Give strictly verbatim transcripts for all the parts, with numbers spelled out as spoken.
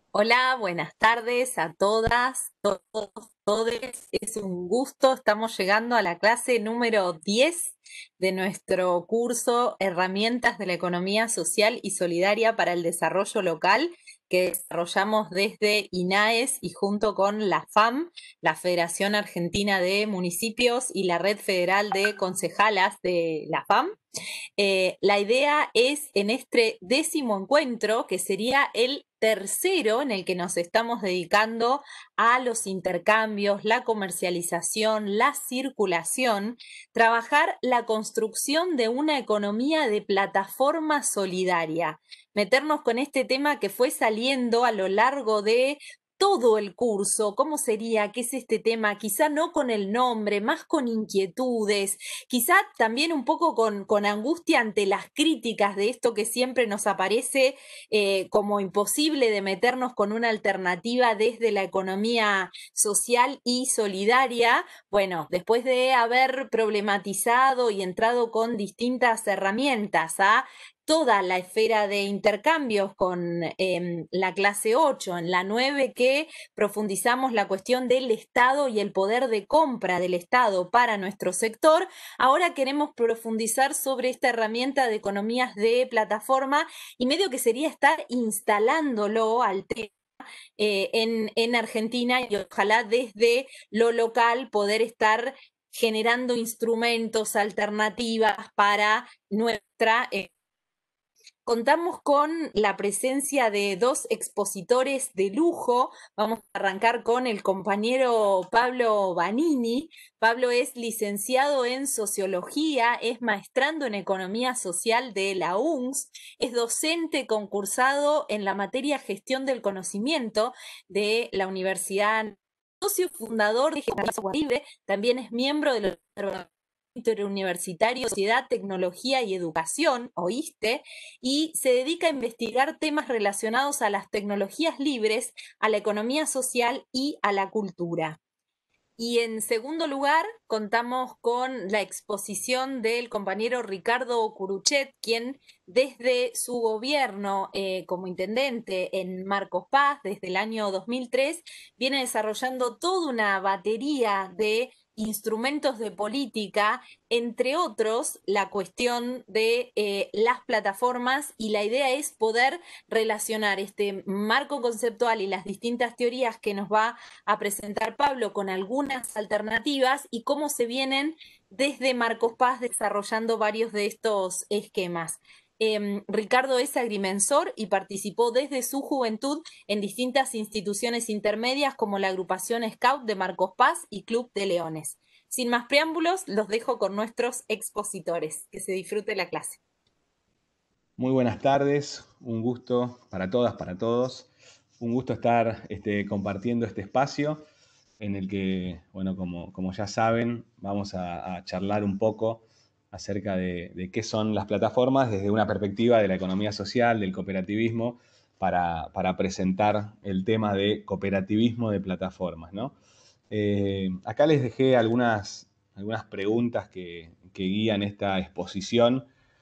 Hola, buenas tardes a todas, todos, todes. Es un gusto. Estamos llegando a la clase número diez de nuestro curso Herramientas de la Economía Social y Solidaria para el Desarrollo Local, que desarrollamos desde INAES y junto con la FAM, la Federación Argentina de Municipios, y la Red Federal de Concejalas de la FAM. Eh, la idea es en este décimo encuentro, que sería el tercero en el que nos estamos dedicando a los intercambios, la comercialización, la circulación, trabajar la construcción de una economía de plataforma solidaria, meternos con este tema que fue saliendo a lo largo de todo el curso. ¿Cómo sería? ¿Qué es este tema? Quizá no con el nombre, más con inquietudes, quizá también un poco con, con angustia ante las críticas de esto que siempre nos aparece eh, como imposible de meternos con una alternativa desde la economía social y solidaria. Bueno, después de haber problematizado y entrado con distintas herramientas a toda la esfera de intercambios con eh, la clase ocho, en la nueve que profundizamos la cuestión del Estado y el poder de compra del Estado para nuestro sector. Ahora queremos profundizar sobre esta herramienta de economías de plataforma y medio que sería estar instalándolo al tema eh, en, en Argentina y ojalá desde lo local poder estar generando instrumentos, alternativas para nuestra eh, Contamos con la presencia de dos expositores de lujo. Vamos a arrancar con el compañero Pablo Vanini. Pablo es licenciado en Sociología, es maestrando en Economía Social de la U N S, es docente concursado en la materia Gestión del Conocimiento de la Universidad, socio fundador de Generación Libre, también es miembro del Observatorio Interuniversitario Sociedad, Tecnología y Educación, OISTE, y se dedica a investigar temas relacionados a las tecnologías libres, a la economía social y a la cultura. Y en segundo lugar, contamos con la exposición del compañero Ricardo Curuchet, quien desde su gobierno eh, como intendente en Marcos Paz, desde el año dos mil tres, viene desarrollando toda una batería de instrumentos de política, entre otros la cuestión de eh, las plataformas, y la idea es poder relacionar este marco conceptual y las distintas teorías que nos va a presentar Pablo con algunas alternativas y cómo se vienen desde Marcos Paz desarrollando varios de estos esquemas. Eh, Ricardo es agrimensor y participó desde su juventud en distintas instituciones intermedias como la agrupación Scout de Marcos Paz y Club de Leones. Sin más preámbulos, los dejo con nuestros expositores. Que se disfrute la clase. Muy buenas tardes, un gusto para todas, para todos. Un gusto estar este, compartiendo este espacio en el que, bueno, como, como ya saben, vamos a, a charlar un poco acerca de, de qué son las plataformas desde una perspectiva de la economía social, del cooperativismo, para, para presentar el tema de cooperativismo de plataformas, ¿no? Eh, acá les dejé algunas, algunas preguntas que, que guían esta exposición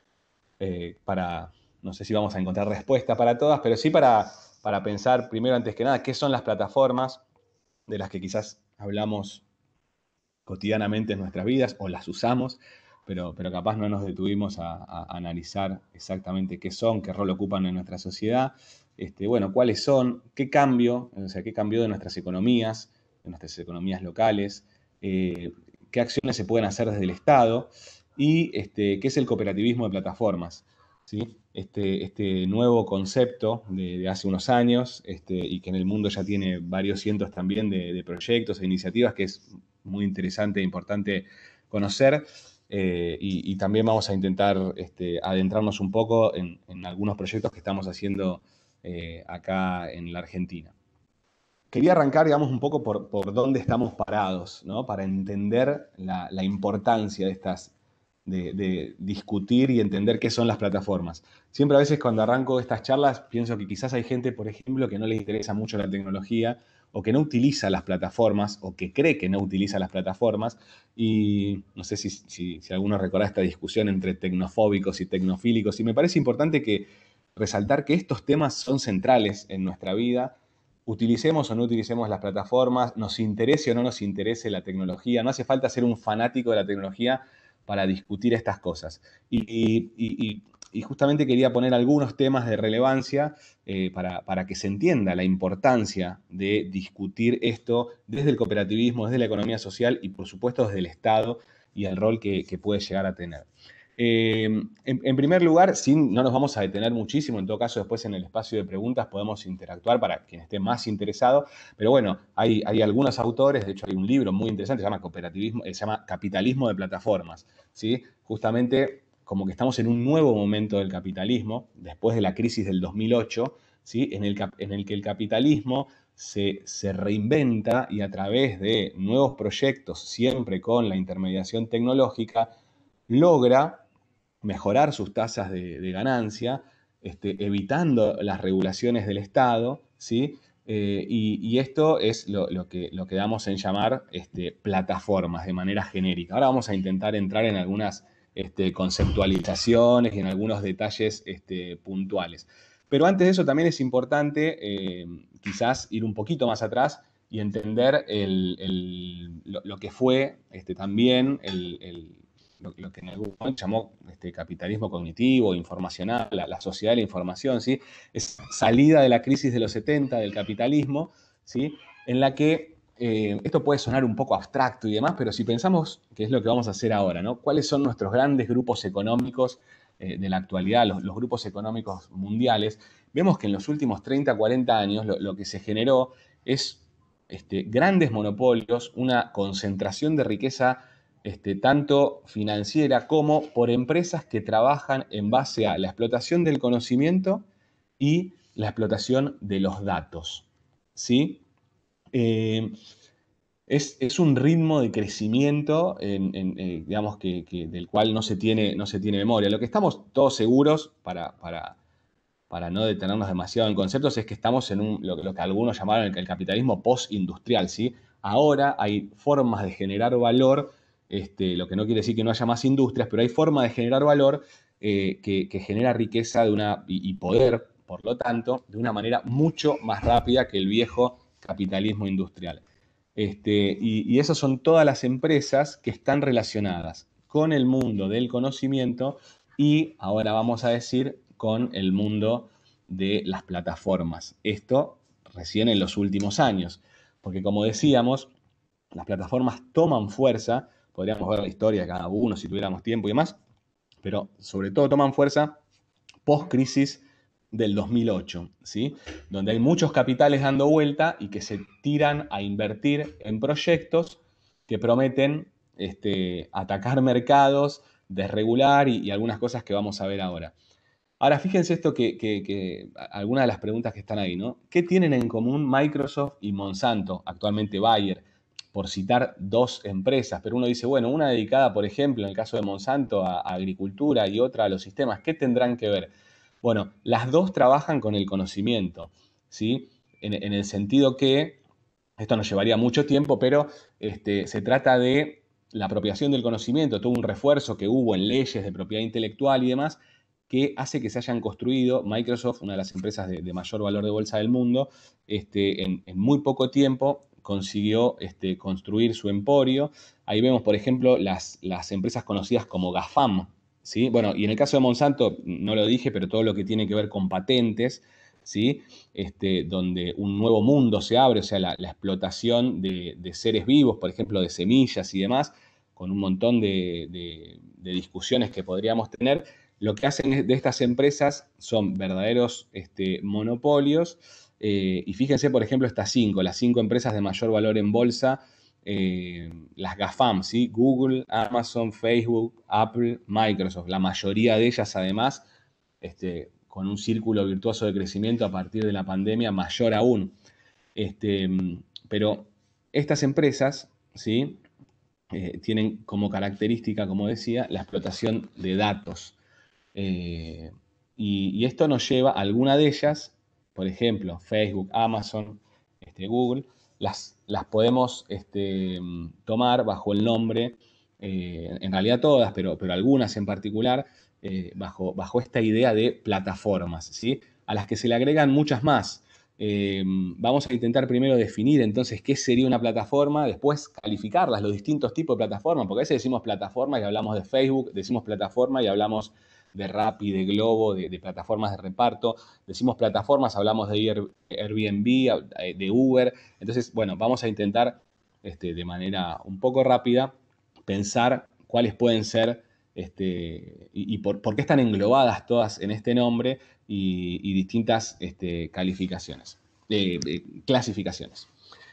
eh, para, no sé si vamos a encontrar respuesta para todas, pero sí para, para pensar primero, antes que nada, qué son las plataformas de las que quizás hablamos cotidianamente en nuestras vidas o las usamos, pero, pero capaz no nos detuvimos a, a analizar exactamente qué son, qué rol ocupan en nuestra sociedad, este, bueno, cuáles son, qué cambio, o sea, qué cambió de nuestras economías, de nuestras economías locales, eh, qué acciones se pueden hacer desde el Estado y este, qué es el cooperativismo de plataformas, ¿sí? Este, este nuevo concepto de, de hace unos años este, y que en el mundo ya tiene varios cientos también de, de proyectos e iniciativas, que es muy interesante e importante conocer. Eh, y, y también vamos a intentar este, adentrarnos un poco en, en algunos proyectos que estamos haciendo eh, acá en la Argentina. Quería arrancar, digamos, un poco por, por dónde estamos parados, ¿no? Para entender la, la importancia de estas, de, de discutir y entender qué son las plataformas. Siempre a veces cuando arranco estas charlas pienso que quizás hay gente, por ejemplo, que no le interesa mucho la tecnología o que no utiliza las plataformas o que cree que no utiliza las plataformas y no sé si, si, si alguno recuerda esta discusión entre tecnofóbicos y tecnofílicos y me parece importante que resaltar que estos temas son centrales en nuestra vida utilicemos o no utilicemos las plataformas, nos interese o no nos interese la tecnología, no hace falta ser un fanático de la tecnología para discutir estas cosas. Y, y- y- y justamente quería poner algunos temas de relevancia eh, para, para que se entienda la importancia de discutir esto desde el cooperativismo, desde la economía social y por supuesto desde el Estado y el rol que, que puede llegar a tener. Eh, en, en, primer lugar, sin, no nos vamos a detener muchísimo, en todo caso después en el espacio de preguntas podemos interactuar para quien esté más interesado, pero bueno, hay, hay algunos autores, de hecho hay un libro muy interesante, se llama, Cooperativismo, eh, se llama Capitalismo de Plataformas, ¿sí? Justamente como que estamos en un nuevo momento del capitalismo, después de la crisis del dos mil ocho, ¿sí? en, el, en el que el capitalismo se, se reinventa y a través de nuevos proyectos, siempre con la intermediación tecnológica, logra mejorar sus tasas de, de ganancia, este, evitando las regulaciones del Estado, ¿sí? Eh, y, y, esto es lo, lo, que, lo que damos en llamar este, plataformas de manera genérica. Ahora vamos a intentar entrar en algunas este, conceptualizaciones y en algunos detalles este, puntuales. Pero antes de eso también es importante eh, quizás ir un poquito más atrás y entender el, el, lo, lo, que fue este, también el, el lo, lo, que en algún momento llamó este, capitalismo cognitivo, informacional, la, la sociedad de la información, ¿sí? Es salida de la crisis de los setenta del capitalismo, ¿sí? En la que eh, esto puede sonar un poco abstracto y demás, pero si pensamos, que es lo que vamos a hacer ahora, ¿no? ¿Cuáles son nuestros grandes grupos económicos eh, de la actualidad, los, los, grupos económicos mundiales? Vemos que en los últimos treinta, cuarenta años lo, lo que se generó es este, grandes monopolios, una concentración de riqueza este, tanto financiera como por empresas que trabajan en base a la explotación del conocimiento y la explotación de los datos, ¿sí? Eh, es, es, un ritmo de crecimiento, en, en, eh, digamos, que, que, del cual no se, tiene, no se tiene memoria. Lo que estamos todos seguros, para, para, para no detenernos demasiado en conceptos, es que estamos en un, lo, lo que algunos llamaron el, el capitalismo postindustrial, ¿sí? Ahora hay formas de generar valor, este, lo que no quiere decir que no haya más industrias, pero hay formas de generar valor eh, que, que, genera riqueza de una, y, y poder, por lo tanto, de una manera mucho más rápida que el viejo capitalismo industrial. Este, y, y esas son todas las empresas que están relacionadas con el mundo del conocimiento y, ahora vamos a decir, con el mundo de las plataformas. Esto recién en los últimos años, porque como decíamos, las plataformas toman fuerza, podríamos ver la historia de cada uno si tuviéramos tiempo y demás, pero sobre todo toman fuerza post-crisis del dos mil ocho, ¿sí? Donde hay muchos capitales dando vuelta y que se tiran a invertir en proyectos que prometen este, atacar mercados, desregular y, y algunas cosas que vamos a ver ahora. Ahora, fíjense esto que, que, que algunas de las preguntas que están ahí, ¿no? ¿Qué tienen en común Microsoft y Monsanto, actualmente Bayer? Por citar dos empresas, pero uno dice, bueno, una dedicada, por ejemplo, en el caso de Monsanto, a, a agricultura y otra a los sistemas, ¿qué tendrán que ver? Bueno, las dos trabajan con el conocimiento, ¿sí? En, en el sentido que, esto nos llevaría mucho tiempo, pero este, se trata de la apropiación del conocimiento, todo un refuerzo que hubo en leyes de propiedad intelectual y demás, que hace que se hayan construido, Microsoft, una de las empresas de, de mayor valor de bolsa del mundo, este, en, en muy poco tiempo consiguió este, construir su emporio. Ahí vemos, por ejemplo, las, las empresas conocidas como GAFAM, ¿sí? Bueno, y en el caso de Monsanto, no lo dije, pero todo lo que tiene que ver con patentes, ¿sí? Este, donde un nuevo mundo se abre, o sea, la, la explotación de, de, seres vivos, por ejemplo, de semillas y demás, con un montón de, de, de discusiones que podríamos tener. Lo que hacen de estas empresas son verdaderos este, monopolios. Eh, y fíjense, por ejemplo, estas cinco, las cinco empresas de mayor valor en bolsa, eh, las GAFAM, ¿sí? Google, Amazon, Facebook, Apple, Microsoft. La mayoría de ellas, además, este, con un círculo virtuoso de crecimiento a partir de la pandemia mayor aún. Este, pero estas empresas, ¿sí? Eh, tienen como característica, como decía, la explotación de datos. Eh, y, y, esto nos lleva a alguna de ellas, por ejemplo, Facebook, Amazon, este, Google, las, las podemos este, tomar bajo el nombre, eh, en realidad todas, pero, pero algunas en particular, eh, bajo, bajo esta idea de plataformas, ¿sí? A las que se le agregan muchas más. Eh, vamos a intentar primero definir entonces qué sería una plataforma, después calificarlas, los distintos tipos de plataformas, porque a veces decimos plataforma y hablamos de Facebook, decimos plataforma y hablamos de Rappi, de Globo, de, de plataformas de reparto, decimos plataformas, hablamos de Air- Airbnb, de Uber. Entonces, bueno, vamos a intentar este, de manera un poco rápida pensar cuáles pueden ser este, y, y por, por qué están englobadas todas en este nombre y, y distintas este, calificaciones, eh, eh, clasificaciones.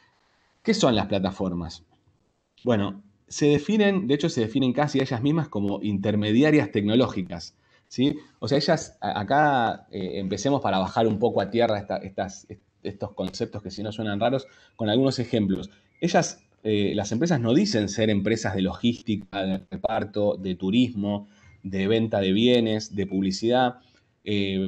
¿Qué son las plataformas? Bueno, se definen, de hecho se definen casi ellas mismas como intermediarias tecnológicas, ¿sí? O sea, ellas, a- acá eh, empecemos para bajar un poco a tierra esta- estas, estos conceptos que si no suenan raros, con algunos ejemplos. Ellas, eh, las empresas no dicen ser empresas de logística, de reparto, de turismo, de venta de bienes, de publicidad. Eh,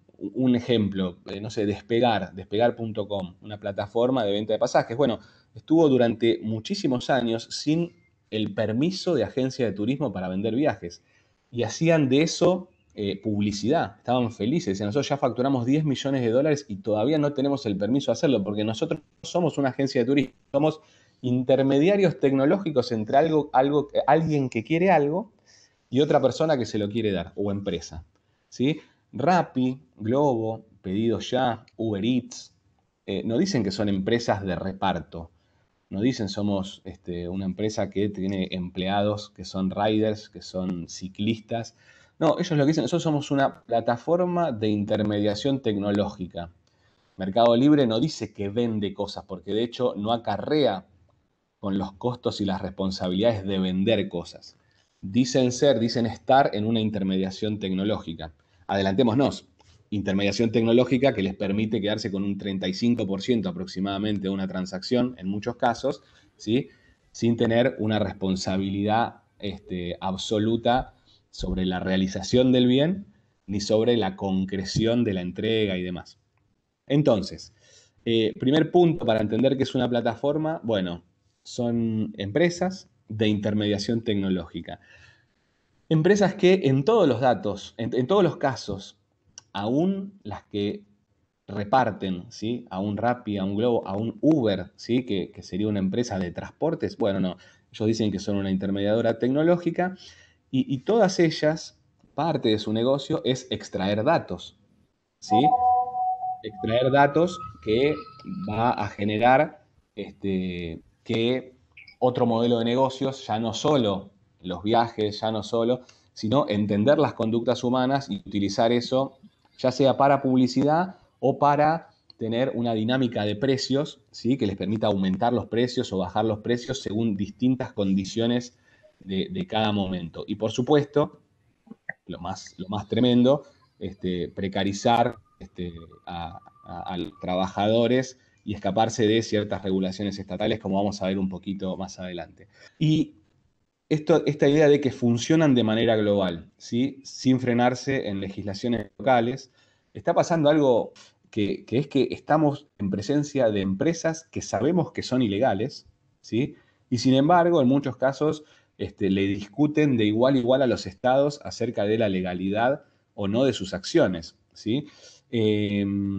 un ejemplo, eh, no sé, Despegar, despegar punto com, una plataforma de venta de pasajes. Bueno, estuvo durante muchísimos años sin el permiso de agencia de turismo para vender viajes. Y hacían de eso eh, publicidad. Estaban felices. Decían, nosotros ya facturamos diez millones de dólares y todavía no tenemos el permiso de hacerlo, porque nosotros no somos una agencia de turismo, somos intermediarios tecnológicos entre algo, algo, alguien que quiere algo y otra persona que se lo quiere dar, o empresa. ¿Sí? Rappi, Globo, Pedidos Ya, Uber Eats, eh, no dicen que son empresas de reparto, no dicen somos este, una empresa que tiene empleados que son riders, que son ciclistas. No, ellos lo que dicen, nosotros somos una plataforma de intermediación tecnológica. Mercado Libre no dice que vende cosas, porque de hecho no acarrea con los costos y las responsabilidades de vender cosas. Dicen ser, dicen estar en una intermediación tecnológica. Adelantémonos, intermediación tecnológica que les permite quedarse con un treinta y cinco por ciento aproximadamente de una transacción, en muchos casos, ¿sí? Sin tener una responsabilidad este, absoluta sobre la realización del bien ni sobre la concreción de la entrega y demás. Entonces, eh, primer punto para entender qué es una plataforma, bueno, son empresas de intermediación tecnológica. Empresas que en todos los datos, en, en todos los casos, aún las que reparten, ¿sí? A un Rappi, a un Globo, a un Uber, ¿sí? Que, que sería una empresa de transportes, bueno, no, ellos dicen que son una intermediadora tecnológica y, y todas ellas, parte de su negocio es extraer datos, ¿sí? Extraer datos que va a generar este, que otro modelo de negocios, ya no solo los viajes, ya no solo, sino entender las conductas humanas y utilizar eso, ya sea para publicidad o para tener una dinámica de precios, ¿sí? Que les permita aumentar los precios o bajar los precios según distintas condiciones de, de cada momento. Y por supuesto, lo más, lo más tremendo, este, precarizar este, a, a, a los trabajadores y escaparse de ciertas regulaciones estatales, como vamos a ver un poquito más adelante. Y esto, esta idea de que funcionan de manera global, ¿sí? Sin frenarse en legislaciones locales, está pasando algo que, que es que estamos en presencia de empresas que sabemos que son ilegales, ¿sí? Y sin embargo, en muchos casos, este, le discuten de igual a igual a los estados acerca de la legalidad o no de sus acciones, ¿sí? Eh,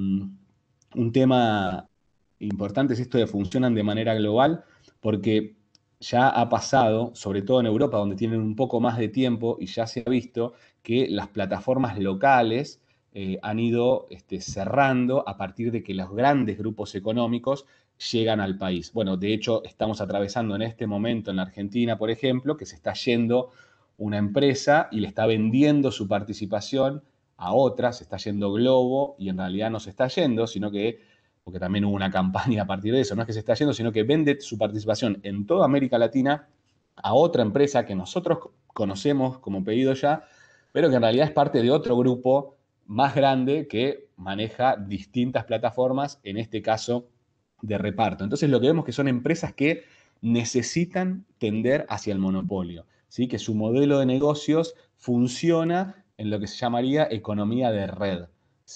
un tema importante es esto de funcionan de manera global, porque ya ha pasado, sobre todo en Europa, donde tienen un poco más de tiempo, y ya se ha visto que las plataformas locales eh, han ido este, cerrando a partir de que los grandes grupos económicos llegan al país. Bueno, de hecho, estamos atravesando en este momento en la Argentina, por ejemplo, que se está yendo una empresa y le está vendiendo su participación a otra, se está yendo Globo y en realidad no se está yendo, sino que, porque también hubo una campaña a partir de eso, no es que se está yendo, sino que vende su participación en toda América Latina a otra empresa que nosotros conocemos como Pedido Ya, pero que en realidad es parte de otro grupo más grande que maneja distintas plataformas, en este caso de reparto. Entonces lo que vemos que son empresas que necesitan tender hacia el monopolio, ¿sí? Que su modelo de negocios funciona en lo que se llamaría economía de red, ¿sí?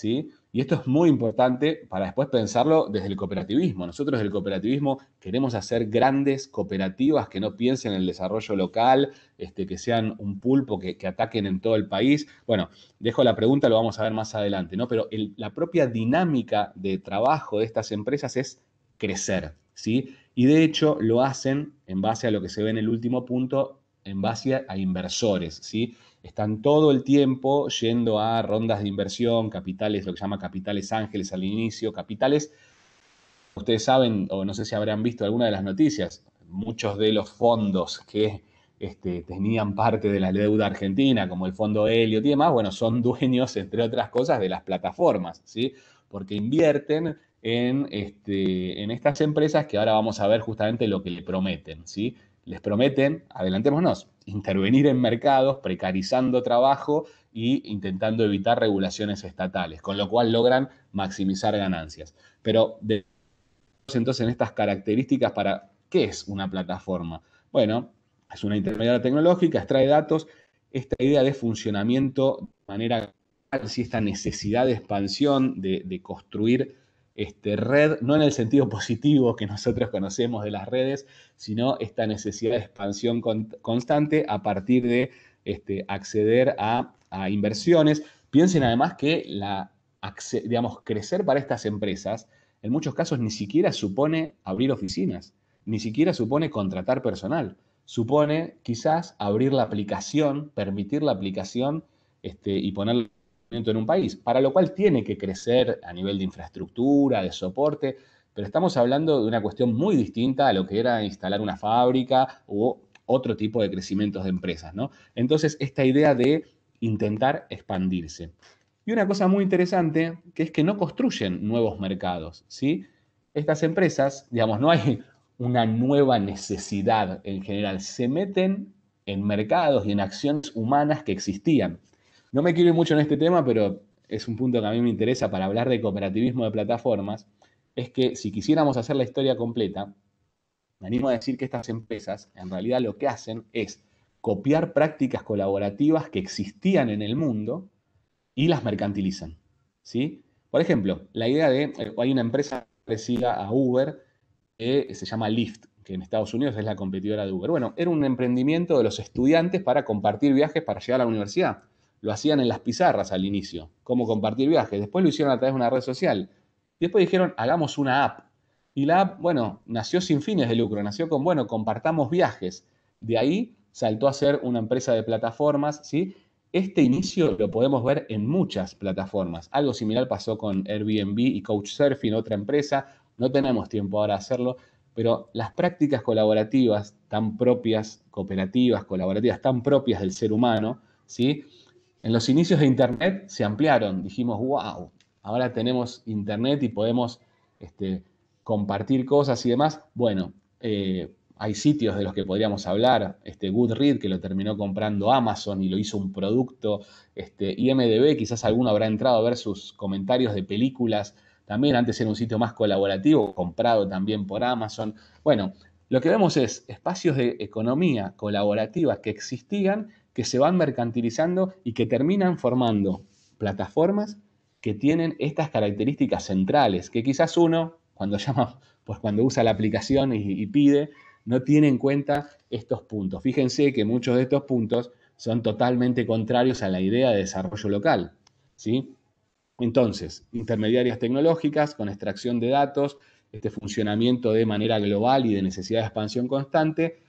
Y esto es muy importante para después pensarlo desde el cooperativismo. Nosotros desde el cooperativismo queremos hacer grandes cooperativas que no piensen en el desarrollo local, este, que sean un pulpo, que, que ataquen en todo el país. Bueno, dejo la pregunta, lo vamos a ver más adelante, ¿no? Pero el- la propia dinámica de trabajo de estas empresas es crecer, ¿sí? Y de hecho lo hacen en base a lo que se ve en el último punto, en base a, a inversores, ¿sí? Están todo el tiempo yendo a rondas de inversión, capitales, lo que se llama capitales ángeles al inicio, capitales, ustedes saben, o no sé si habrán visto alguna de las noticias, muchos de los fondos que este, tenían parte de la deuda argentina, como el fondo Elliott y demás, bueno, son dueños, entre otras cosas, de las plataformas, ¿sí? Porque invierten en, este, en estas empresas que ahora vamos a ver justamente lo que le prometen, ¿sí? Les prometen, adelantémonos, intervenir en mercados, precarizando trabajo e intentando evitar regulaciones estatales, con lo cual logran maximizar ganancias. Pero de entonces en estas características para qué es una plataforma. Bueno, es una intermediaria tecnológica, extrae datos, esta idea de funcionamiento de manera, si esta necesidad de expansión, de, de construir este, red, no en el sentido positivo que nosotros conocemos de las redes, sino esta necesidad de expansión con, constante a partir de este, acceder a, a inversiones. Piensen además que la, digamos, crecer para estas empresas en muchos casos ni siquiera supone abrir oficinas, ni siquiera supone contratar personal. Supone quizás abrir la aplicación, permitir la aplicación este, y ponerla en un país, para lo cual tiene que crecer a nivel de infraestructura, de soporte, pero estamos hablando de una cuestión muy distinta a lo que era instalar una fábrica o otro tipo de crecimientos de empresas, ¿no? Entonces, esta idea de intentar expandirse. Y una cosa muy interesante, que es que no construyen nuevos mercados, ¿sí? Estas empresas, digamos, no hay una nueva necesidad en general, se meten en mercados y en acciones humanas que existían. No me quiero ir mucho en este tema, pero es un punto que a mí me interesa para hablar de cooperativismo de plataformas, es que si quisiéramos hacer la historia completa, me animo a decir que estas empresas en realidad lo que hacen es copiar prácticas colaborativas que existían en el mundo y las mercantilizan, ¿sí? Por ejemplo, la idea de, eh, hay una empresa parecida a Uber que se llama Lyft, que en Estados Unidos es la competidora de Uber. Bueno, era un emprendimiento de los estudiantes para compartir viajes para llegar a la universidad. Lo hacían en las pizarras al inicio, cómo compartir viajes. Después lo hicieron a través de una red social. Y después dijeron, hagamos una app. Y la app, bueno, nació sin fines de lucro, nació con, bueno, compartamos viajes. De ahí saltó a ser una empresa de plataformas, ¿sí? Este inicio lo podemos ver en muchas plataformas. Algo similar pasó con Airbnb y Couchsurfing, otra empresa. No tenemos tiempo ahora de hacerlo, pero las prácticas colaborativas tan propias, cooperativas, colaborativas tan propias del ser humano, ¿sí? En los inicios de Internet se ampliaron. Dijimos, wow, ahora tenemos Internet y podemos este, compartir cosas y demás. Bueno, eh, hay sitios de los que podríamos hablar, este Goodreads que lo terminó comprando Amazon y lo hizo un producto, este, I M D B, quizás alguno habrá entrado a ver sus comentarios de películas, también antes era un sitio más colaborativo, comprado también por Amazon. Bueno, lo que vemos es espacios de economía colaborativa que existían, que se van mercantilizando y que terminan formando plataformas que tienen estas características centrales, que quizás uno, cuando llama, pues cuando usa la aplicación y, y pide, no tiene en cuenta estos puntos. Fíjense que muchos de estos puntos son totalmente contrarios a la idea de desarrollo local, ¿sí? Entonces, intermediarias tecnológicas con extracción de datos, este funcionamiento de manera global y de necesidad de expansión constante,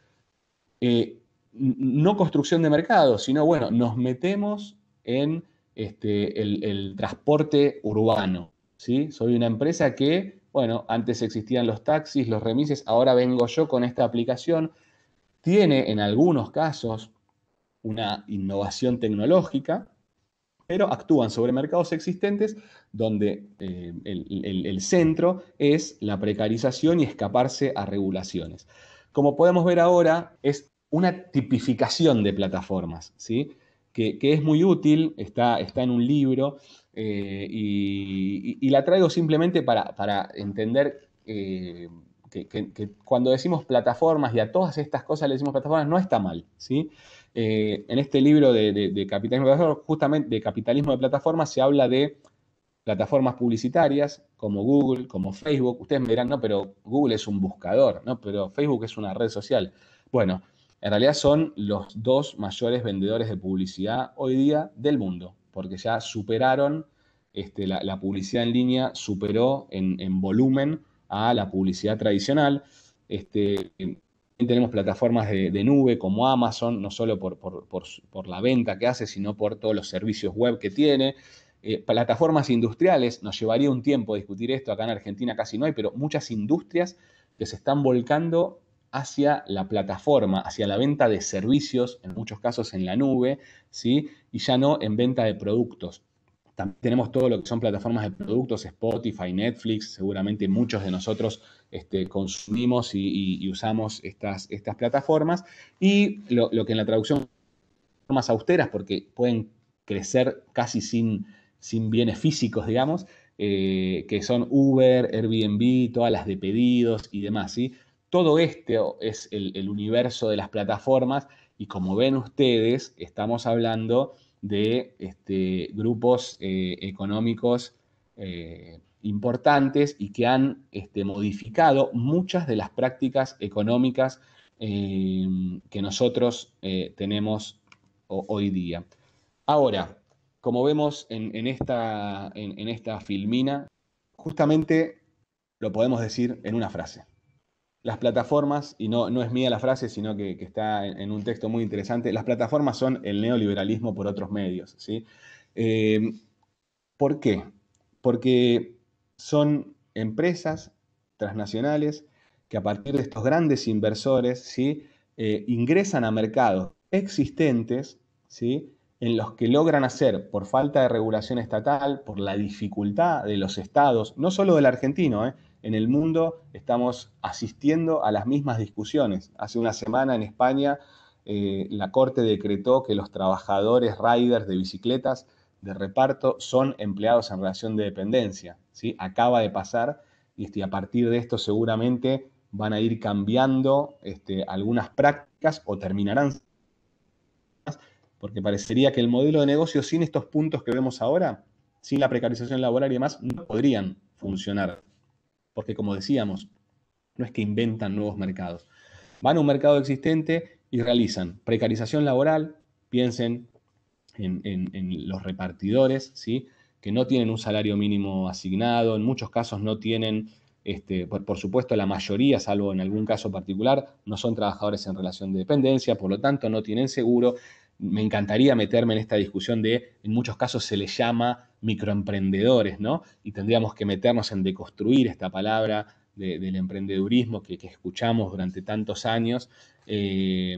eh, no construcción de mercado, sino, bueno, nos metemos en este, el, el transporte urbano, ¿sí? Soy una empresa que, bueno, antes existían los taxis, los remises, ahora vengo yo con esta aplicación, tiene en algunos casos una innovación tecnológica, pero actúan sobre mercados existentes donde eh, el, el, el centro es la precarización y escaparse a regulaciones. Como podemos ver ahora, es una tipificación de plataformas, ¿sí? que, que es muy útil, está, está en un libro, eh, y, y, y, la traigo simplemente para, para entender eh, que, que, que, cuando decimos plataformas y a todas estas cosas le decimos plataformas, no está mal, ¿sí? Eh, en este libro de, de, de, capitalismo de plataformas, justamente de capitalismo de plataformas, se habla de plataformas publicitarias como Google, como Facebook. Ustedes me dirán, no, pero Google es un buscador, ¿no? Pero Facebook es una red social. Bueno, en realidad son los dos mayores vendedores de publicidad hoy día del mundo, porque ya superaron, este, la, la publicidad en línea superó en, en volumen a la publicidad tradicional. Este, tenemos plataformas de, de nube como Amazon, no solo por, por, por, por la venta que hace, sino por todos los servicios web que tiene. Eh, plataformas industriales, nos llevaría un tiempo discutir esto, acá en Argentina casi no hay, pero muchas industrias que se están volcando hacia la plataforma, hacia la venta de servicios, en muchos casos en la nube, ¿sí? Y ya no en venta de productos. También tenemos todo lo que son plataformas de productos, Spotify, Netflix, seguramente muchos de nosotros este, consumimos y, y, y usamos estas, estas plataformas. Y lo, lo que en la traducción más austeras, porque pueden crecer casi sin, sin bienes físicos, digamos, eh, que son Uber, Airbnb, todas las de pedidos y demás, ¿sí? Todo esto es el, el universo de las plataformas y como ven ustedes, estamos hablando de este, grupos eh, económicos eh, importantes y que han este, modificado muchas de las prácticas económicas eh, que nosotros eh, tenemos hoy día. Ahora, como vemos en, en esta, en, en esta filmina, justamente lo podemos decir en una frase. Las plataformas, y no, no es mía la frase, sino que, que está en, en, un texto muy interesante, las plataformas son el neoliberalismo por otros medios, ¿sí? Eh, ¿Por qué? Porque son empresas transnacionales que a partir de estos grandes inversores, ¿sí? eh, ingresan a mercados existentes, ¿sí? En los que logran hacer, por falta de regulación estatal, por la dificultad de los estados, no solo del argentino, ¿eh? En el mundo estamos asistiendo a las mismas discusiones. Hace una semana en España eh, la Corte decretó que los trabajadores riders de bicicletas de reparto son empleados en relación de dependencia, ¿sí? Acaba de pasar y este, a partir de esto seguramente van a ir cambiando este, algunas prácticas o terminarán, porque parecería que el modelo de negocio sin estos puntos que vemos ahora, sin la precarización laboral y demás, no podrían funcionar, porque como decíamos, no es que inventan nuevos mercados, van a un mercado existente y realizan precarización laboral, piensen en, en, en los repartidores, ¿sí? Que no tienen un salario mínimo asignado, en muchos casos no tienen, este, por, por supuesto la mayoría, salvo en algún caso particular, no son trabajadores en relación de dependencia, por lo tanto no tienen seguro. Me encantaría meterme en esta discusión de, en muchos casos se les llama microemprendedores, ¿no? Y tendríamos que meternos en deconstruir esta palabra de, del emprendedurismo que, que, escuchamos durante tantos años eh,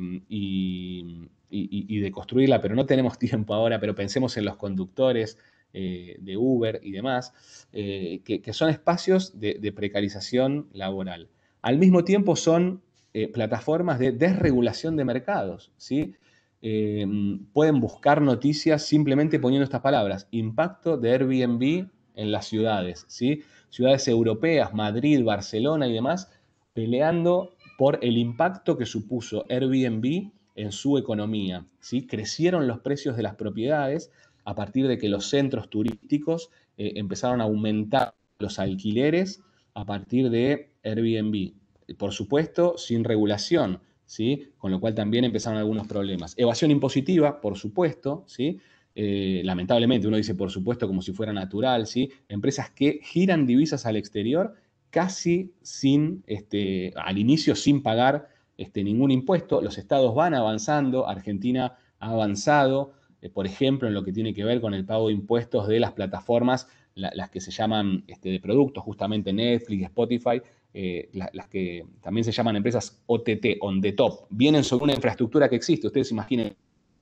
y, y, y de construirla, pero no tenemos tiempo ahora, pero pensemos en los conductores eh, de Uber y demás, eh, que, que, son espacios de, de, precarización laboral. Al mismo tiempo son eh, plataformas de desregulación de mercados, ¿sí? Eh, pueden buscar noticias simplemente poniendo estas palabras: impacto de Airbnb en las ciudades, ¿sí? Ciudades europeas, Madrid, Barcelona y demás, peleando por el impacto que supuso Airbnb en su economía, ¿sí? Crecieron los precios de las propiedades a partir de que los centros turísticos eh, empezaron a aumentar los alquileres a partir de Airbnb. Por supuesto, sin regulación, ¿sí? Con lo cual también empezaron algunos problemas. Evasión impositiva, por supuesto, ¿sí? Eh, lamentablemente, uno dice por supuesto como si fuera natural, ¿sí? Empresas que giran divisas al exterior casi sin, este, al inicio sin pagar este, ningún impuesto. Los estados van avanzando, Argentina ha avanzado, eh, por ejemplo, en lo que tiene que ver con el pago de impuestos de las plataformas, la, las que se llaman este, de productos, justamente Netflix, Spotify, eh, la, las que también se llaman empresas O T T, on the top, vienen sobre una infraestructura que existe. Ustedes imaginen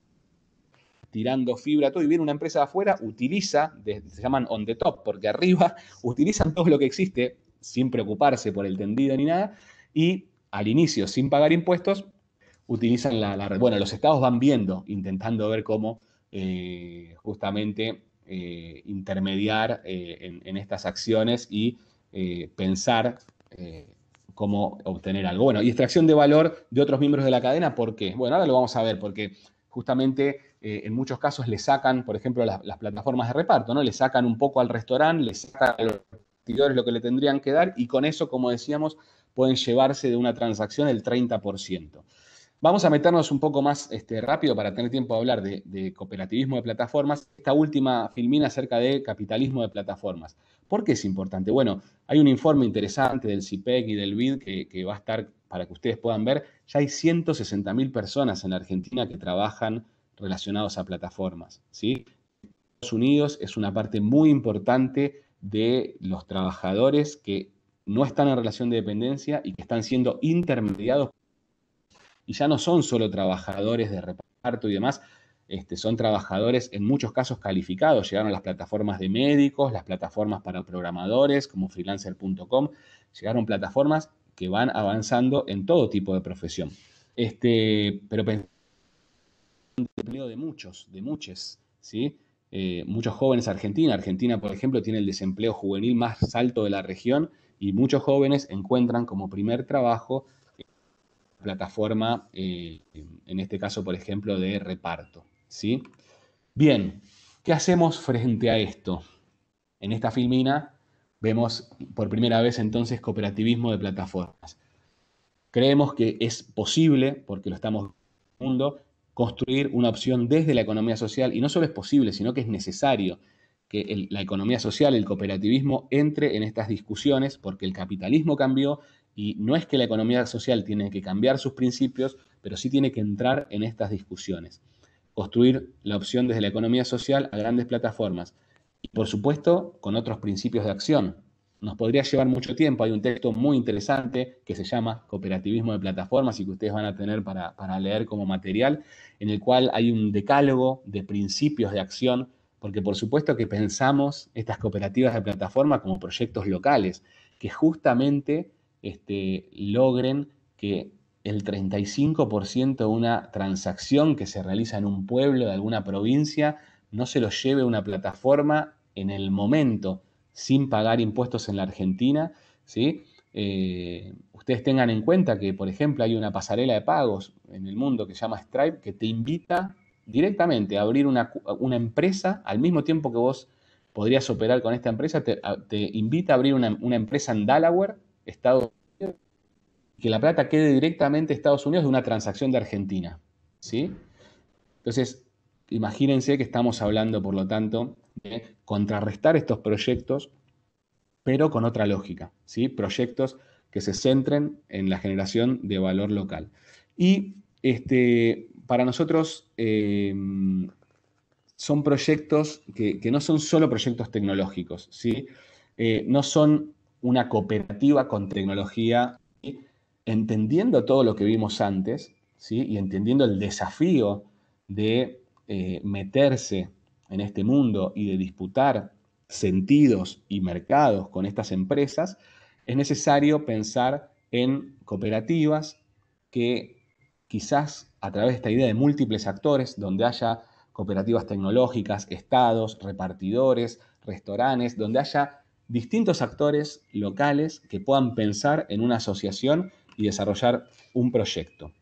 tirando fibra, todo, y viene una empresa de afuera, utiliza, de, se llaman on the top, porque arriba utilizan todo lo que existe sin preocuparse por el tendido ni nada, y al inicio, sin pagar impuestos, utilizan la, la red. Bueno, los estados van viendo, intentando ver cómo eh, justamente eh, intermediar eh, en, en, estas acciones y eh, pensar eh, cómo obtener algo. Bueno, y extracción de valor de otros miembros de la cadena, ¿por qué? Bueno, ahora lo vamos a ver, porque justamente eh, en muchos casos le sacan, por ejemplo, las, las plataformas de reparto, ¿no? Le sacan un poco al restaurante, le sacan a los repartidores lo que le tendrían que dar y con eso, como decíamos, pueden llevarse de una transacción el treinta por ciento. Vamos a meternos un poco más este, rápido para tener tiempo de hablar de, de cooperativismo de plataformas. Esta última filmina acerca de capitalismo de plataformas. ¿Por qué es importante? Bueno, hay un informe interesante del C I P E C y del B I D que, que va a estar para que ustedes puedan ver. Ya hay ciento sesenta mil personas en la Argentina que trabajan relacionados a plataformas, ¿sí? Estados Unidos es una parte muy importante de los trabajadores que no están en relación de dependencia y que están siendo intermediados. Y ya no son solo trabajadores de reparto y demás, este, son trabajadores en muchos casos calificados. Llegaron las plataformas de médicos, las plataformas para programadores como freelancer punto com, llegaron plataformas que van avanzando en todo tipo de profesión. Este, pero pensando en el empleo de muchos, de muchos, ¿sí? Eh, muchos jóvenes Argentina. Argentina, por ejemplo, tiene el desempleo juvenil más alto de la región y muchos jóvenes encuentran como primer trabajo plataforma, eh, en este caso, por ejemplo, de reparto, ¿sí? Bien, ¿qué hacemos frente a esto? En esta filmina vemos por primera vez entonces cooperativismo de plataformas. Creemos que es posible, porque lo estamos viendo en el mundo, construir una opción desde la economía social, y no solo es posible, sino que es necesario que el, la economía social, el cooperativismo, entre en estas discusiones, porque el capitalismo cambió, y no es que la economía social tiene que cambiar sus principios, pero sí tiene que entrar en estas discusiones. Construir la opción desde la economía social a grandes plataformas. Y por supuesto, con otros principios de acción. Nos podría llevar mucho tiempo. Hay un texto muy interesante que se llama Cooperativismo de Plataformas y que ustedes van a tener para, para leer como material, en el cual hay un decálogo de principios de acción, porque por supuesto que pensamos estas cooperativas de plataforma como proyectos locales, que justamente este, logren que el treinta y cinco por ciento de una transacción que se realiza en un pueblo de alguna provincia no se lo lleve una plataforma en el momento, sin pagar impuestos en la Argentina, ¿sí? Eh, ustedes tengan en cuenta que, por ejemplo, hay una pasarela de pagos en el mundo que se llama Stripe, que te invita directamente a abrir una, una empresa al mismo tiempo que vos podrías operar con esta empresa, te, te invita a abrir una, una empresa en Delaware, Estados Unidos, que la plata quede directamente a Estados Unidos de una transacción de Argentina, ¿sí? Entonces, imagínense que estamos hablando, por lo tanto, de contrarrestar estos proyectos, pero con otra lógica, ¿sí? Proyectos que se centren en la generación de valor local. Y este, para nosotros eh, son proyectos que, que no son solo proyectos tecnológicos, ¿sí? Eh, no son una cooperativa con tecnología, ¿sí? Entendiendo todo lo que vimos antes, ¿sí? Y entendiendo el desafío de eh, meterse en este mundo y de disputar sentidos y mercados con estas empresas, es necesario pensar en cooperativas que quizás a través de esta idea de múltiples actores, donde haya cooperativas tecnológicas, estados, repartidores, restaurantes, donde haya distintos actores locales que puedan pensar en una asociación y desarrollar un proyecto.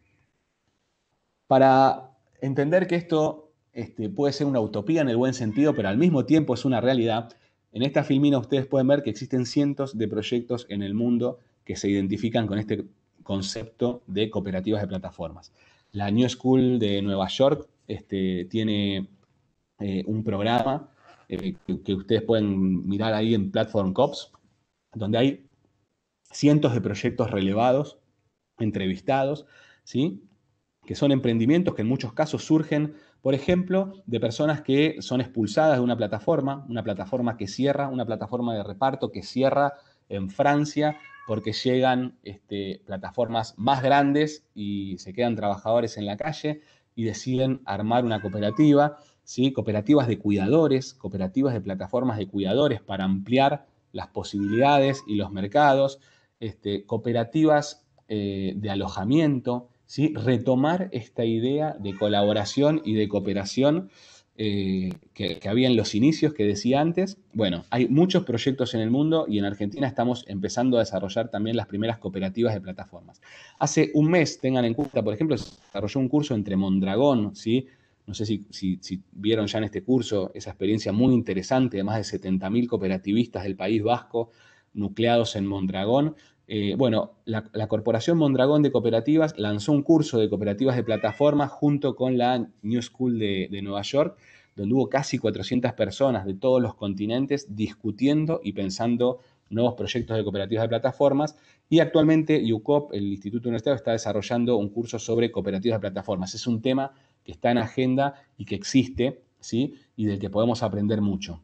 Para entender que esto este, puede ser una utopía en el buen sentido, pero al mismo tiempo es una realidad, en esta filmina ustedes pueden ver que existen cientos de proyectos en el mundo que se identifican con este concepto de cooperativas de plataformas. La New School de Nueva York este, tiene eh, un programa eh, que, que ustedes pueden mirar ahí en Platform Cops, donde hay cientos de proyectos relevados, entrevistados, ¿sí? Que son emprendimientos que en muchos casos surgen, por ejemplo, de personas que son expulsadas de una plataforma, una plataforma que cierra, una plataforma de reparto que cierra en Francia porque llegan este, plataformas más grandes y se quedan trabajadores en la calle y deciden armar una cooperativa, ¿sí? Cooperativas de cuidadores, cooperativas de plataformas de cuidadores para ampliar las posibilidades y los mercados, este, cooperativas eh, de alojamiento, ¿sí? Retomar esta idea de colaboración y de cooperación eh, que, que había en los inicios que decía antes. Bueno, hay muchos proyectos en el mundo y en Argentina estamos empezando a desarrollar también las primeras cooperativas de plataformas. Hace un mes, tengan en cuenta, por ejemplo, se desarrolló un curso entre Mondragón, ¿sí? no sé si, si, si vieron ya en este curso esa experiencia muy interesante de más de setenta mil cooperativistas del País Vasco nucleados en Mondragón. Eh, bueno, la, la Corporación Mondragón de Cooperativas lanzó un curso de cooperativas de plataforma junto con la New School de, de Nueva York, donde hubo casi cuatrocientas personas de todos los continentes discutiendo y pensando nuevos proyectos de cooperativas de plataformas. Y actualmente U C O P, el Instituto Universitario, está desarrollando un curso sobre cooperativas de plataformas. Es un tema que está en agenda y que existe, ¿sí? Y del que podemos aprender mucho.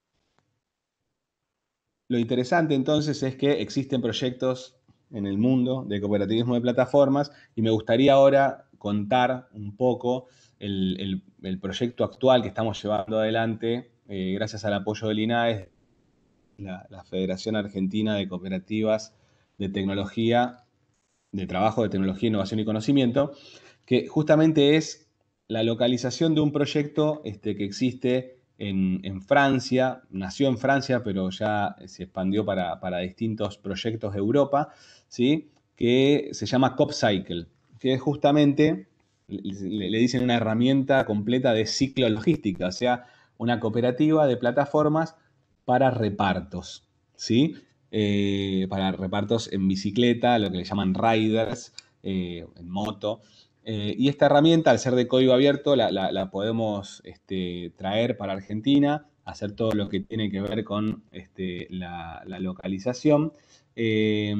Lo interesante entonces es que existen proyectos en el mundo de cooperativismo de plataformas y me gustaría ahora contar un poco el, el, el proyecto actual que estamos llevando adelante eh, gracias al apoyo del I N A E, la, la Federación Argentina de Cooperativas de Tecnología, de Trabajo de Tecnología, Innovación y Conocimiento, que justamente es la localización de un proyecto este, que existe en, en Francia, nació en Francia, pero ya se expandió para, para distintos proyectos de Europa, ¿sí? Que se llama CoopCycle, que es justamente, le, le dicen una herramienta completa de ciclo logística, o sea, una cooperativa de plataformas para repartos, ¿sí? Eh, para repartos en bicicleta, lo que le llaman riders, eh, en moto. Eh, y esta herramienta, al ser de código abierto, la, la, la podemos este, traer para Argentina, hacer todo lo que tiene que ver con este, la, la, localización. Eh,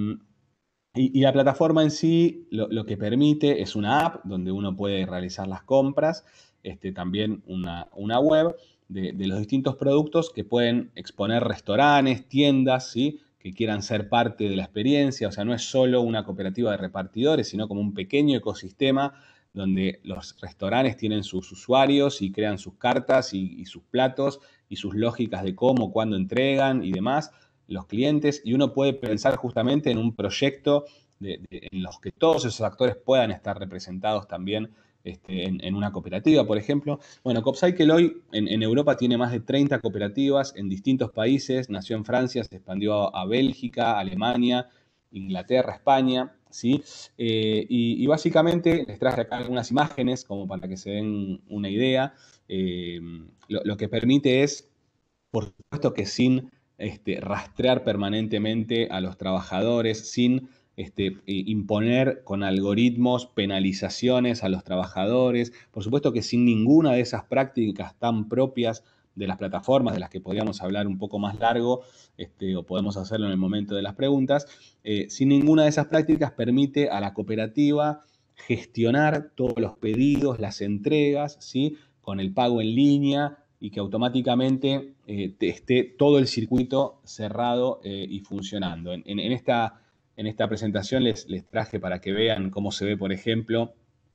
y, y, la plataforma en sí lo, lo, que permite es una app donde uno puede realizar las compras, este, también una, una web de, de los distintos productos que pueden exponer restaurantes, tiendas, ¿sí? Que quieran ser parte de la experiencia. O sea, no es solo una cooperativa de repartidores, sino como un pequeño ecosistema donde los restaurantes tienen sus usuarios y crean sus cartas y, y sus platos y sus lógicas de cómo, cuándo entregan y demás, los clientes, y uno puede pensar justamente en un proyecto de, de, en los que todos esos actores puedan estar representados también este, en, en, una cooperativa, por ejemplo. Bueno, CoopCycle hoy en, en Europa tiene más de treinta cooperativas en distintos países, nació en Francia, se expandió a Bélgica, Alemania, Inglaterra, España, ¿sí? Eh, y, y básicamente les traje acá algunas imágenes como para que se den una idea. Eh, lo, lo que permite es, por supuesto que sin este, rastrear permanentemente a los trabajadores, sin este, imponer con algoritmos penalizaciones a los trabajadores, por supuesto que sin ninguna de esas prácticas tan propias de las plataformas, de las que podríamos hablar un poco más largo, este, o podemos hacerlo en el momento de las preguntas, eh, sin ninguna de esas prácticas permite a la cooperativa gestionar todos los pedidos, las entregas, ¿sí? Con el pago en línea, y que automáticamente eh, esté todo el circuito cerrado eh, y funcionando. En, en, en, esta, en esta presentación les, les traje para que vean cómo se ve, por ejemplo,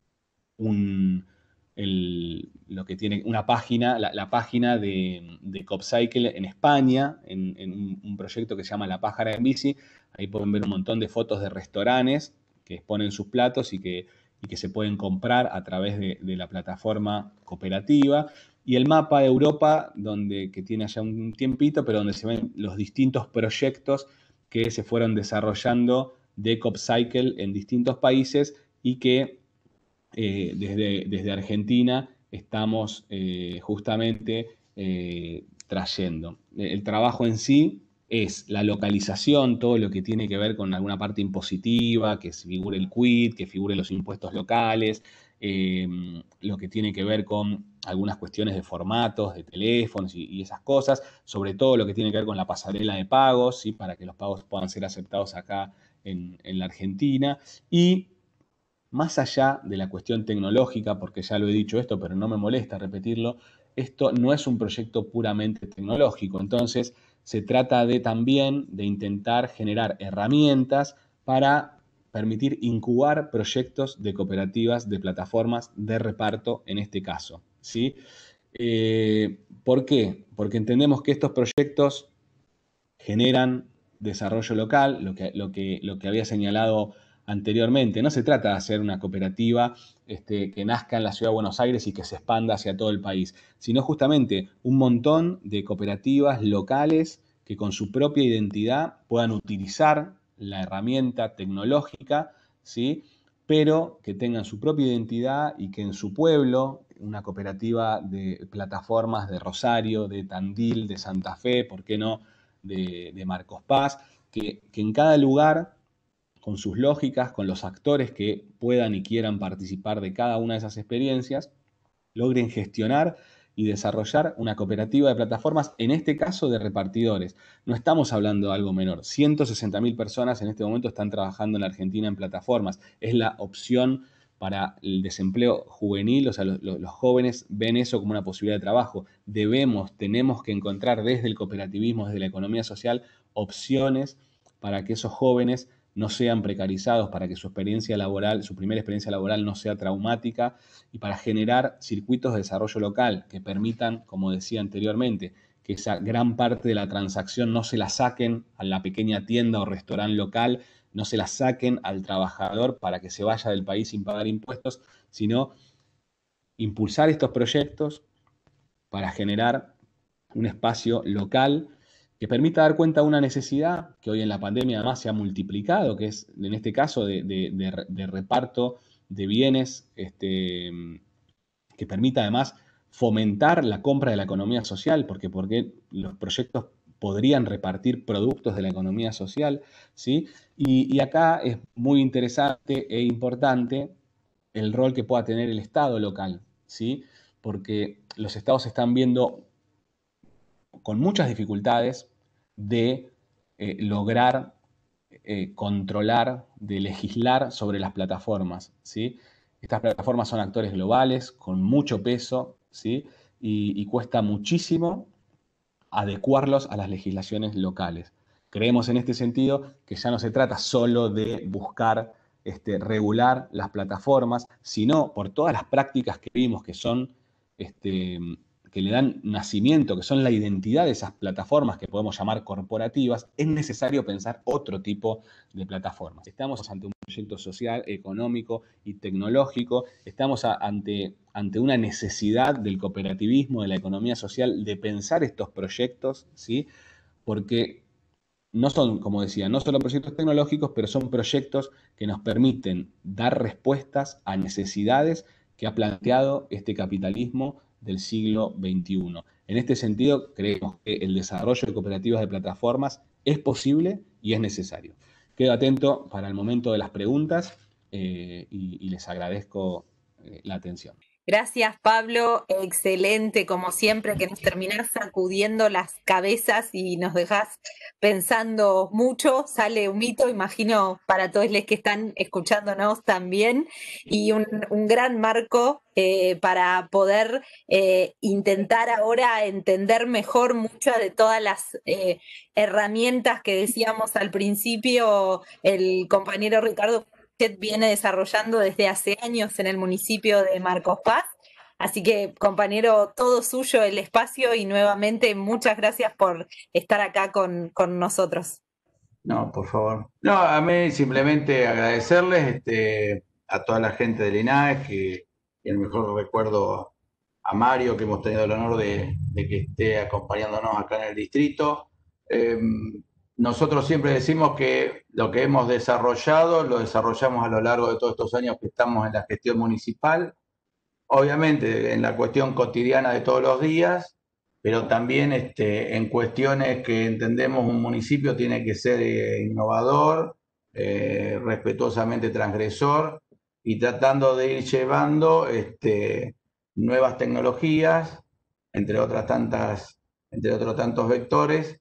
un, el, lo que tiene una página, la, la página de, de CoopCycle en España, en, en un, un proyecto que se llama La Pájara en Bici. Ahí pueden ver un montón de fotos de restaurantes que exponen sus platos y que, y que se pueden comprar a través de, de la plataforma cooperativa. Y el mapa de Europa, donde, que tiene ya un tiempito, pero donde se ven los distintos proyectos que se fueron desarrollando de CoopCycle en distintos países y que eh, desde, desde Argentina estamos eh, justamente eh, trayendo. El trabajo en sí es la localización, todo lo que tiene que ver con alguna parte impositiva, que figure el quit, que figure los impuestos locales, eh, lo que tiene que ver con algunas cuestiones de formatos, de teléfonos y, y, esas cosas, sobre todo lo que tiene que ver con la pasarela de pagos, ¿sí? Para que los pagos puedan ser aceptados acá en, en la Argentina. Y más allá de la cuestión tecnológica, porque ya lo he dicho esto, pero no me molesta repetirlo, esto no es un proyecto puramente tecnológico. Entonces, se trata de también de intentar generar herramientas para permitir incubar proyectos de cooperativas, de plataformas de reparto en este caso, ¿sí? Eh, ¿Por qué? Porque entendemos que estos proyectos generan desarrollo local, lo que, lo que, lo que había señalado anteriormente. No se trata de hacer una cooperativa este, que nazca en la ciudad de Buenos Aires y que se expanda hacia todo el país, sino justamente un montón de cooperativas locales que con su propia identidad puedan utilizar la herramienta tecnológica, ¿sí? pero que tengan su propia identidad y que en su pueblo, una cooperativa de plataformas de Rosario, de Tandil, de Santa Fe, ¿por qué no?, de, de Marcos Paz, que, que en cada lugar, con sus lógicas, con los actores que puedan y quieran participar de cada una de esas experiencias, logren gestionar y desarrollar una cooperativa de plataformas, en este caso de repartidores. No estamos hablando de algo menor. ciento sesenta mil personas en este momento están trabajando en la Argentina en plataformas. Es la opción para el desempleo juvenil, o sea, los, los jóvenes ven eso como una posibilidad de trabajo. Debemos, tenemos que encontrar desde el cooperativismo, desde la economía social, opciones para que esos jóvenes no sean precarizados, para que su experiencia laboral, su primera experiencia laboral no sea traumática, y para generar circuitos de desarrollo local que permitan, como decía anteriormente, que esa gran parte de la transacción no se la saquen a la pequeña tienda o restaurante local, no se la saquen al trabajador para que se vaya del país sin pagar impuestos, sino impulsar estos proyectos para generar un espacio local que permita dar cuenta de una necesidad que hoy en la pandemia además se ha multiplicado, que es en este caso de, de, de, de reparto de bienes, este, que permita además fomentar la compra de la economía social, porque, porque los proyectos podrían repartir productos de la economía social, ¿sí? Y, y acá es muy interesante e importante el rol que pueda tener el Estado local, ¿sí? Porque los estados están viendo con muchas dificultades de eh, lograr eh, controlar, de legislar sobre las plataformas, ¿sí? Estas plataformas son actores globales con mucho peso, ¿sí? Y, y cuesta muchísimo adecuarlos a las legislaciones locales. Creemos en este sentido que ya no se trata solo de buscar este, regular las plataformas, sino por todas las prácticas que vimos que son este, que le dan nacimiento, que son la identidad de esas plataformas que podemos llamar corporativas, es necesario pensar otro tipo de plataformas. Estamos ante un proyecto social, económico y tecnológico, estamos a, ante, ante una necesidad del cooperativismo, de la economía social, de pensar estos proyectos, ¿sí? Porque no son, como decía, no solo proyectos tecnológicos, pero son proyectos que nos permiten dar respuestas a necesidades que ha planteado este capitalismo del siglo veintiuno. En este sentido, creemos que el desarrollo de cooperativas de plataformas es posible y es necesario. Quedo atento para el momento de las preguntas eh, y, y les agradezco eh, la atención. Gracias, Pablo. Excelente, como siempre, que nos terminás sacudiendo las cabezas y nos dejás pensando mucho. Sale un mito, imagino, para todos los que están escuchándonos también, y un, un gran marco eh, para poder eh, intentar ahora entender mejor muchas de todas las eh, herramientas que decíamos al principio. El compañero Ricardo viene desarrollando desde hace años en el municipio de Marcos Paz. Así que, compañero, todo suyo el espacio y nuevamente muchas gracias por estar acá con, con nosotros. No, por favor. No, a mí simplemente agradecerles este, a toda la gente del INAE, que y el mejor recuerdo a Mario, que hemos tenido el honor de, de que esté acompañándonos acá en el distrito. Eh, nosotros siempre decimos que lo que hemos desarrollado lo desarrollamos a lo largo de todos estos años que estamos en la gestión municipal, obviamente en la cuestión cotidiana de todos los días, pero también este, en cuestiones que entendemos un municipio tiene que ser eh, innovador, eh, respetuosamente transgresor y tratando de ir llevando este, nuevas tecnologías, entre otras tantas, entre otros tantos vectores,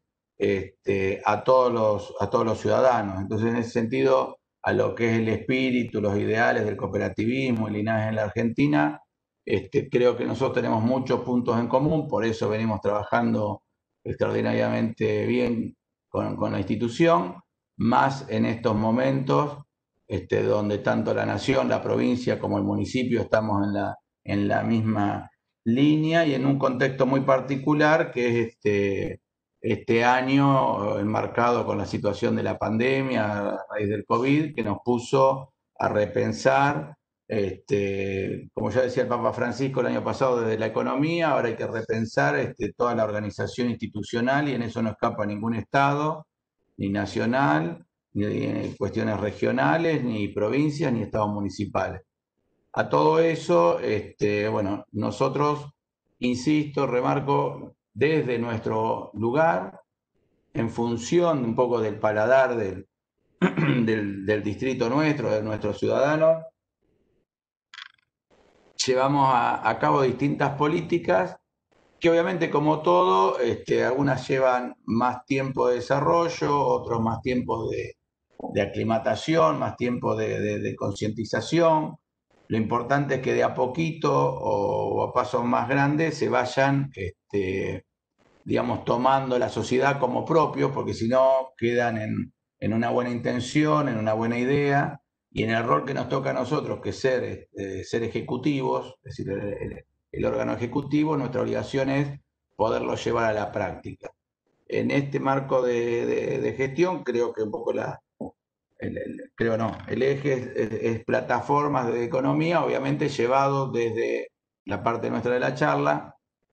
este, a, todos los, a todos los ciudadanos. Entonces, en ese sentido, a lo que es el espíritu, los ideales del cooperativismo, el linaje en la Argentina, este, creo que nosotros tenemos muchos puntos en común, por eso venimos trabajando extraordinariamente bien con, con la institución, más en estos momentos este, donde tanto la nación, la provincia como el municipio estamos en la, en la misma línea y en un contexto muy particular que es este, este año enmarcado con la situación de la pandemia a raíz del COVID, que nos puso a repensar, este, como ya decía el Papa Francisco el año pasado, desde la economía, ahora hay que repensar este, toda la organización institucional y en eso no escapa ningún Estado, ni nacional, ni cuestiones regionales, ni provincias, ni estados municipales. A todo eso, este, bueno, nosotros, insisto, remarco, desde nuestro lugar, en función un poco del paladar del, del, del distrito nuestro, de nuestros ciudadanos, llevamos a, a cabo distintas políticas que obviamente, como todo, este, algunas llevan más tiempo de desarrollo, otros más tiempo de, de aclimatación, más tiempo de, de, de concientización. Lo importante es que de a poquito o, o a pasos más grandes se vayan, este, digamos, tomando la sociedad como propio, porque si no quedan en, en una buena intención, en una buena idea, y en el rol que nos toca a nosotros, que es ser, eh, ser ejecutivos, es decir, el, el, el órgano ejecutivo, nuestra obligación es poderlo llevar a la práctica. En este marco de, de, de gestión, creo que un poco la, el, el, creo no, el eje es, es, es plataformas de economía, obviamente llevado desde la parte nuestra de la charla,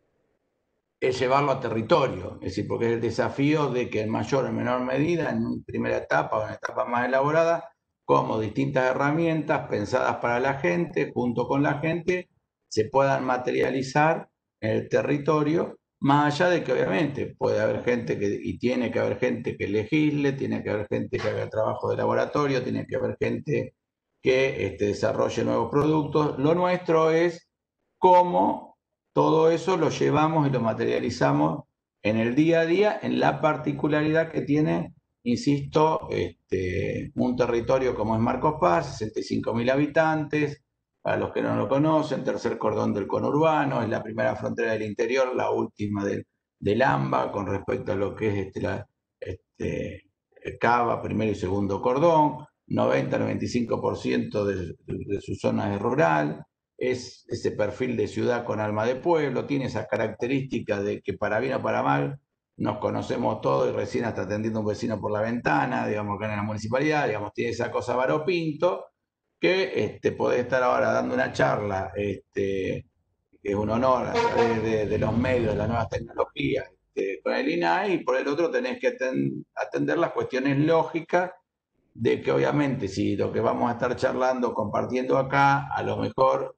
es llevarlo a territorio, es decir, porque es el desafío de que en mayor o menor medida, en primera etapa o en etapa más elaborada, como distintas herramientas pensadas para la gente, junto con la gente, se puedan materializar en el territorio, más allá de que obviamente puede haber gente que, y tiene que haber gente que legisle, tiene que haber gente que haga trabajo de laboratorio, tiene que haber gente que este, desarrolle nuevos productos. Lo nuestro es cómo todo eso lo llevamos y lo materializamos en el día a día, en la particularidad que tiene, insisto, este, un territorio como es Marcos Paz, sesenta y cinco mil habitantes, para los que no lo conocen, tercer cordón del conurbano, es la primera frontera del interior, la última del, del AMBA con respecto a lo que es este, la, este, Cava, primero y segundo cordón, noventa a noventa y cinco por ciento de, de, de su zona es rural, es ese perfil de ciudad con alma de pueblo, tiene esas características de que para bien o para mal nos conocemos todos y recién hasta atendiendo a un vecino por la ventana, digamos, que en la municipalidad, digamos, tiene esa cosa variopinto, que este, podés estar ahora dando una charla, este, que es un honor a través de, de los medios, de las nuevas tecnologías, este, con el I N A E, y por el otro tenés que atend, atender las cuestiones lógicas de que obviamente si lo que vamos a estar charlando, compartiendo acá, a lo mejor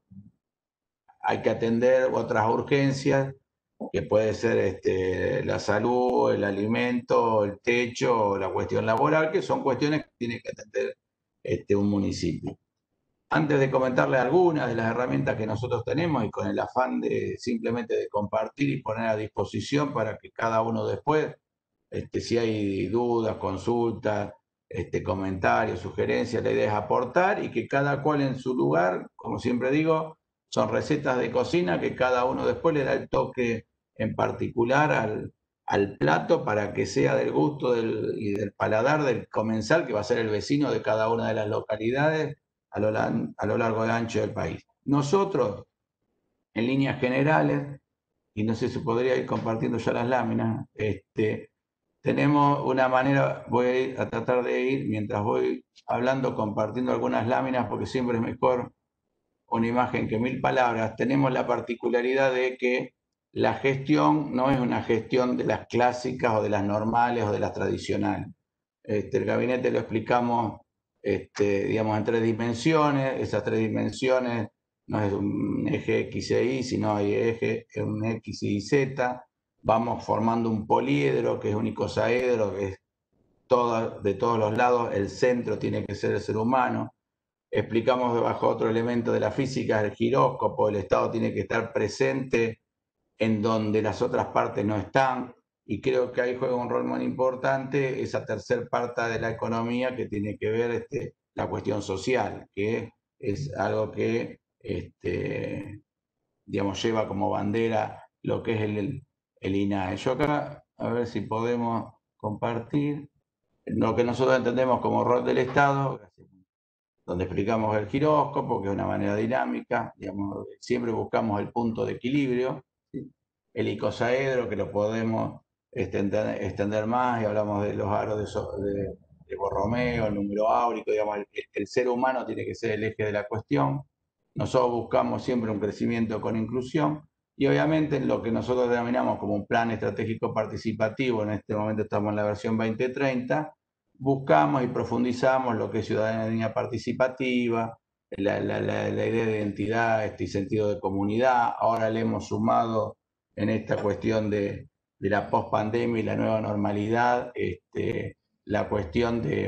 hay que atender otras urgencias, que puede ser este, la salud, el alimento, el techo, la cuestión laboral, que son cuestiones que tiene que atender este, un municipio. Antes de comentarle algunas de las herramientas que nosotros tenemos y con el afán de simplemente de compartir y poner a disposición para que cada uno después, este, si hay dudas, consultas, este, comentarios, sugerencias, la idea es aportar y que cada cual en su lugar, como siempre digo, son recetas de cocina que cada uno después le da el toque en particular al, al plato para que sea del gusto del, y del paladar del comensal, que va a ser el vecino de cada una de las localidades a lo, a lo largo y ancho del país. Nosotros, en líneas generales, y no sé si podría ir compartiendo ya las láminas, este, tenemos una manera, voy a, ir, a tratar de ir, mientras voy hablando, compartiendo algunas láminas, porque siempre es mejor una imagen que mil palabras. Tenemos la particularidad de que la gestión no es una gestión de las clásicas o de las normales o de las tradicionales. Este, el gabinete lo explicamos este, digamos, en tres dimensiones. Esas tres dimensiones no es un eje X e Y, sino hay eje, un X, Y, Z. Vamos formando un poliedro, que es un icosaedro, que es todo, de todos los lados, el centro tiene que ser el ser humano. Explicamos debajo otro elemento de la física, el giróscopo, el Estado tiene que estar presente en donde las otras partes no están, y creo que ahí juega un rol muy importante esa tercer parte de la economía que tiene que ver este, la cuestión social, que es algo que este, digamos, lleva como bandera lo que es el, el I N A E. Yo acá, a ver si podemos compartir lo que nosotros entendemos como rol del Estado, donde explicamos el giróscopo, que es una manera dinámica, digamos, siempre buscamos el punto de equilibrio, ¿sí? El icosaedro, que lo podemos extender, extender más, y hablamos de los aros de, de, de Borromeo, el número áurico, digamos, el, el ser humano tiene que ser el eje de la cuestión. Nosotros buscamos siempre un crecimiento con inclusión, y obviamente en lo que nosotros denominamos como un plan estratégico participativo, en este momento estamos en la versión veinte treinta, buscamos y profundizamos lo que es ciudadanía participativa, la, la, la, la idea de identidad este, y sentido de comunidad. Ahora le hemos sumado en esta cuestión de, de la pospandemia y la nueva normalidad, este, la cuestión de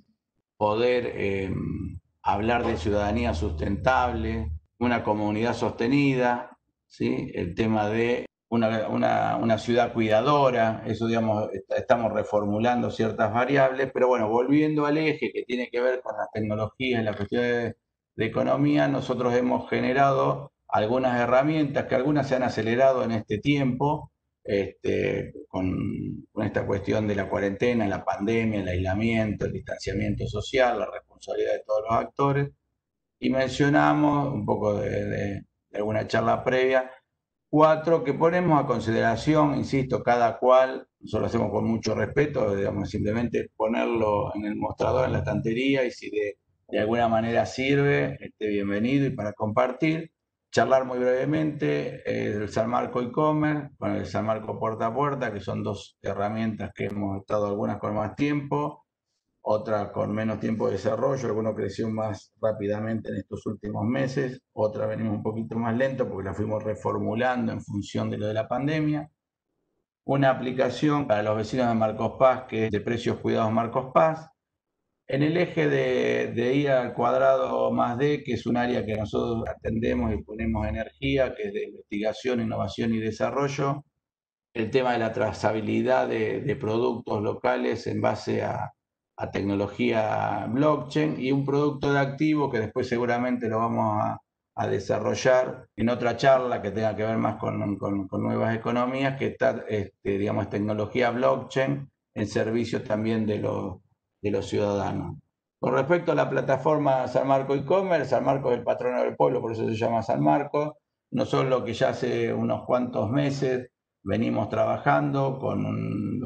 poder eh, hablar de ciudadanía sustentable, una comunidad sostenida, ¿sí? El tema de una, una, una ciudad cuidadora, eso digamos, estamos reformulando ciertas variables, pero bueno, volviendo al eje que tiene que ver con las tecnologías y la cuestión de, de economía, nosotros hemos generado algunas herramientas que algunas se han acelerado en este tiempo, este, con, con esta cuestión de la cuarentena, la pandemia, el aislamiento, el distanciamiento social, la responsabilidad de todos los actores, y mencionamos un poco de, de, de alguna charla previa, cuatro que ponemos a consideración, insisto, cada cual, nosotros lo hacemos con mucho respeto, digamos, simplemente ponerlo en el mostrador, en la estantería, y si de, de alguna manera sirve, esté bienvenido y para compartir. Charlar muy brevemente eh, el San Marco e-commerce, con el San Marco puerta a puerta, que son dos herramientas que hemos estado algunas con más tiempo, otra con menos tiempo de desarrollo, algunos creció más rápidamente en estos últimos meses, otra venimos un poquito más lento porque la fuimos reformulando en función de lo de la pandemia. Una aplicación para los vecinos de Marcos Paz, que es de precios cuidados Marcos Paz. En el eje de, de I al cuadrado más D, que es un área que nosotros atendemos y ponemos energía, que es de investigación, innovación y desarrollo, el tema de la trazabilidad de, de productos locales en base a, a tecnología blockchain, y un producto de activo que después seguramente lo vamos a, a desarrollar en otra charla que tenga que ver más con, con, con nuevas economías, que está, este, digamos, tecnología blockchain en servicio también de los, de los ciudadanos. Con respecto a la plataforma San Marco e-commerce, San Marco es el patrono del pueblo, por eso se llama San Marco. Nosotros lo que ya hace unos cuantos meses venimos trabajando con un,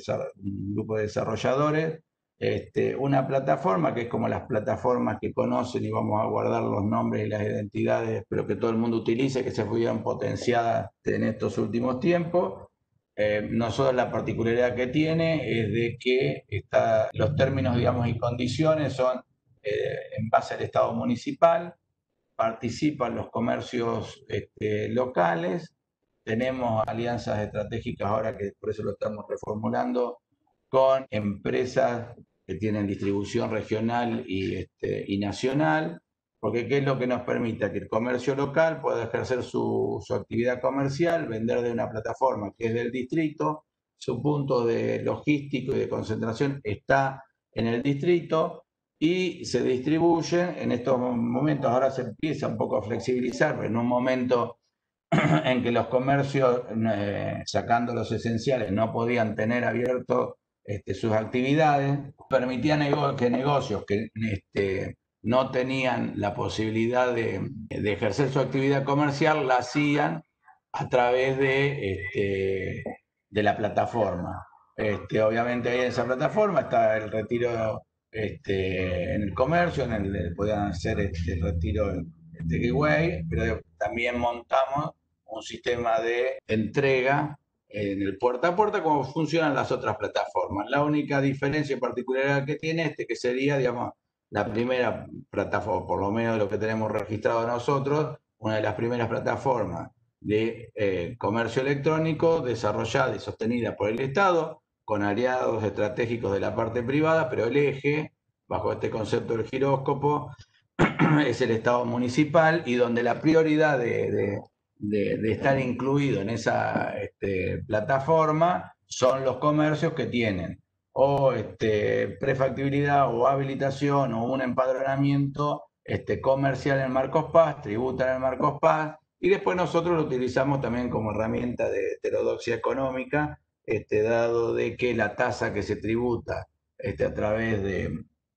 un grupo de desarrolladores, este, una plataforma que es como las plataformas que conocen, y vamos a guardar los nombres y las identidades, pero que todo el mundo utilice, que se fueron potenciadas en estos últimos tiempos. Eh, nosotros la particularidad que tiene es de que está, los términos, digamos, y condiciones son eh, en base al Estado municipal, participan los comercios este, locales. Tenemos alianzas estratégicas ahora, que por eso lo estamos reformulando, con empresas que tienen distribución regional y, este, y nacional, porque ¿qué es lo que nos permite? Que el comercio local pueda ejercer su, su actividad comercial, vender de una plataforma que es del distrito, su punto de logístico y de concentración está en el distrito, y se distribuyen en estos momentos. Ahora se empieza un poco a flexibilizar, pero en un momento en que los comercios, eh, sacando los esenciales, no podían tener abierto este, sus actividades, permitían nego que negocios que este, no tenían la posibilidad de, de ejercer su actividad comercial, la hacían a través de, este, de la plataforma. Este, obviamente ahí en esa plataforma está el retiro este, en el comercio, en el podían hacer este, el retiro de giveaway, pero también montamos un sistema de entrega en el puerta a puerta como funcionan las otras plataformas. La única diferencia y particularidad que tiene este, que sería, digamos, la primera plataforma, por lo menos lo que tenemos registrado nosotros, una de las primeras plataformas de eh, comercio electrónico desarrollada y sostenida por el Estado, con aliados estratégicos de la parte privada, pero el eje, bajo este concepto del giróscopo, es el Estado municipal, y donde la prioridad de, de, de, de estar incluido en esa este, plataforma son los comercios que tienen o este, prefactibilidad o habilitación o un empadronamiento este, comercial en Marcos Paz, tributan en Marcos Paz, y después nosotros lo utilizamos también como herramienta de heterodoxia económica, este, dado de que la tasa que se tributa este, a través de,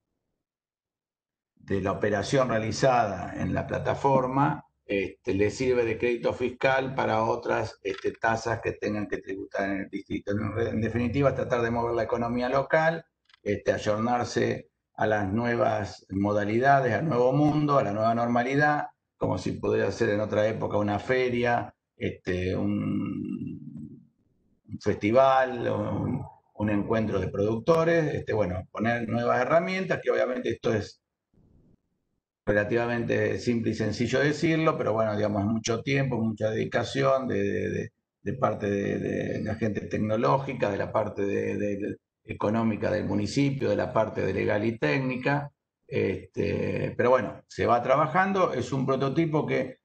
de la operación realizada en la plataforma este, le sirve de crédito fiscal para otras este, tasas que tengan que tributar en el distrito. En definitiva, tratar de mover la economía local, este, ayornarse a las nuevas modalidades, al nuevo mundo, a la nueva normalidad, como si pudiera ser en otra época una feria, este, un, un festival, un, un encuentro de productores, este, bueno, poner nuevas herramientas, que obviamente esto es relativamente simple y sencillo decirlo, pero bueno, digamos, mucho tiempo, mucha dedicación de, de, de, de parte de, de, la gente tecnológica, de la parte de, de, económica del municipio, de la parte de legal y técnica, este, pero bueno, se va trabajando, es un prototipo que,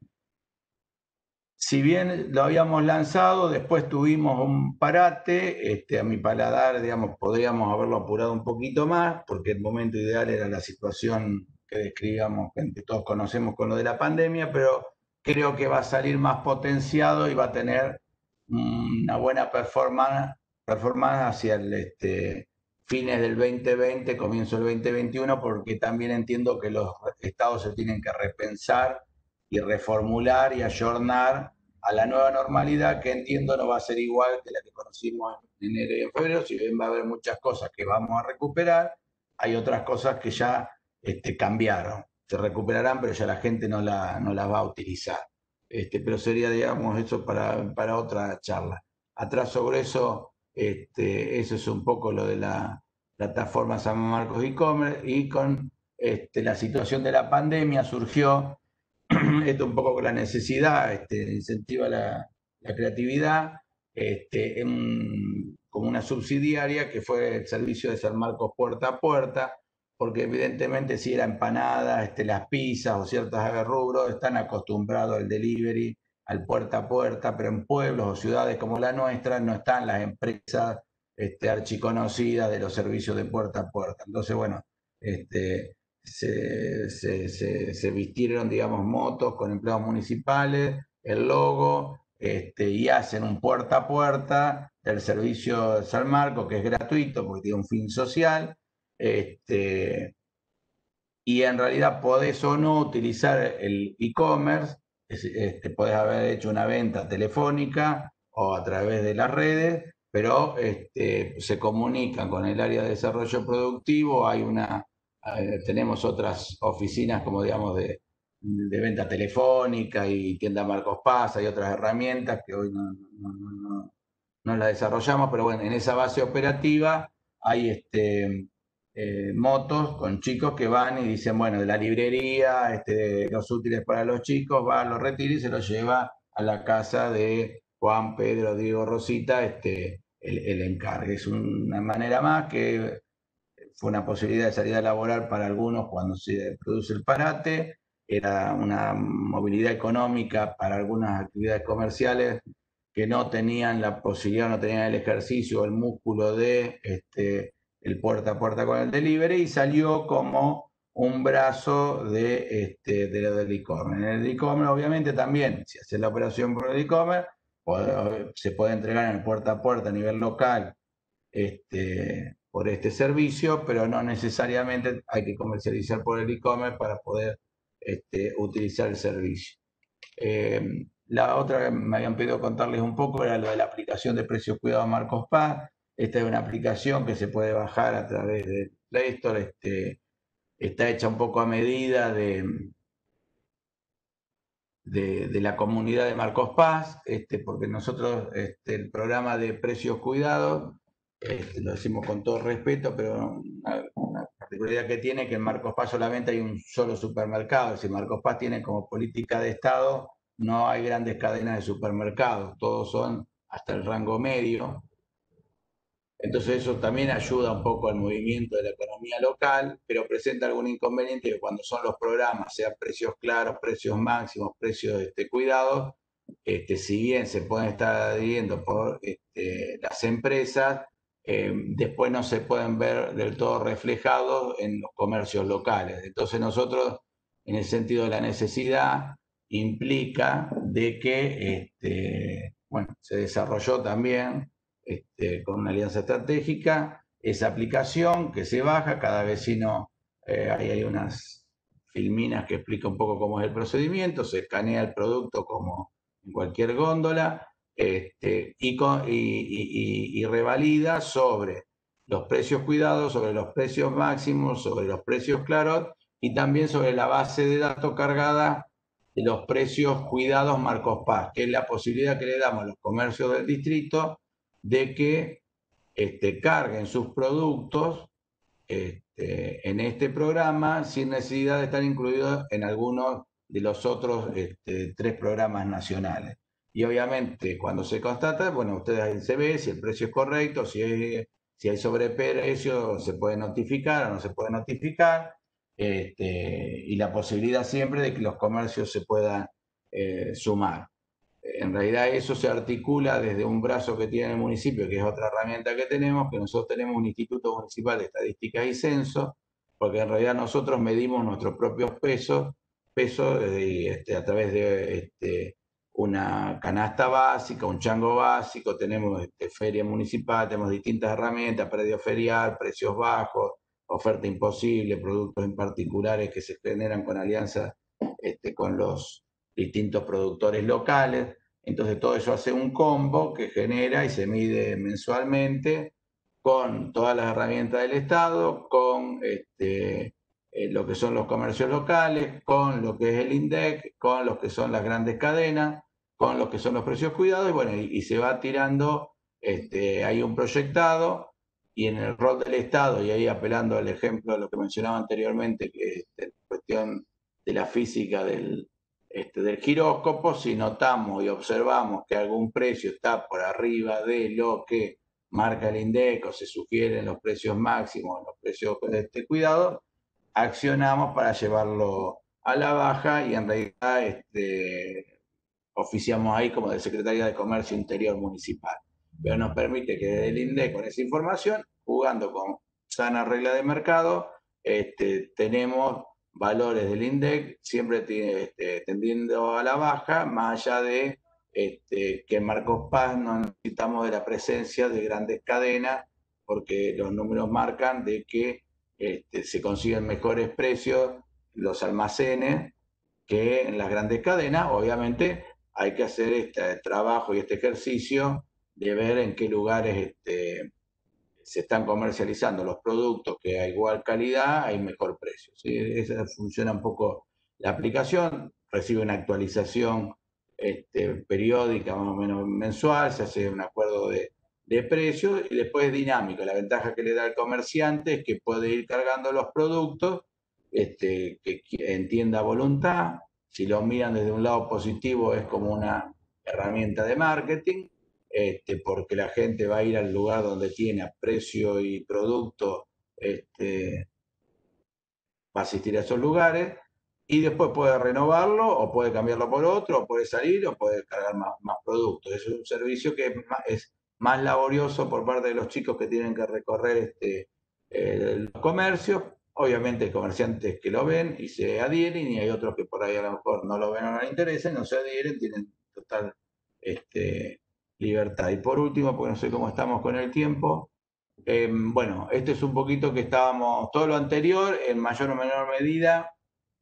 si bien lo habíamos lanzado, después tuvimos un parate, este, a mi paladar, digamos, podríamos haberlo apurado un poquito más, porque el momento ideal era la situación que describíamos, que todos conocemos con lo de la pandemia, pero creo que va a salir más potenciado y va a tener una buena performance, performance hacia el este, fines del veinte veinte, comienzo del veinte veintiuno, porque también entiendo que los estados se tienen que repensar y reformular y ayornar a la nueva normalidad, que entiendo no va a ser igual que la que conocimos en enero y en febrero. Si bien va a haber muchas cosas que vamos a recuperar, hay otras cosas que ya este, cambiaron. Se recuperarán, pero ya la gente no, la, no las va a utilizar. Este, pero sería, digamos, eso para, para otra charla. Atrás sobre eso, este, eso es un poco lo de la plataforma San Marcos e-commerce, y con este, la situación de la pandemia surgió esto un poco con la necesidad, este, incentiva la, la creatividad, este, en, como una subsidiaria que fue el servicio de San Marcos puerta a puerta, porque evidentemente si era empanada, este, las pizzas o ciertos rubros están acostumbrados al delivery, al puerta a puerta, pero en pueblos o ciudades como la nuestra no están las empresas este, archiconocidas de los servicios de puerta a puerta. Entonces, bueno, este, Se, se, se, se vistieron, digamos, motos con empleados municipales, el logo, este, y hacen un puerta a puerta del servicio de San Marcos, que es gratuito porque tiene un fin social, este, y en realidad podés o no utilizar el e-commerce, este, podés haber hecho una venta telefónica o a través de las redes, pero este, se comunican con el área de desarrollo productivo, hay una eh, tenemos otras oficinas como digamos de, de, venta telefónica y tienda Marcos Paz, hay otras herramientas que hoy no, no, no, no, no las desarrollamos, pero bueno, en esa base operativa hay este, eh, motos con chicos que van y dicen, bueno, de la librería, este, los útiles para los chicos, va, los retira y se los lleva a la casa de Juan, Pedro, Diego, Rosita, este, el, el encargue. Es una manera más que fue una posibilidad de salida laboral para algunos cuando se produce el parate, era una movilidad económica para algunas actividades comerciales que no tenían la posibilidad, no tenían el ejercicio, el músculo de este, el puerta a puerta con el delivery, y salió como un brazo de, este, de lo del e-commerce. En el e-commerce, obviamente, también, si haces la operación por el e-commerce, se puede entregar en el puerta a puerta a nivel local, este, por este servicio, pero no necesariamente hay que comercializar por el e-commerce para poder este, utilizar el servicio. Eh, la otra que me habían pedido contarles un poco era lo de la aplicación de precios cuidados Marcos Paz. Esta es una aplicación que se puede bajar a través de Play Store, este, está hecha un poco a medida de, de, de la comunidad de Marcos Paz, este, porque nosotros este, el programa de precios cuidados, este, lo decimos con todo respeto, pero una, una particularidad que tiene es que en Marcos Paz solamente hay un solo supermercado. Si Marcos Paz tiene como política de Estado, no hay grandes cadenas de supermercados, todos son hasta el rango medio. Entonces eso también ayuda un poco al movimiento de la economía local, pero presenta algún inconveniente que cuando son los programas, sean precios claros, precios máximos, precios este, cuidados, este, si bien se pueden estar adhiriendo por este, las empresas, eh, después no se pueden ver del todo reflejados en los comercios locales. Entonces nosotros, en el sentido de la necesidad, implica de que este, bueno, se desarrolló también Este, con una alianza estratégica, esa aplicación que se baja, cada vecino, eh, ahí hay unas filminas que explican un poco cómo es el procedimiento, se escanea el producto como en cualquier góndola, este, y, con, y, y, y revalida sobre los precios cuidados, sobre los precios máximos, sobre los precios claros, y también sobre la base de datos cargada de los precios cuidados Marcos Paz, que es la posibilidad que le damos a los comercios del distrito de que este, carguen sus productos este, en este programa sin necesidad de estar incluidos en algunos de los otros este, tres programas nacionales. Y obviamente cuando se constata, bueno, ustedes ahí se ve si el precio es correcto, si, es, si hay sobreprecio, se puede notificar o no se puede notificar, este, y la posibilidad siempre de que los comercios se puedan eh, sumar. En realidad eso se articula desde un brazo que tiene el municipio, que es otra herramienta que tenemos, que nosotros tenemos un Instituto Municipal de Estadísticas y Censo, porque en realidad nosotros medimos nuestros propios pesos, pesos y, este, a través de este, una canasta básica, un chango básico, tenemos este, feria municipal, tenemos distintas herramientas, predio ferial, precios bajos, oferta imposible, productos en particulares que se generan con alianzas este, con los distintos productores locales. Entonces todo eso hace un combo que genera y se mide mensualmente con todas las herramientas del Estado, con este, eh, lo que son los comercios locales, con lo que es el INDEC, con lo que son las grandes cadenas, con lo que son los precios cuidados, y bueno, y, y se va tirando, este, hay un proyectado, y en el rol del Estado, y ahí apelando al ejemplo de lo que mencionaba anteriormente, que es este, cuestión de la física del, este, del giróscopo, si notamos y observamos que algún precio está por arriba de lo que marca el INDEC o se sugieren los precios máximos, los precios de este cuidado, accionamos para llevarlo a la baja y en realidad este, oficiamos ahí como de Secretaría de Comercio Interior Municipal. Pero nos permite que desde el INDEC con esa información, jugando con sana regla de mercado, este, tenemos valores del INDEC siempre tiene, este, tendiendo a la baja, más allá de este, que en Marcos Paz no necesitamos de la presencia de grandes cadenas, porque los números marcan de que este, se consiguen mejores precios los almacenes que en las grandes cadenas. Obviamente hay que hacer este trabajo y este ejercicio de ver en qué lugares este, se están comercializando los productos que a igual calidad hay mejor precio. ¿Sí? Esa funciona un poco la aplicación, recibe una actualización este, periódica, más o menos mensual, se hace un acuerdo de, de precios y después es dinámico. La ventaja que le da al comerciante es que puede ir cargando los productos este, que entienda voluntad. Si lo miran desde un lado positivo es como una herramienta de marketing. Este, porque la gente va a ir al lugar donde tiene a precio y producto, este, va a asistir a esos lugares y después puede renovarlo o puede cambiarlo por otro, o puede salir o puede cargar más, más productos. Es un servicio que es más, es más laborioso por parte de los chicos que tienen que recorrer este, eh, los comercios. Obviamente hay comerciantes que lo ven y se adhieren y hay otros que por ahí a lo mejor no lo ven o no les interesa, no se adhieren, tienen total este, libertad. Y por último, porque no sé cómo estamos con el tiempo, eh, bueno, este es un poquito que estábamos, todo lo anterior, en mayor o menor medida,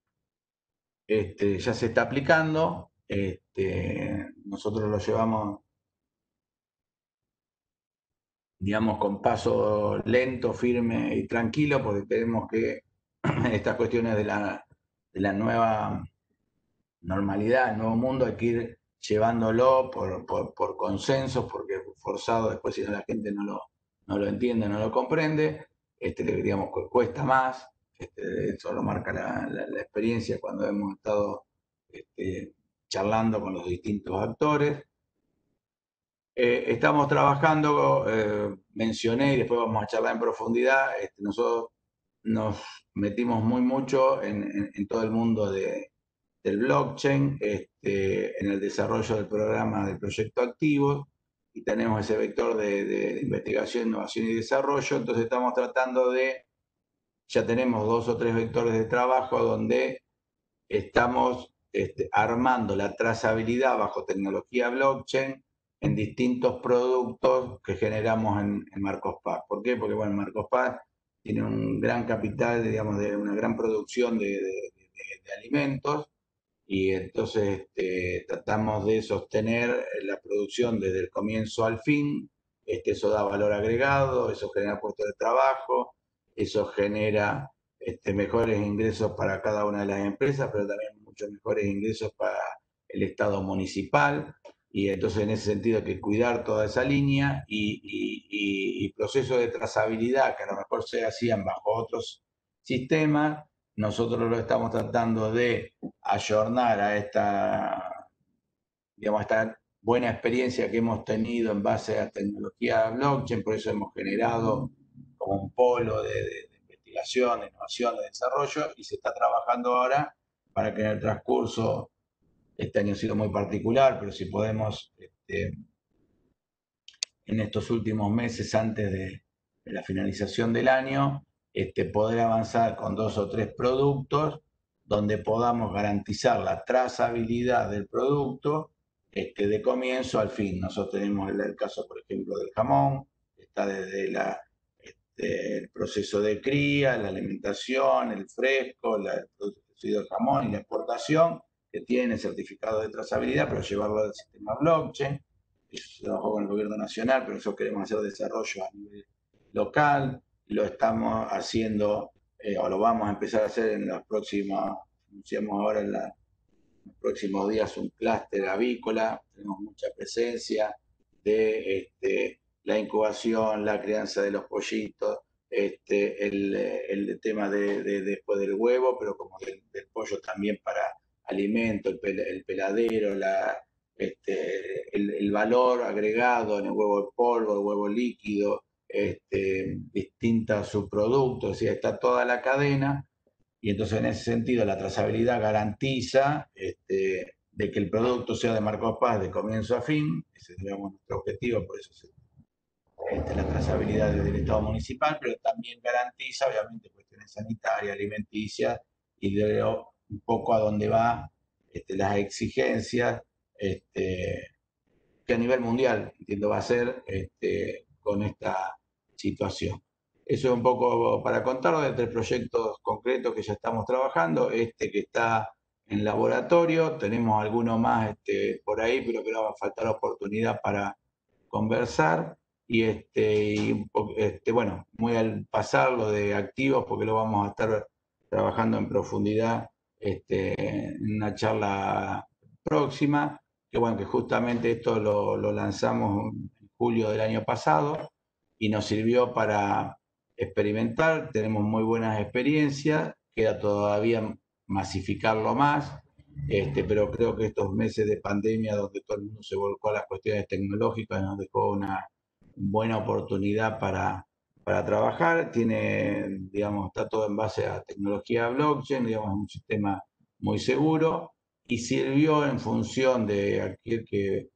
este, ya se está aplicando. Este, nosotros lo llevamos, digamos, con paso lento, firme y tranquilo, porque tenemos que, estas cuestiones de la, de la nueva normalidad, el nuevo mundo, hay que ir llevándolo por, por, por consensos, porque forzado después si no la gente no lo, no lo entiende, no lo comprende, este, digamos, cuesta más, este, eso lo marca la, la, la experiencia cuando hemos estado este, charlando con los distintos actores. Eh, estamos trabajando, eh, mencioné y después vamos a charlar en profundidad, este, nosotros nos metimos muy mucho en, en, en todo el mundo de, del blockchain, este, en el desarrollo del programa del proyecto activo, y tenemos ese vector de, de investigación, innovación y desarrollo. Entonces estamos tratando de, ya tenemos dos o tres vectores de trabajo donde estamos este, armando la trazabilidad bajo tecnología blockchain en distintos productos que generamos en, en Marcos Paz. ¿Por qué? Porque bueno, Marcos Paz tiene un gran capital, digamos, de una gran producción de, de, de, de alimentos, y entonces este, tratamos de sostener la producción desde el comienzo al fin. Este, eso da valor agregado, eso genera puestos de trabajo, eso genera este, mejores ingresos para cada una de las empresas, pero también muchos mejores ingresos para el Estado municipal. y entonces en ese sentido hay que cuidar toda esa línea y, y, y, y procesos de trazabilidad que a lo mejor se hacían bajo otros sistemas, nosotros lo estamos tratando de ayornar a esta, digamos, a esta buena experiencia que hemos tenido en base a tecnología blockchain, por eso hemos generado como un polo de, de, de investigación, de innovación, de desarrollo, y se está trabajando ahora para que en el transcurso, este año ha sido muy particular, pero si podemos, este, en estos últimos meses antes de, de la finalización del año, este, poder avanzar con dos o tres productos donde podamos garantizar la trazabilidad del producto este, de comienzo al fin. Nosotros tenemos el, el caso, por ejemplo, del jamón, está desde la, este, el proceso de cría, la alimentación, el fresco, la, el producido de jamón y la exportación, que tiene certificado de trazabilidad, pero llevarlo al sistema blockchain. Eso se trabajó con el gobierno nacional, pero nosotros queremos hacer desarrollo a nivel local, lo estamos haciendo, eh, o lo vamos a empezar a hacer en las próximas, anunciamos ahora en, la, en los próximos días un clúster avícola, tenemos mucha presencia de este, la incubación, la crianza de los pollitos, este, el, el tema de, de, después del huevo, pero como del, del pollo también para alimento, el, pel, el peladero, la, este, el, el valor agregado en el huevo de polvo, el huevo líquido, este, distintos subproductos, o sea, está toda la cadena, y entonces en ese sentido la trazabilidad garantiza este, de que el producto sea de Marcos Paz de comienzo a fin, ese es digamos, nuestro objetivo, por eso se, este, la trazabilidad del Estado municipal, pero también garantiza obviamente cuestiones sanitarias, alimenticias, y de un poco a dónde va este, las exigencias este, que a nivel mundial, entiendo, va a ser este, con esta situación. Eso es un poco para contarlo de tres proyectos concretos que ya estamos trabajando. Este que está en laboratorio, tenemos alguno más este, por ahí, pero que no va a faltar oportunidad para conversar. Y, este, y este, bueno, muy al pasar lo de activos, porque lo vamos a estar trabajando en profundidad este, en una charla próxima, que bueno, que justamente esto lo, lo lanzamos en julio del año pasado y nos sirvió para experimentar, tenemos muy buenas experiencias, queda todavía masificarlo más, este, pero creo que estos meses de pandemia donde todo el mundo se volcó a las cuestiones tecnológicas nos dejó una buena oportunidad para, para trabajar, tiene, digamos, está todo en base a tecnología blockchain, digamos, un sistema muy seguro, y sirvió en función de aquel que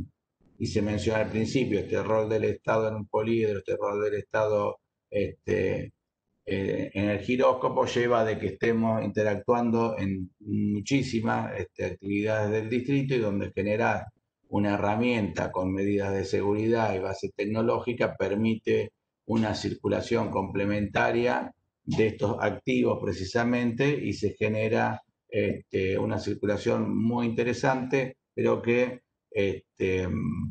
hice mencionar al principio, este rol del Estado en un políedro, este rol del Estado este, eh, en el giróscopo lleva de que estemos interactuando en muchísimas este, actividades del distrito y donde generar una herramienta con medidas de seguridad y base tecnológica permite una circulación complementaria de estos activos precisamente y se genera este, una circulación muy interesante, pero que este,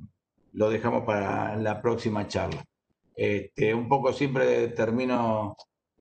lo dejamos para la próxima charla. Este, un poco siempre termino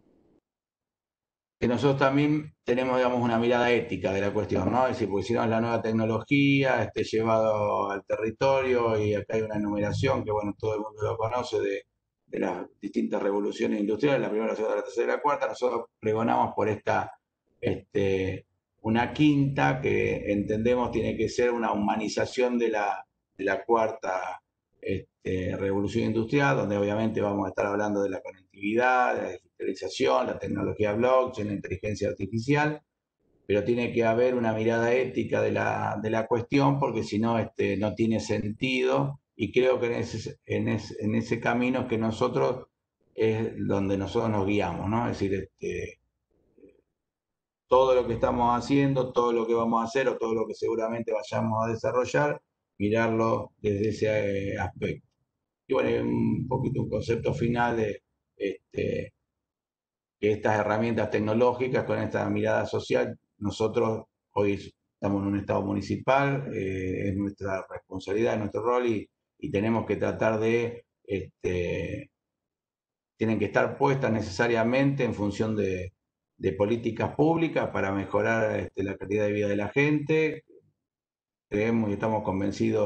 que nosotros también tenemos, digamos, una mirada ética de la cuestión, ¿no? Es decir, porque si no es la nueva tecnología, este, llevado al territorio, y acá hay una enumeración que, bueno, todo el mundo lo conoce de, de las distintas revoluciones industriales, la primera, la segunda, la tercera y la cuarta. Nosotros pregonamos por esta, este, una quinta que entendemos tiene que ser una humanización de la, de la cuarta este, revolución industrial, donde obviamente vamos a estar hablando de la conectividad, de la digitalización, la tecnología blockchain, la inteligencia artificial, pero tiene que haber una mirada ética de la, de la cuestión, porque si no, este, no tiene sentido, y creo que en ese, en ese, en ese camino es que nosotros es donde nosotros nos guiamos, ¿no? Es decir, este, todo lo que estamos haciendo, todo lo que vamos a hacer o todo lo que seguramente vayamos a desarrollar, mirarlo desde ese eh, aspecto. Y bueno, un poquito un concepto final de este, que estas herramientas tecnológicas con esta mirada social, nosotros hoy estamos en un estado municipal, eh, es nuestra responsabilidad, es nuestro rol y, y tenemos que tratar de, este, tienen que estar puestas necesariamente en función de, de políticas públicas para mejorar este, la calidad de vida de la gente. Creemos y estamos convencidos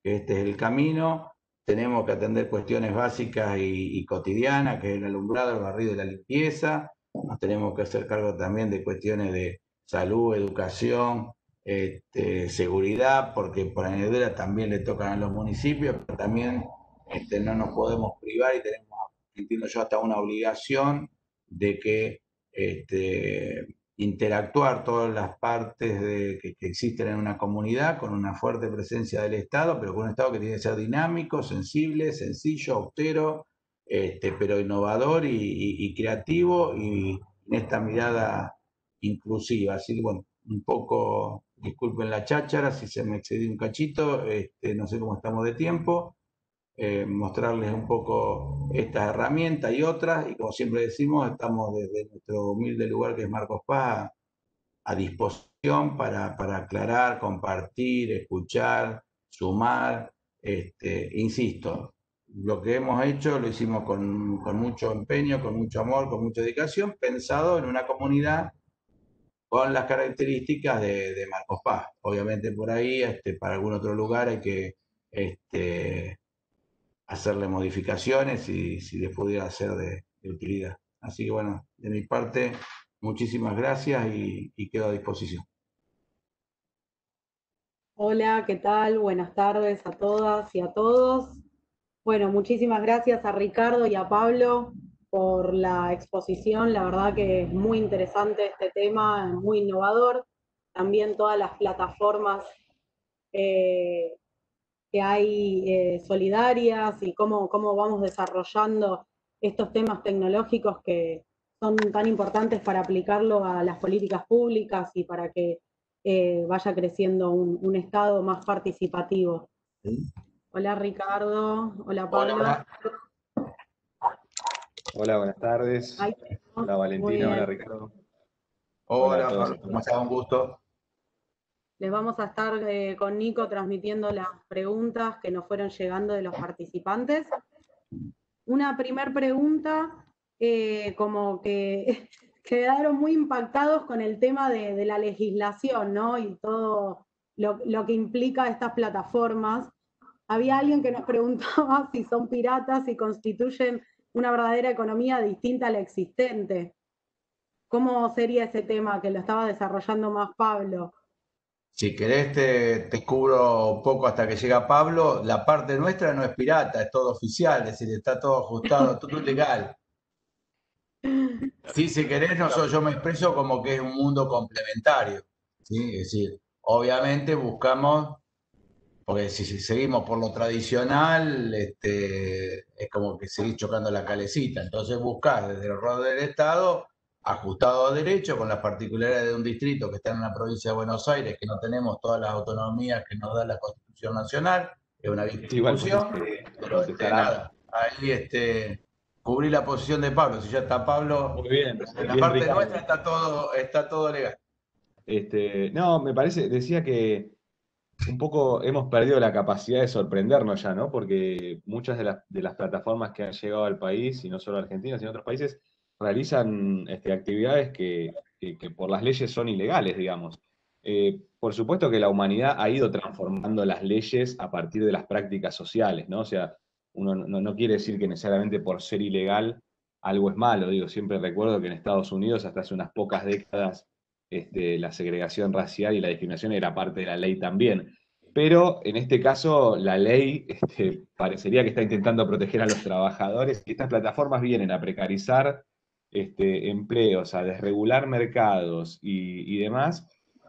que este es el camino. Tenemos que atender cuestiones básicas y, y cotidianas, que es el alumbrado, el barrido y la limpieza. Nos tenemos que hacer cargo también de cuestiones de salud, educación, este, seguridad, porque por añadidura también le tocan a los municipios, pero también este, no nos podemos privar y tenemos, entiendo yo, hasta una obligación de que este, interactuar todas las partes de, que, que existen en una comunidad con una fuerte presencia del Estado, pero con un Estado que tiene que ser dinámico, sensible, sencillo, austero, este, pero innovador y, y, y creativo, y en esta mirada inclusiva. Así que bueno, un poco, disculpen la cháchara si se me excedió un cachito, este, no sé cómo estamos de tiempo. Eh, mostrarles un poco estas herramientas y otras, y como siempre decimos, estamos desde nuestro humilde lugar que es Marcos Paz a disposición para, para aclarar, compartir, escuchar, sumar. Este, insisto, lo que hemos hecho lo hicimos con, con mucho empeño, con mucho amor, con mucha dedicación, pensado en una comunidad con las características de, de Marcos Paz. Obviamente por ahí, este, para algún otro lugar hay que este, hacerle modificaciones y si les pudiera ser de, de utilidad. Así que bueno, de mi parte, muchísimas gracias y, y quedo a disposición. Hola, ¿qué tal? Buenas tardes a todas y a todos. Bueno, muchísimas gracias a Ricardo y a Pablo por la exposición. La verdad que es muy interesante este tema, muy innovador. También todas las plataformas eh, que hay eh, solidarias y cómo, cómo vamos desarrollando estos temas tecnológicos que son tan importantes para aplicarlo a las políticas públicas y para que eh, vaya creciendo un, un Estado más participativo. ¿Sí? Hola Ricardo, hola Pablo. Hola, Hola, buenas tardes. Ahí, Hola Valentina, hola Ricardo. hola, hola Pablo, ¿cómo estás? Un gusto. Les vamos a estar eh, con Nico transmitiendo las preguntas que nos fueron llegando de los participantes. Una primer pregunta, eh, como que quedaron muy impactados con el tema de, de la legislación, ¿no? Y todo lo, lo que implica estas plataformas. Había alguien que nos preguntaba si son piratas y constituyen una verdadera economía distinta a la existente. ¿Cómo sería ese tema que lo estaba desarrollando más Pablo? Si querés te, te cubro un poco hasta que llega Pablo. La parte nuestra no es pirata, es todo oficial, es decir, está todo ajustado, todo legal. Sí, si querés, no soy, yo me expreso como que es un mundo complementario, ¿sí? Es decir, obviamente buscamos, porque si, si seguimos por lo tradicional, este, es como que seguís chocando la calecita. Entonces buscás desde el rol del Estado, ajustado a derecho, con las particularidades de un distrito que está en la provincia de Buenos Aires, que no tenemos todas las autonomías que nos da la Constitución Nacional, es una discusión, pero este, nada, ahí este, cubrí la posición de Pablo. Si ya está Pablo, muy bien, en la bien, parte Ricardo. nuestra está todo, está todo legal. Este, no, me parece, decía que un poco hemos perdido la capacidad de sorprendernos ya, ¿no? Porque muchas de las, de las plataformas que han llegado al país, y no solo a Argentina, sino a otros países, realizan este, actividades que, que, que por las leyes son ilegales, digamos. Eh, por supuesto que la humanidad ha ido transformando las leyes a partir de las prácticas sociales, ¿no? O sea, uno no, no quiere decir que necesariamente por ser ilegal algo es malo. Digo, siempre recuerdo que en Estados Unidos, hasta hace unas pocas décadas, este, la segregación racial y la discriminación era parte de la ley también. Pero en este caso, la ley este, parecería que está intentando proteger a los trabajadores y estas plataformas vienen a precarizar este, empleos, a desregular mercados y, y demás.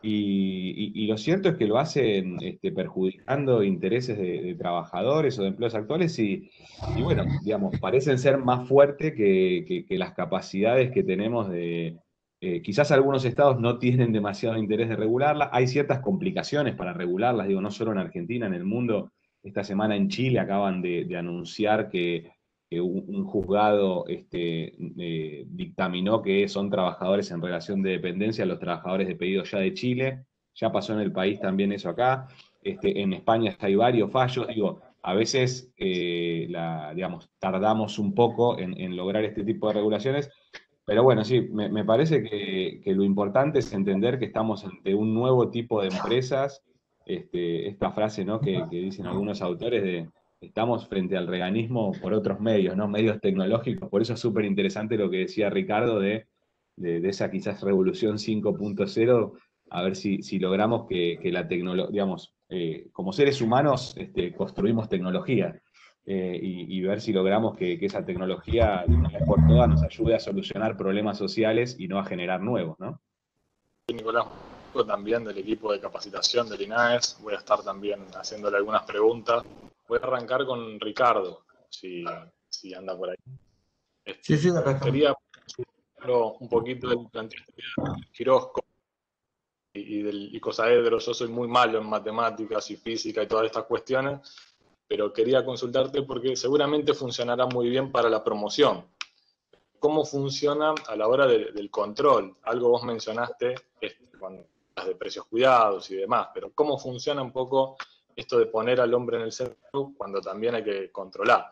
Y, y, y, lo cierto es que lo hacen este, perjudicando intereses de, de, trabajadores o de empleos actuales y, y, bueno, digamos, parecen ser más fuertes que, que, que las capacidades que tenemos de, eh, quizás algunos estados no tienen demasiado interés de regularla, hay ciertas complicaciones para regularlas, digo, no solo en Argentina, en el mundo. Esta semana en Chile acaban de, de anunciar que, que un, un, juzgado este, eh, dictaminó que son trabajadores en relación de dependencia los trabajadores de pedido ya de Chile, ya pasó en el país también eso acá, este, en España hay varios fallos, digo, a veces, eh, la, digamos, tardamos un poco en, en lograr este tipo de regulaciones. Pero bueno, sí, me, me parece que, que lo importante es entender que estamos ante un nuevo tipo de empresas este, esta frase, ¿no? que, que dicen algunos autores de estamos frente al reganismo por otros medios, ¿no? Medios tecnológicos. Por eso es súper interesante lo que decía Ricardo de, de, de esa quizás revolución cinco punto cero, a ver si, si logramos que, que la tecnología, digamos, eh, como seres humanos este, construimos tecnología. Eh, y, y ver si logramos que, que esa tecnología de una vez por todas nos ayude a solucionar problemas sociales y no a generar nuevos, ¿no? Nicolás, también del equipo de capacitación del INAES. Voy a estar también haciéndole algunas preguntas. Voy a arrancar con Ricardo, si, si anda por ahí. Este, Sí, sí, acá estamos. Quería un poquito del planteamiento del giroscopio y, y del icosaedro. Yo soy muy malo en matemáticas y física y todas estas cuestiones, pero quería consultarte porque seguramente funcionará muy bien para la promoción. ¿Cómo funciona a la hora de, del control? Algo vos mencionaste este, con las de precios cuidados y demás, pero ¿cómo funciona un poco esto de poner al hombre en el centro cuando también hay que controlar?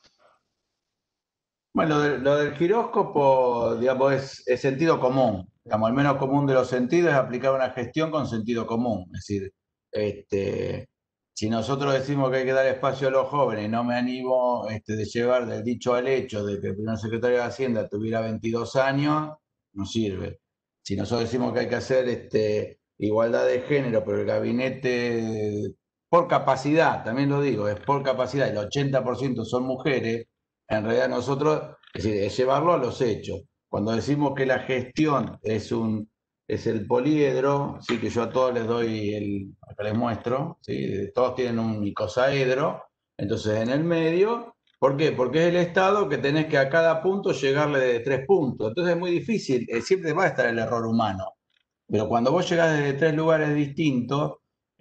Bueno, lo, de, lo del giróscopo, digamos, es, es sentido común. Digamos, el menos común de los sentidos es aplicar una gestión con sentido común. Es decir, este, si nosotros decimos que hay que dar espacio a los jóvenes, no me animo este, de llevar del dicho al hecho de que el primer secretario de Hacienda tuviera veintidós años, no sirve. Si nosotros decimos que hay que hacer este, igualdad de género, pero el gabinete, por capacidad, también lo digo, es por capacidad, el ochenta por ciento son mujeres, en realidad nosotros, es decir, es llevarlo a los hechos. Cuando decimos que la gestión es un es el poliedro, sí, que yo a todos les doy el, acá les muestro, ¿sí? Todos tienen un icosaedro, entonces en el medio, ¿por qué? Porque es el estado que tenés que a cada punto llegarle de tres puntos, entonces es muy difícil, siempre va a estar el error humano, pero cuando vos llegás desde tres lugares distintos,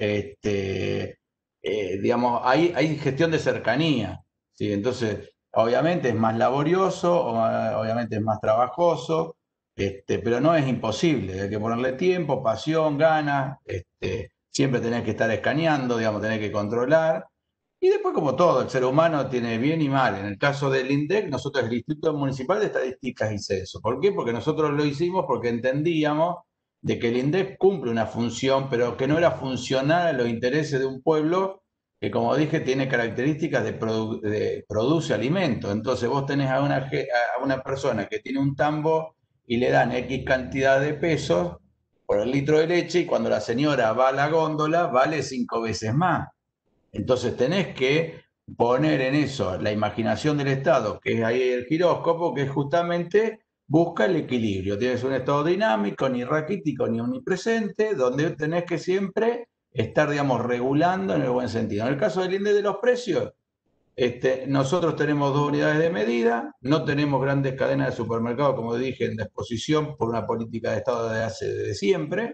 este, eh, digamos, hay, hay gestión de cercanía, ¿sí? Entonces, obviamente es más laborioso, obviamente es más trabajoso, este, pero no es imposible, hay que ponerle tiempo, pasión, ganas, este, siempre tenés que estar escaneando, digamos, tenés que controlar. Y después, como todo, el ser humano tiene bien y mal. En el caso del INDEC, nosotros, el Instituto Municipal de Estadísticas y Censo. ¿Por qué? Porque nosotros lo hicimos porque entendíamos de que el INDEC cumple una función, pero que no era funcional a los intereses de un pueblo que, como dije, tiene características de, produ de produce alimentos. Entonces vos tenés a una, a una persona que tiene un tambo y le dan X cantidad de pesos por el litro de leche y cuando la señora va a la góndola vale cinco veces más. Entonces tenés que poner en eso la imaginación del Estado, que es ahí el giróscopo, que justamente busca el equilibrio. Tienes un estado dinámico, ni raquítico, ni omnipresente, donde tenés que siempre estar, digamos, regulando en el buen sentido. En el caso del índice de los precios, este, nosotros tenemos dos unidades de medida, no tenemos grandes cadenas de supermercados, como dije, en disposición por una política de Estado de hace de siempre,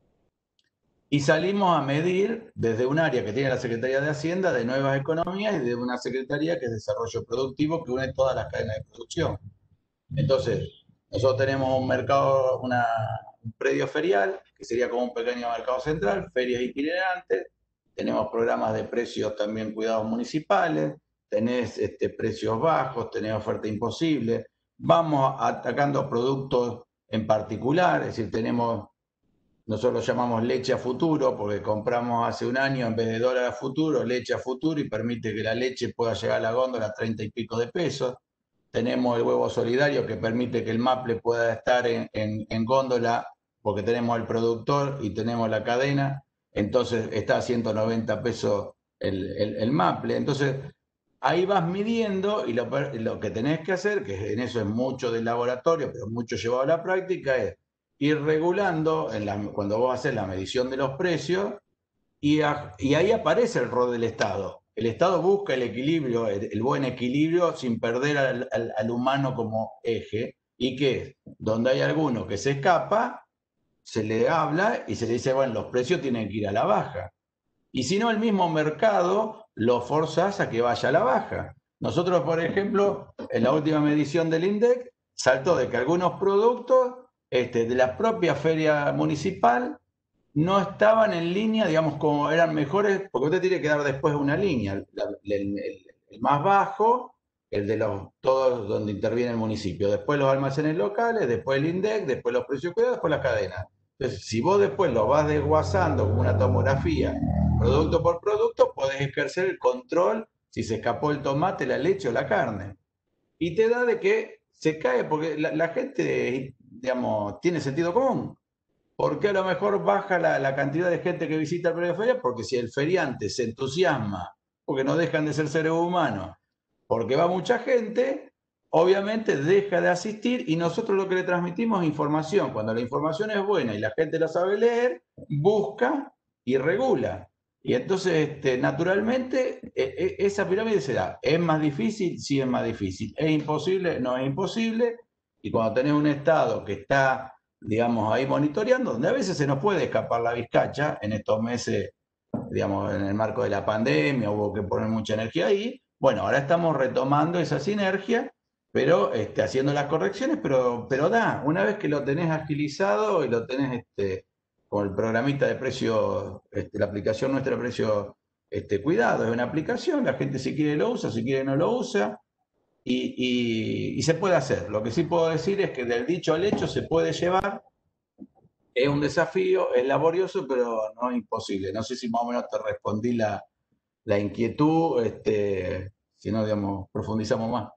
y salimos a medir desde un área que tiene la Secretaría de Hacienda de Nuevas Economías y de una Secretaría que es Desarrollo Productivo que une todas las cadenas de producción. Entonces, nosotros tenemos un mercado, una, un predio ferial, que sería como un pequeño mercado central, ferias itinerantes, tenemos programas de precios también cuidados municipales, tenés este, precios bajos, tenés oferta imposible, vamos atacando productos en particular, es decir, tenemos, nosotros lo llamamos leche a futuro, porque compramos hace un año, en vez de dólar a futuro, leche a futuro y permite que la leche pueda llegar a la góndola a treinta y pico de pesos. Tenemos el huevo solidario que permite que el maple pueda estar en, en, en góndola porque tenemos el productor y tenemos la cadena, entonces está a ciento noventa pesos el, el, el maple. Entonces ahí vas midiendo y lo, lo que tenés que hacer, que en eso es mucho del laboratorio, pero mucho llevado a la práctica, es ir regulando en la, cuando vos haces la medición de los precios y, a, y ahí aparece el rol del Estado. El Estado busca el equilibrio, el, el buen equilibrio sin perder al, al, al humano como eje y que donde hay alguno que se escapa, se le habla y se le dice, bueno, los precios tienen que ir a la baja. Y si no, el mismo mercado lo forzas a que vaya a la baja. Nosotros, por ejemplo, en la última medición del INDEC, saltó de que algunos productos este, de la propia feria municipal no estaban en línea, digamos, como eran mejores, porque usted tiene que dar después una línea, el, el, el más bajo, el de los todos donde interviene el municipio, después los almacenes locales, después el INDEC, después los precios cuidados, después las cadenas. Entonces, si vos después lo vas desguazando con una tomografía, producto por producto, podés ejercer el control si se escapó el tomate, la leche o la carne. Y te da de que se cae, porque la, la gente, digamos, tiene sentido común. ¿Por qué a lo mejor baja la, la cantidad de gente que visita el predio de feria? Porque si el feriante se entusiasma, porque no dejan de ser seres humanos, porque va mucha gente, obviamente deja de asistir y nosotros lo que le transmitimos es información. Cuando la información es buena y la gente la sabe leer, busca y regula. Y entonces, este, naturalmente, e, e, esa pirámide se da. ¿Es más difícil? Sí, es más difícil. ¿Es imposible? No es imposible. Y cuando tenés un Estado que está, digamos, ahí monitoreando, donde a veces se nos puede escapar la vizcacha, en estos meses, digamos, en el marco de la pandemia, hubo que poner mucha energía ahí. Bueno, ahora estamos retomando esa sinergia, pero este, haciendo las correcciones, pero, pero da, una vez que lo tenés agilizado y lo tenés este, con el programita de precio, este, la aplicación nuestra de precio este, cuidado, es una aplicación, la gente si quiere lo usa, si quiere no lo usa, y, y, y se puede hacer. Lo que sí puedo decir es que del dicho al hecho se puede llevar. Es un desafío, es laborioso, pero no es imposible. No sé si más o menos te respondí la, la inquietud, este, si no, digamos, profundizamos más.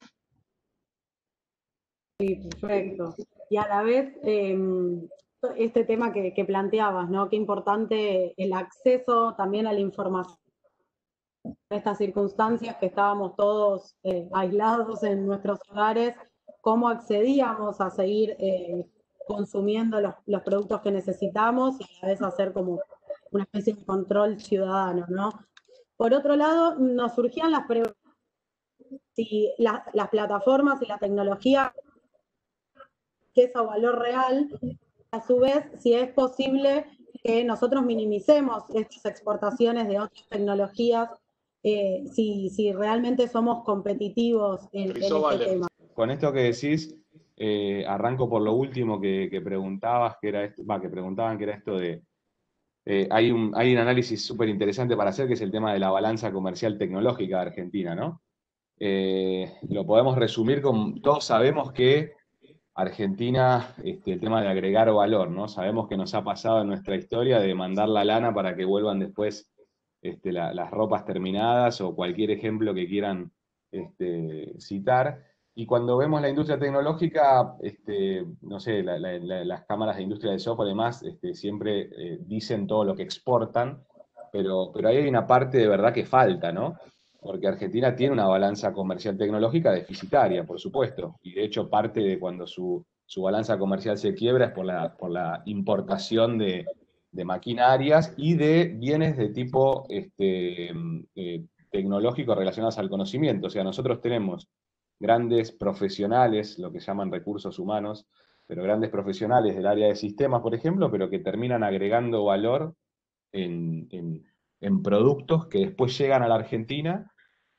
Sí, perfecto. Y a la vez, eh, este tema que, que planteabas, ¿no? Qué importante el acceso también a la información en estas circunstancias que estábamos todos eh, aislados en nuestros hogares, cómo accedíamos a seguir eh, consumiendo los, los productos que necesitamos y a la vez hacer como una especie de control ciudadano, ¿no? Por otro lado, nos surgían las preguntas si la, las plataformas y la tecnología que es a valor real, a su vez, si es posible que nosotros minimicemos estas exportaciones de otras tecnologías, eh, si, si realmente somos competitivos en, en este vale. tema. Con esto que decís, eh, arranco por lo último que, que preguntabas, que era esto, va, que preguntaban, que era esto de eh, hay, un, hay un análisis súper interesante para hacer, que es el tema de la balanza comercial tecnológica de Argentina, ¿no? Eh, lo podemos resumir con, todos sabemos que Argentina, este, el tema de agregar valor, ¿no? Sabemos que nos ha pasado en nuestra historia de mandar la lana para que vuelvan después este, la, las ropas terminadas o cualquier ejemplo que quieran este, citar. Y cuando vemos la industria tecnológica, este, no sé, la, la, la, las cámaras de industria de software y demás este, siempre eh, dicen todo lo que exportan, pero, pero ahí hay una parte de verdad que falta, ¿no? Porque Argentina tiene una balanza comercial tecnológica deficitaria, por supuesto, y de hecho parte de cuando su, su balanza comercial se quiebra es por la, por la importación de, de maquinarias y de bienes de tipo este, eh, tecnológico relacionados al conocimiento. O sea, nosotros tenemos grandes profesionales, lo que llaman recursos humanos, pero grandes profesionales del área de sistemas, por ejemplo, pero que terminan agregando valor en, en, en productos que después llegan a la Argentina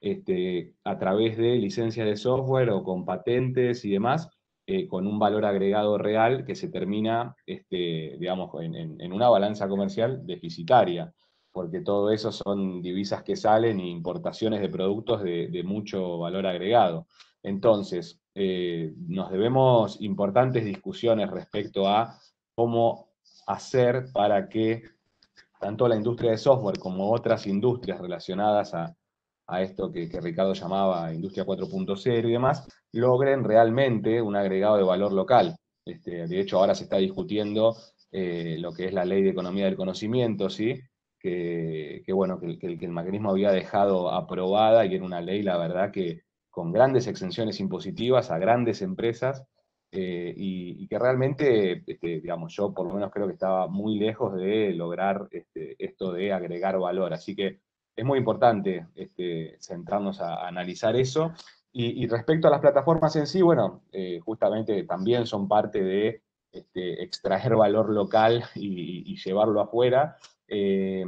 este, a través de licencias de software o con patentes y demás, eh, con un valor agregado real que se termina, este, digamos, en, en, en una balanza comercial deficitaria, porque todo eso son divisas que salen y importaciones de productos de, de mucho valor agregado. Entonces, eh, nos debemos importantes discusiones respecto a cómo hacer para que tanto la industria de software como otras industrias relacionadas a, a esto que, que Ricardo llamaba industria cuatro punto cero y demás, logren realmente un agregado de valor local. Este, de hecho, ahora se está discutiendo eh, lo que es la ley de economía del conocimiento, ¿sí? que, que bueno, que, que, que el macrismo había dejado aprobada y era una ley, la verdad, que con grandes exenciones impositivas a grandes empresas, eh, y, y, que realmente, este, digamos, yo por lo menos creo que estaba muy lejos de lograr este, esto de agregar valor. Así que es muy importante este, centrarnos a, a analizar eso. Y, y, respecto a las plataformas en sí, bueno, eh, justamente también son parte de este, extraer valor local y, y llevarlo afuera. Eh,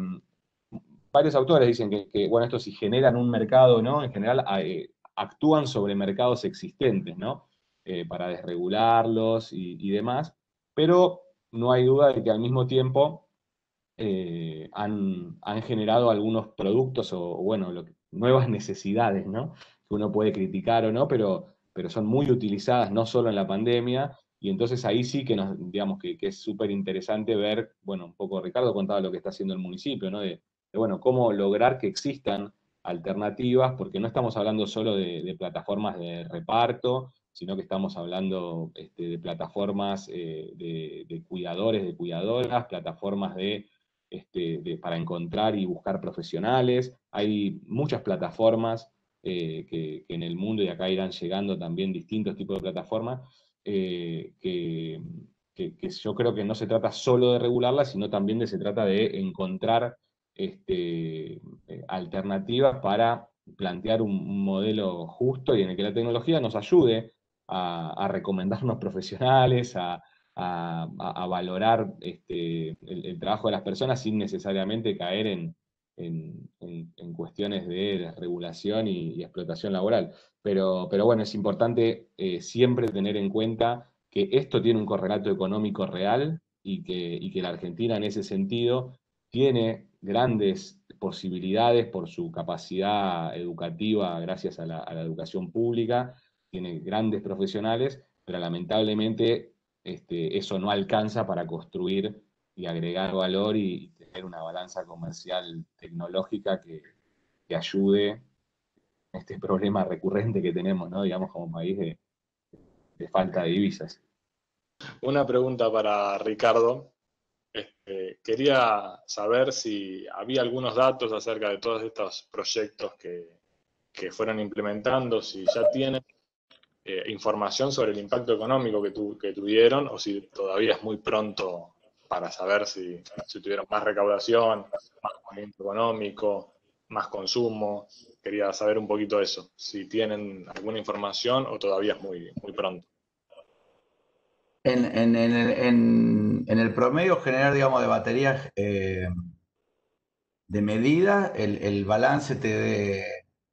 varios autores dicen que, que, bueno, esto si generan un mercado, ¿no? En general eh, actúan sobre mercados existentes, ¿no? Eh, para desregularlos y, y, demás, pero no hay duda de que al mismo tiempo eh, han, han, generado algunos productos o, bueno, lo que, nuevas necesidades, ¿no? Que uno puede criticar o no, pero, pero son muy utilizadas no solo en la pandemia y entonces ahí sí que, nos, digamos, que, que es súper interesante ver, bueno, un poco Ricardo contaba lo que está haciendo el municipio, ¿no? De, de, bueno, cómo lograr que existan alternativas, porque no estamos hablando solo de, de plataformas de reparto, sino que estamos hablando este, de plataformas eh, de, de cuidadores, de cuidadoras, plataformas de, este, de, para encontrar y buscar profesionales. Hay muchas plataformas eh, que, que en el mundo, y acá irán llegando también distintos tipos de plataformas, eh, que, que, que yo creo que no se trata solo de regularlas, sino también de, se trata de encontrar este, eh, alternativas para plantear un, un modelo justo y en el que la tecnología nos ayude a, a recomendarnos profesionales, a, a, a valorar este, el, el trabajo de las personas sin necesariamente caer en, en, en, en cuestiones de regulación y, y explotación laboral. Pero, pero bueno, es importante eh, siempre tener en cuenta que esto tiene un correlato económico real y que, y que la Argentina en ese sentido tiene grandes posibilidades por su capacidad educativa gracias a la, a la educación pública, tiene grandes profesionales, pero lamentablemente este, eso no alcanza para construir y agregar valor y, y tener una balanza comercial tecnológica que, que ayude a este problema recurrente que tenemos, ¿no? Digamos, como país de, de falta de divisas. Una pregunta para Ricardo. Este, quería saber si había algunos datos acerca de todos estos proyectos que, que fueron implementando, si ya tienen eh, información sobre el impacto económico que, tu, que tuvieron, o si todavía es muy pronto para saber si, si tuvieron más recaudación, más movimiento económico, más consumo. Quería saber un poquito eso, si tienen alguna información o todavía es muy, muy pronto. En, en, en, el, en, en el promedio general, digamos, de baterías eh, de medida, el, el balance te de,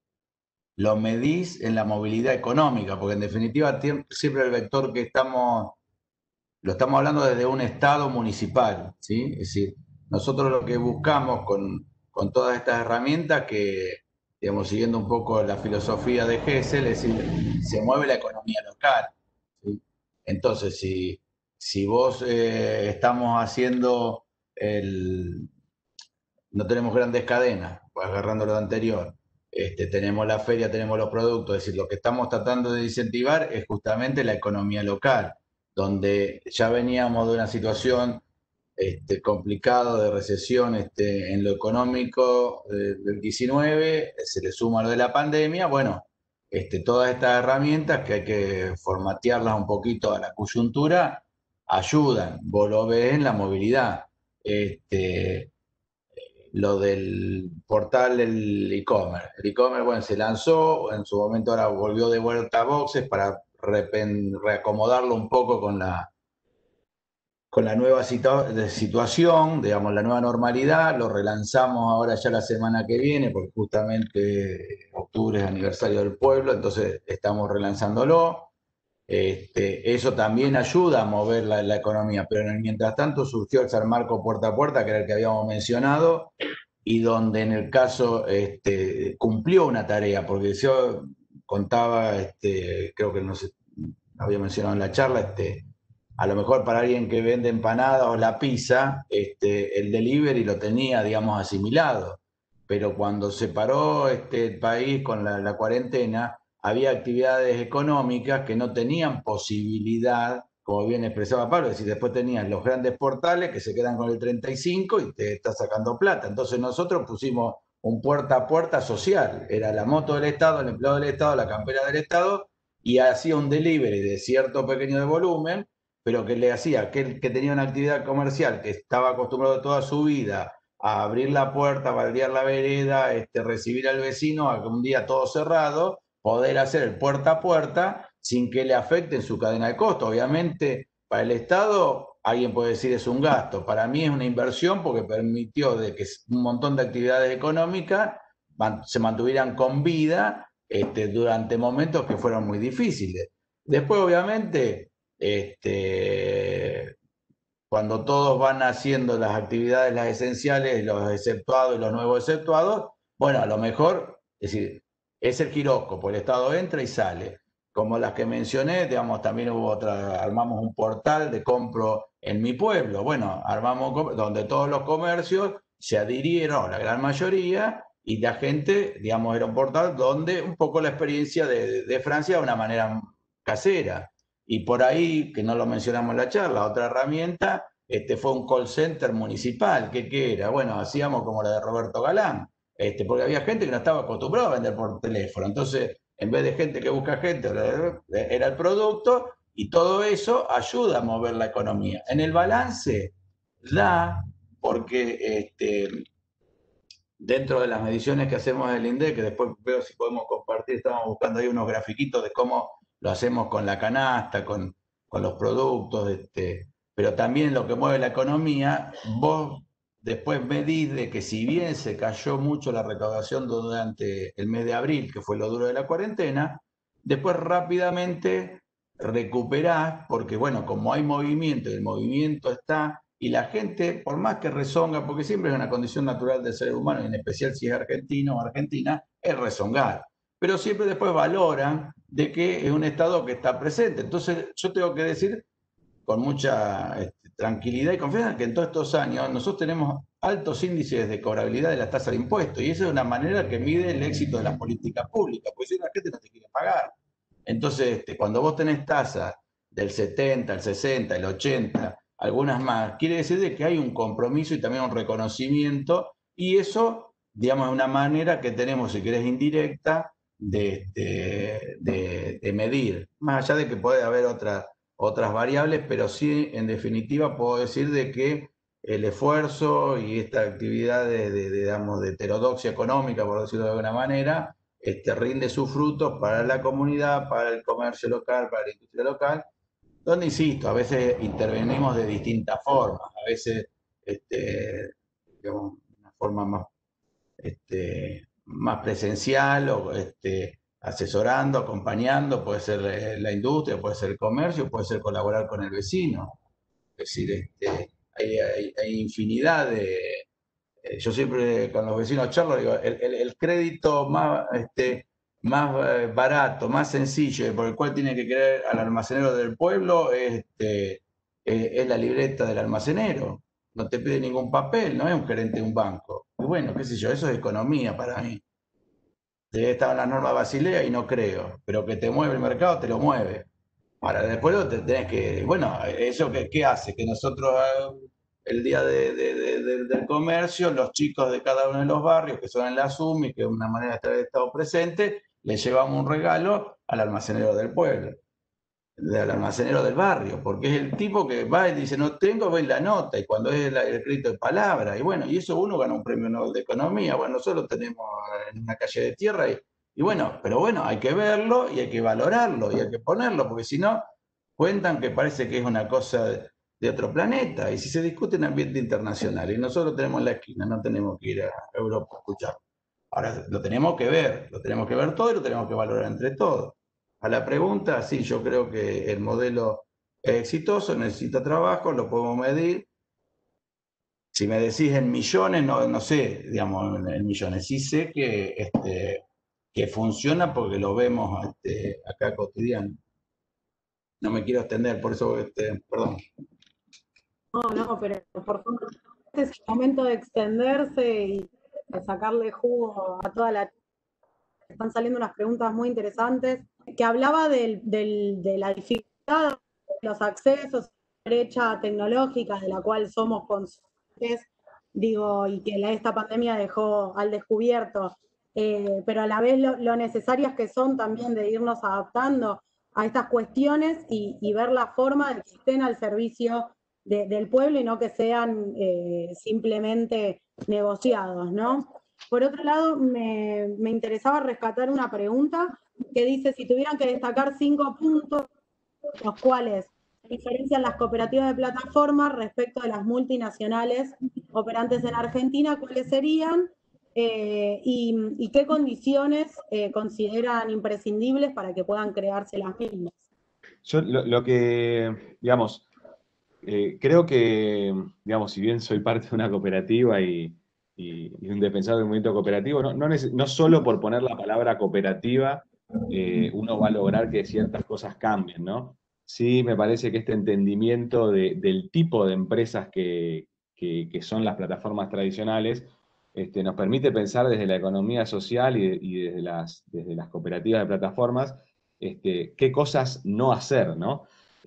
lo medís en la movilidad económica, porque en definitiva siempre el vector que estamos, lo estamos hablando desde un estado municipal, ¿sí? Es decir, nosotros lo que buscamos con, con todas estas herramientas que, digamos, siguiendo un poco la filosofía de Gesell, es decir, se mueve la economía local, ¿sí? Entonces, si, si vos eh, estamos haciendo el... no tenemos grandes cadenas, pues agarrando lo anterior, este, tenemos la feria, tenemos los productos, es decir, lo que estamos tratando de incentivar es justamente la economía local, donde ya veníamos de una situación este, complicada de recesión este, en lo económico eh, del diecinueve, se le suma lo de la pandemia, bueno, este, todas estas herramientas que hay que formatearlas un poquito a la coyuntura, ayudan, vos lo ves en la movilidad. Este, lo del portal del e-commerce. El e-commerce, bueno, se lanzó, en su momento ahora volvió de vuelta a boxes para reacomodarlo un poco con la, con la nueva situa situación, digamos, la nueva normalidad. Lo relanzamos ahora ya la semana que viene, porque justamente octubre es aniversario del pueblo, entonces estamos relanzándolo. Este, eso también ayuda a mover la, la economía, pero en el mientras tanto surgió el San Marco puerta a puerta, que era el que habíamos mencionado, y donde en el caso este, cumplió una tarea, porque yo contaba, este, creo que no sé, había mencionado en la charla, este, a lo mejor para alguien que vende empanadas o la pizza, este, el delivery lo tenía, digamos, asimilado, pero cuando se paró este, el país con la, la cuarentena, había actividades económicas que no tenían posibilidad, como bien expresaba Pablo, es decir, después tenían los grandes portales que se quedan con el treinta y cinco y te está sacando plata. Entonces nosotros pusimos un puerta a puerta social, era la moto del Estado, el empleado del Estado, la campera del Estado, y hacía un delivery de cierto pequeño de volumen, pero que le hacía aquel que tenía una actividad comercial, que estaba acostumbrado toda su vida a abrir la puerta, a baldear la vereda, este, recibir al vecino, a un día todo cerrado, poder hacer el puerta a puerta sin que le afecte en su cadena de costo. Obviamente, para el Estado, alguien puede decir es un gasto. Para mí es una inversión porque permitió de que un montón de actividades económicas se mantuvieran con vida este, durante momentos que fueron muy difíciles. Después, obviamente, este, cuando todos van haciendo las actividades, las esenciales, los exceptuados y los nuevos exceptuados, bueno, a lo mejor, es decir, es el giróscopo, el Estado entra y sale. como las que mencioné, digamos, también hubo otra, armamos un portal de compro en mi pueblo. Bueno, armamos donde todos los comercios se adhirieron, la gran mayoría, y la gente, digamos, era un portal donde un poco la experiencia de, de Francia de una manera casera. Y por ahí, que no lo mencionamos en la charla, otra herramienta este, fue un call center municipal. ¿Qué, qué era? Bueno, hacíamos como la de Roberto Galán, este, porque había gente que no estaba acostumbrada a vender por teléfono. Entonces, en vez de gente que busca gente, era el producto, y todo eso ayuda a mover la economía. En el balance da, porque este, dentro de las mediciones que hacemos del INDEC, que después veo si podemos compartir, estamos buscando ahí unos grafiquitos de cómo lo hacemos con la canasta, con, con los productos, este, pero también lo que mueve la economía, vos después medís de que si bien se cayó mucho la recaudación durante el mes de abril, que fue lo duro de la cuarentena, después rápidamente recuperás, porque bueno, como hay movimiento y el movimiento está, y la gente, por más que rezonga, porque siempre es una condición natural del ser humano, y en especial si es argentino o argentina, es rezongar. Pero siempre después valoran de que es un Estado que está presente. Entonces yo tengo que decir con mucha este, tranquilidad y confianza que en todos estos años nosotros tenemos altos índices de cobrabilidad de las tasas de impuestos, y esa es una manera que mide el éxito de las políticas públicas, porque si la gente no te quiere pagar. Entonces, este, cuando vos tenés tasas del setenta, el sesenta, el ochenta, algunas más, quiere decir de que hay un compromiso y también un reconocimiento, y eso, digamos, es una manera que tenemos, si querés, indirecta de, de, de, de medir, más allá de que puede haber otra, otras variables, pero sí, en definitiva, puedo decir de que el esfuerzo y esta actividad de, de, de, digamos, de heterodoxia económica, por decirlo de alguna manera, este, rinde sus frutos para la comunidad, para el comercio local, para la industria local, donde, insisto, a veces intervenimos de distintas formas, a veces este, digamos, una forma más, este, más presencial o este, asesorando, acompañando, puede ser la industria, puede ser el comercio, puede ser colaborar con el vecino. Es decir, este, hay, hay, hay infinidad de... Yo siempre con los vecinos charlo, digo, el, el, el crédito más... Este, más barato, más sencillo, y por el cual tiene que creer al almacenero del pueblo, este, es la libreta del almacenero. No te pide ningún papel, no es un gerente de un banco. Y bueno, qué sé yo, eso es economía para mí. Debe estar en la norma Basilea y no creo, pero que te mueve el mercado, te lo mueve. Ahora, después te tenés que, bueno, ¿eso qué, qué hace? Que nosotros, el día de, de, de, de, del comercio, los chicos de cada uno de los barrios, que son en la SUMI, que es una manera de estar estado presente, le llevamos un regalo al almacenero del pueblo, al almacenero del barrio, porque es el tipo que va y dice, no tengo, ven la nota, y cuando es el, el crédito de palabra, y bueno, y eso uno gana un premio Nobel de Economía, bueno, nosotros tenemos en una calle de tierra, y, y bueno, pero bueno, hay que verlo, y hay que valorarlo, y hay que ponerlo, porque si no, cuentan que parece que es una cosa de, de otro planeta, y si se discute en ambiente internacional, y nosotros tenemos la esquina, no tenemos que ir a Europa a escuchar. Ahora, lo tenemos que ver, lo tenemos que ver todo y lo tenemos que valorar entre todos. A la pregunta, sí, yo creo que el modelo es exitoso, necesita trabajo, lo podemos medir. Si me decís en millones, no, no sé, digamos, en, en millones. Sí sé que, este, que funciona porque lo vemos este, acá cotidiano. No me quiero extender, por eso, este, perdón. No, no, pero por favor, este es el momento de extenderse y de sacarle jugo a toda la... Están saliendo unas preguntas muy interesantes, que hablaba del, del, de la dificultad de los accesos a la brecha tecnológica de la cual somos conscientes, digo, y que la, esta pandemia dejó al descubierto, eh, pero a la vez lo, lo necesarias que son también de irnos adaptando a estas cuestiones y, y ver la forma de que estén al servicio de, del pueblo y no que sean eh, simplemente negociados, ¿no? Por otro lado, me, me interesaba rescatar una pregunta que dice, si tuvieran que destacar cinco puntos, los cuales diferencian las cooperativas de plataforma respecto de las multinacionales operantes en Argentina, ¿cuáles serían? Eh, y, y qué condiciones eh, consideran imprescindibles para que puedan crearse las mismas. Yo lo, lo que, digamos, eh, creo que, digamos, si bien soy parte de una cooperativa y, y, y un defensor del movimiento cooperativo, no, no, no solo por poner la palabra cooperativa eh, uno va a lograr que ciertas cosas cambien, ¿no? Sí, me parece que este entendimiento de, del tipo de empresas que, que, que son las plataformas tradicionales, este, nos permite pensar desde la economía social y, y desde, las, desde las cooperativas de plataformas, este, qué cosas no hacer, ¿no?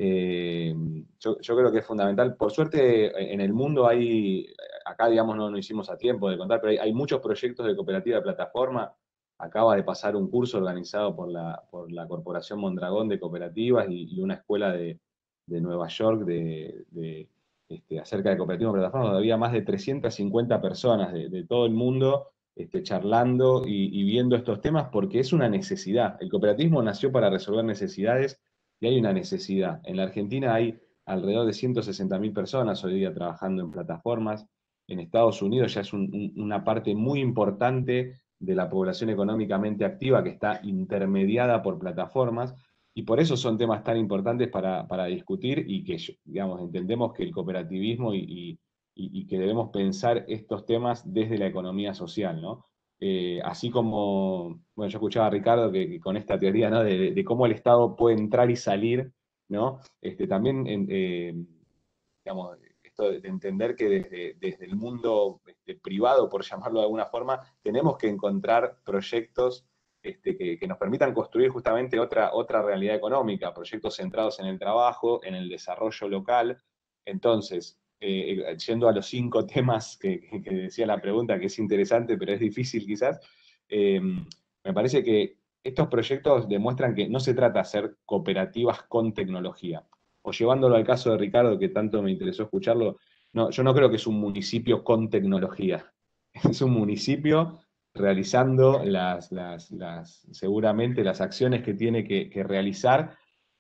Eh, yo, yo creo que es fundamental. Por suerte, en el mundo hay, acá digamos no, no hicimos a tiempo de contar, pero hay, hay muchos proyectos de cooperativa de plataforma. Acaba de pasar un curso organizado por la, por la Corporación Mondragón de Cooperativas y, y una escuela de, de Nueva York de, de, este, acerca de cooperativas de plataformas, donde había más de trescientas cincuenta personas de, de todo el mundo este, charlando y, y viendo estos temas porque es una necesidad. El cooperativismo nació para resolver necesidades y hay una necesidad. En la Argentina hay alrededor de ciento sesenta mil personas hoy día trabajando en plataformas. En Estados Unidos ya es un, un, una parte muy importante de la población económicamente activa que está intermediada por plataformas, y por eso son temas tan importantes para, para discutir y que, digamos, entendemos que el cooperativismo y, y, y que debemos pensar estos temas desde la economía social, ¿no? Eh, así como, bueno, yo escuchaba a Ricardo que, que con esta teoría, ¿no? de, de, cómo el Estado puede entrar y salir, ¿no? Este, también, eh, digamos, esto de entender que desde, desde el mundo este, privado, por llamarlo de alguna forma, tenemos que encontrar proyectos este, que, que, nos permitan construir justamente otra, otra realidad económica, proyectos centrados en el trabajo, en el desarrollo local. Entonces, eh, yendo a los cinco temas que, que, que decía la pregunta, que es interesante, pero es difícil quizás, eh, me parece que estos proyectos demuestran que no se trata de hacer cooperativas con tecnología. O llevándolo al caso de Ricardo, que tanto me interesó escucharlo, no, yo no creo que es un municipio con tecnología. Es un municipio realizando las, las, las, seguramente las acciones que tiene que, que realizar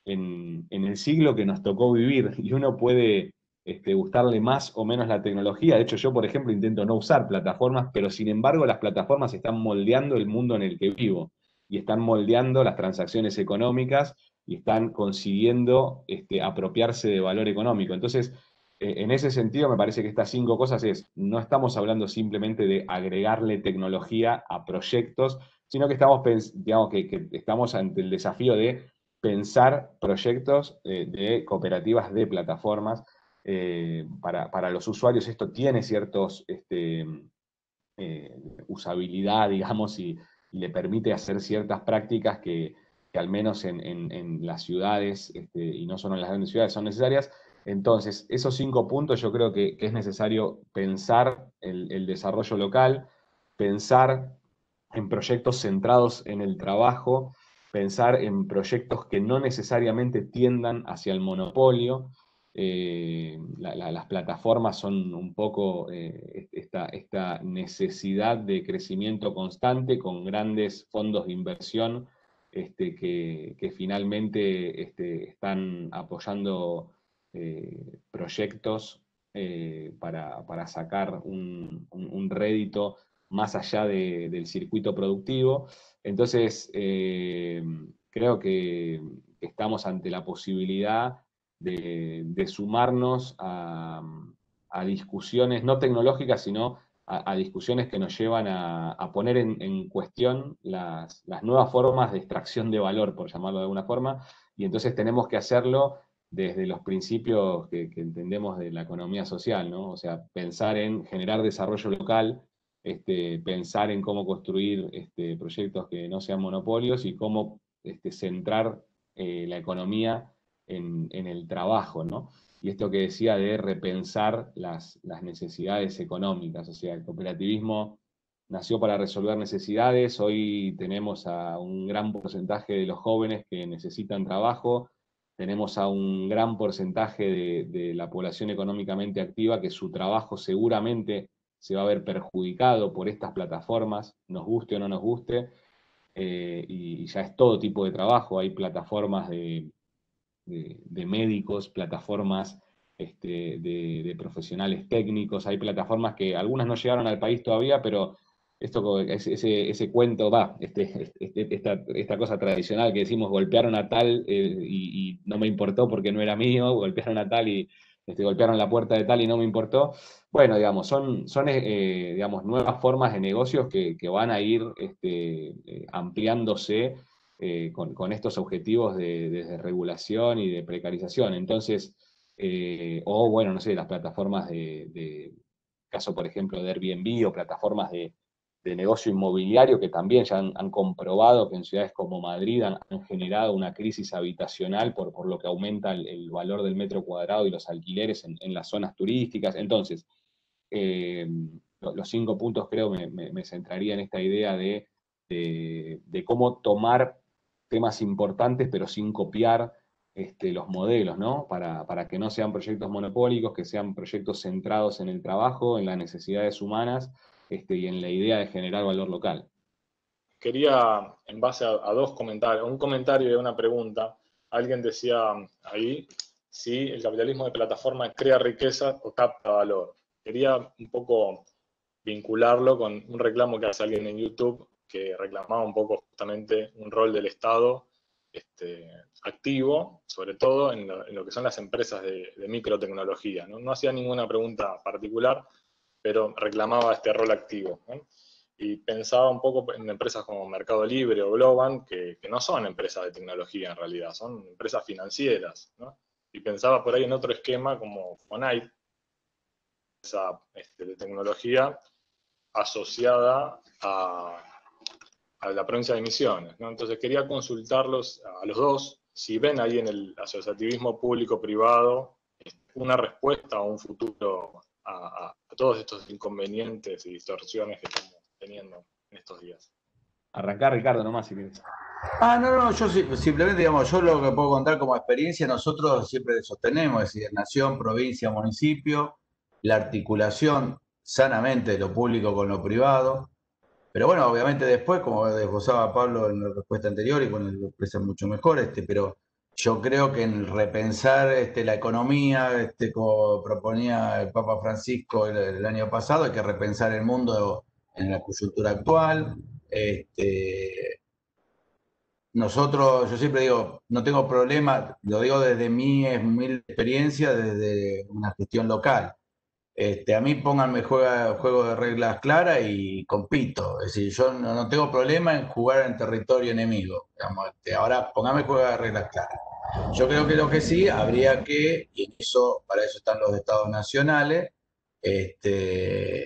en, en, el siglo que nos tocó vivir. Y uno puede este, gustarle más o menos la tecnología. De hecho, yo, por ejemplo, intento no usar plataformas, pero sin embargo las plataformas están moldeando el mundo en el que vivo y están moldeando las transacciones económicas y están consiguiendo este, apropiarse de valor económico. Entonces, eh, en ese sentido, me parece que estas cinco cosas es, no estamos hablando simplemente de agregarle tecnología a proyectos, sino que estamos, digamos, que, que estamos ante el desafío de pensar proyectos eh, de cooperativas de plataformas. Eh, para, para los usuarios esto tiene ciertos este, eh, usabilidad, digamos, y, y le permite hacer ciertas prácticas que, que al menos en, en, en las ciudades, este, y no solo en las grandes ciudades, son necesarias. Entonces, esos cinco puntos yo creo que, que es necesario pensar el, el desarrollo local, pensar en proyectos centrados en el trabajo, pensar en proyectos que no necesariamente tiendan hacia el monopolio. Eh, la, la, las plataformas son un poco eh, esta, esta necesidad de crecimiento constante con grandes fondos de inversión este, que, que finalmente este, están apoyando eh, proyectos eh, para, para, sacar un, un, un rédito más allá de, del circuito productivo. Entonces, eh, creo que estamos ante la posibilidad de, de sumarnos a, a, discusiones no tecnológicas, sino a, a discusiones que nos llevan a, a poner en, en cuestión las, las nuevas formas de extracción de valor, por llamarlo de alguna forma, y entonces tenemos que hacerlo desde los principios que, que entendemos de la economía social, ¿no? O sea, pensar en generar desarrollo local, este, pensar en cómo construir este, proyectos que no sean monopolios y cómo este, centrar eh, la economía en, en, el trabajo, ¿no? Y esto que decía de repensar las, las necesidades económicas, o sea, el cooperativismo nació para resolver necesidades, hoy tenemos a un gran porcentaje de los jóvenes que necesitan trabajo, tenemos a un gran porcentaje de, de la población económicamente activa que su trabajo seguramente se va a ver perjudicado por estas plataformas, nos guste o no nos guste, eh, y ya es todo tipo de trabajo, hay plataformas de, de, de médicos, plataformas este, de, de profesionales técnicos, hay plataformas que algunas no llegaron al país todavía, pero esto, ese, ese cuento, va, este, este, esta, esta cosa tradicional que decimos golpearon a tal eh, y, y no me importó porque no era mío, golpearon a tal y este, golpearon la puerta de tal y no me importó. Bueno, digamos, son, son eh, digamos, nuevas formas de negocios que, que van a ir este, eh, ampliándose eh, con, con estos objetivos de, de regulación y de precarización. Entonces, eh, o bueno, no sé, las plataformas de, de, caso por ejemplo de Airbnb o plataformas de, de negocio inmobiliario que también ya han, han comprobado que en ciudades como Madrid han, han generado una crisis habitacional por, por lo que aumenta el, el valor del metro cuadrado y los alquileres en, en las zonas turísticas. Entonces, eh, los cinco puntos creo me, me, me centraría en esta idea de, de, de cómo tomar temas importantes pero sin copiar este, los modelos, ¿no? Para, para que no sean proyectos monopólicos, que sean proyectos centrados en el trabajo, en las necesidades humanas este, y en la idea de generar valor local. Quería, en base a, a dos comentarios, un comentario y una pregunta, alguien decía ahí si el capitalismo de plataforma crea riqueza o capta valor. Quería un poco vincularlo con un reclamo que hace alguien en YouTube que reclamaba un poco justamente un rol del Estado este, activo, sobre todo en lo, en lo que son las empresas de, de microtecnología, ¿no? No hacía ninguna pregunta particular, pero reclamaba este rol activo, ¿no? Y pensaba un poco en empresas como Mercado Libre o Globant, que, que no son empresas de tecnología en realidad, son empresas financieras, ¿no? Y pensaba por ahí en otro esquema como Fonite, esa este, de tecnología asociada a, a la provincia de Misiones, ¿no? Entonces quería consultarlos a los dos, si ven ahí en el asociativismo público-privado una respuesta o un futuro a, a, a todos estos inconvenientes y distorsiones que estamos teniendo en estos días. Arrancar, Ricardo, nomás si querés. Ah, no, no, yo simplemente, digamos, yo lo que puedo contar como experiencia, nosotros siempre sostenemos, es decir, nación, provincia, municipio, la articulación sanamente de lo público con lo privado, pero bueno, obviamente después, como desglosaba Pablo en la respuesta anterior y con lo expresa mucho mejor, este, pero yo creo que en repensar este, la economía, este, como proponía el Papa Francisco el, el año pasado, hay que repensar el mundo en la coyuntura actual. Este, nosotros, yo siempre digo, no tengo problema, lo digo desde mi humilde experiencia, desde una gestión local. Este, a mí pónganme juega, juego de reglas claras y compito. Es decir, yo no, no tengo problema en jugar en territorio enemigo. Digamos, este, ahora póngame juego de reglas claras. Yo creo que lo que sí habría que, y en eso, para eso están los estados nacionales, este,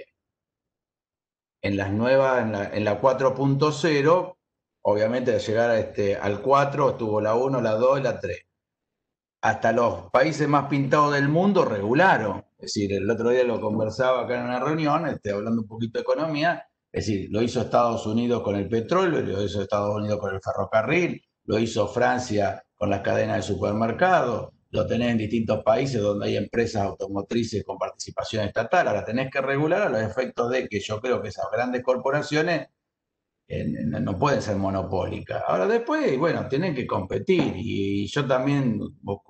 en las nuevas, en la, en la cuatro punto cero, obviamente de llegar a este, al cuatro, estuvo la uno, la dos y la tres. Hasta los países más pintados del mundo regularon. Es decir, el otro día lo conversaba acá en una reunión, este, hablando un poquito de economía, es decir, lo hizo Estados Unidos con el petróleo, lo hizo Estados Unidos con el ferrocarril, lo hizo Francia con las cadenas de supermercados, lo tenés en distintos países donde hay empresas automotrices con participación estatal. Ahora tenés que regular a los efectos de que yo creo que esas grandes corporaciones eh, no pueden ser monopólicas. Ahora después, bueno, tienen que competir y yo también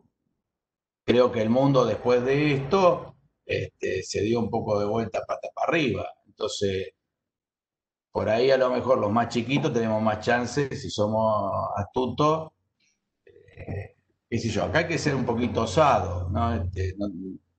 creo que el mundo después de esto este, se dio un poco de vuelta pata para arriba. Entonces, por ahí a lo mejor los más chiquitos tenemos más chances si somos astutos. Eh, qué sé yo, acá hay que ser un poquito osado, ¿no? Este, no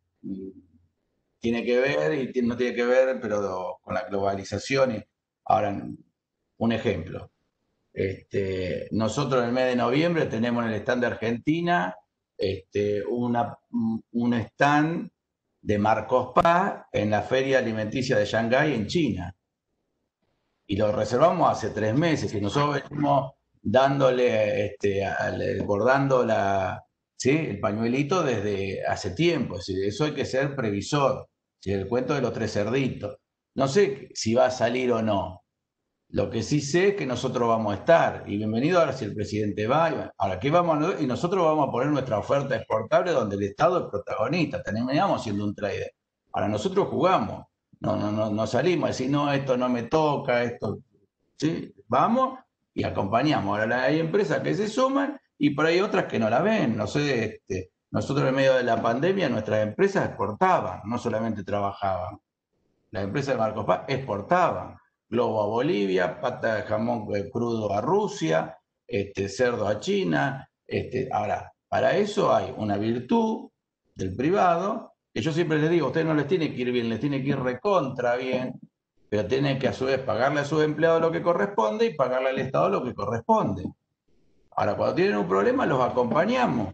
tiene que ver y no tiene que ver, pero con la globalización. Y, ahora, un ejemplo. Este, nosotros en el mes de noviembre tenemos en el stand de Argentina este, una, un stand de Marcos Paz en la Feria Alimenticia de Shanghái en China. Y lo reservamos hace tres meses y nosotros venimos dándole, este, al, bordando la, ¿sí? el pañuelito desde hace tiempo. Es decir, eso hay que ser previsor. ¿Sí? El cuento de los tres cerditos. No sé si va a salir o no. Lo que sí sé es que nosotros vamos a estar, y bienvenido ahora si el presidente va, ahora ¿qué vamos a, y nosotros vamos a poner nuestra oferta exportable donde el Estado es protagonista, terminamos siendo un trader. Ahora nosotros jugamos, no, no, no, no salimos a decir, no, esto no me toca, esto, ¿sí? Vamos y acompañamos. Ahora hay empresas que se suman y por ahí otras que no la ven, no sé, este, nosotros en medio de la pandemia nuestras empresas exportaban, no solamente trabajaban. Las empresas de Marcos Paz exportaban. Globo a Bolivia, pata de jamón crudo a Rusia, este, cerdo a China. Este, ahora, para eso hay una virtud del privado, que yo siempre les digo, a ustedes no les tiene que ir bien, les tiene que ir recontra bien, pero tienen que a su vez pagarle a sus empleados lo que corresponde y pagarle al Estado lo que corresponde. Ahora, cuando tienen un problema, los acompañamos,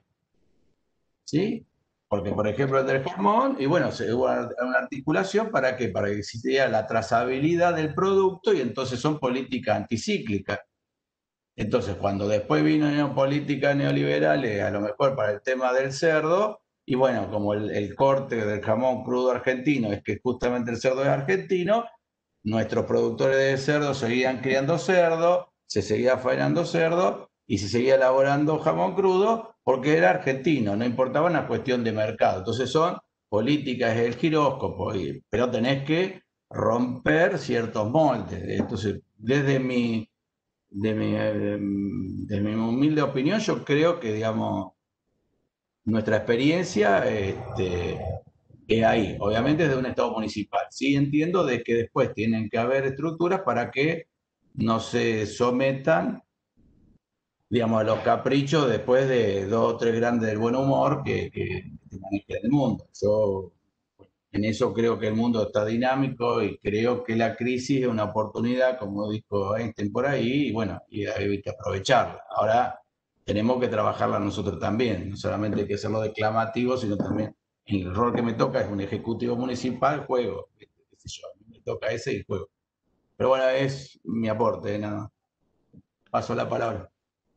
¿sí? Porque, por ejemplo, el del jamón, y bueno, se hubo una, una articulación para que, para que existiera la trazabilidad del producto, y entonces son políticas anticíclicas. Entonces, cuando después vino políticas neoliberales, a lo mejor para el tema del cerdo, y bueno, como el, el corte del jamón crudo argentino es que justamente el cerdo es argentino, nuestros productores de cerdo seguían criando cerdo, se seguía faenando cerdo y se seguía elaborando jamón crudo porque era argentino, no importaba una cuestión de mercado. Entonces son políticas del giróscopo, pero tenés que romper ciertos moldes. Entonces, desde mi de mi, de, de mi humilde opinión, yo creo que, digamos, nuestra experiencia este, es ahí. Obviamente es de un Estado municipal. Sí entiendo de que después tienen que haber estructuras para que no se sometan, digamos, a los caprichos después de dos o tres grandes del buen humor que, que, que manejan el mundo. Yo en eso creo que el mundo está dinámico y creo que la crisis es una oportunidad, como dijo Einstein por ahí, y bueno, y hay que aprovecharla. Ahora tenemos que trabajarla nosotros también, no solamente hay que hacerlo declamativo, sino también en el rol que me toca es un ejecutivo municipal, juego, qué sé yo, a mí me toca ese y juego. Pero bueno, es mi aporte, nada. Paso la palabra.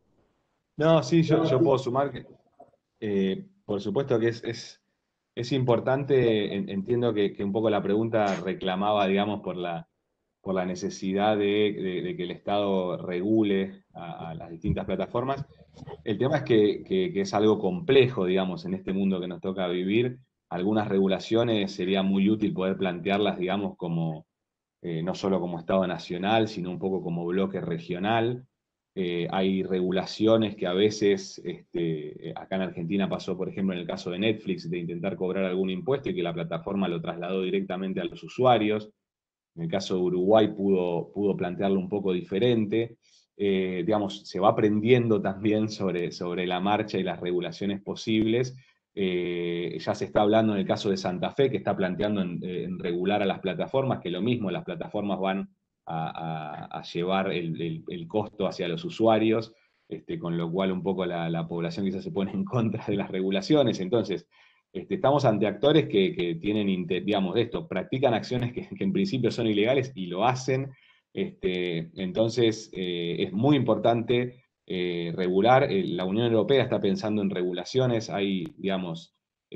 No, sí, yo, yo puedo sumar que, eh, por supuesto que es, es, es importante, en- entiendo que, que un poco la pregunta reclamaba, digamos, por la, por la necesidad de, de- de que el Estado regule a, a las distintas plataformas. El tema es que, que- que es algo complejo, digamos, en este mundo que nos toca vivir. Algunas regulaciones sería muy útil poder plantearlas, digamos, como eh, no solo como Estado nacional, sino un poco como bloque regional. Eh, hay regulaciones que a veces, este, acá en Argentina pasó, por ejemplo, en el caso de Netflix, de intentar cobrar algún impuesto y que la plataforma lo trasladó directamente a los usuarios. En el caso de Uruguay pudo, pudo plantearlo un poco diferente. Eh, digamos, se va aprendiendo también sobre, sobre la marcha y las regulaciones posibles. Eh, ya se está hablando en el caso de Santa Fe, que está planteando en, en regular a las plataformas, que lo mismo, las plataformas van a, a, a llevar el, el, el, costo hacia los usuarios, este, con lo cual un poco la, la población quizás se pone en contra de las regulaciones. Entonces, este, estamos ante actores que, que tienen, digamos, esto, practican acciones que, que, en principio son ilegales y lo hacen. Este, entonces, eh, es muy importante eh, regular. Eh, la Unión Europea está pensando en regulaciones. Hay, digamos,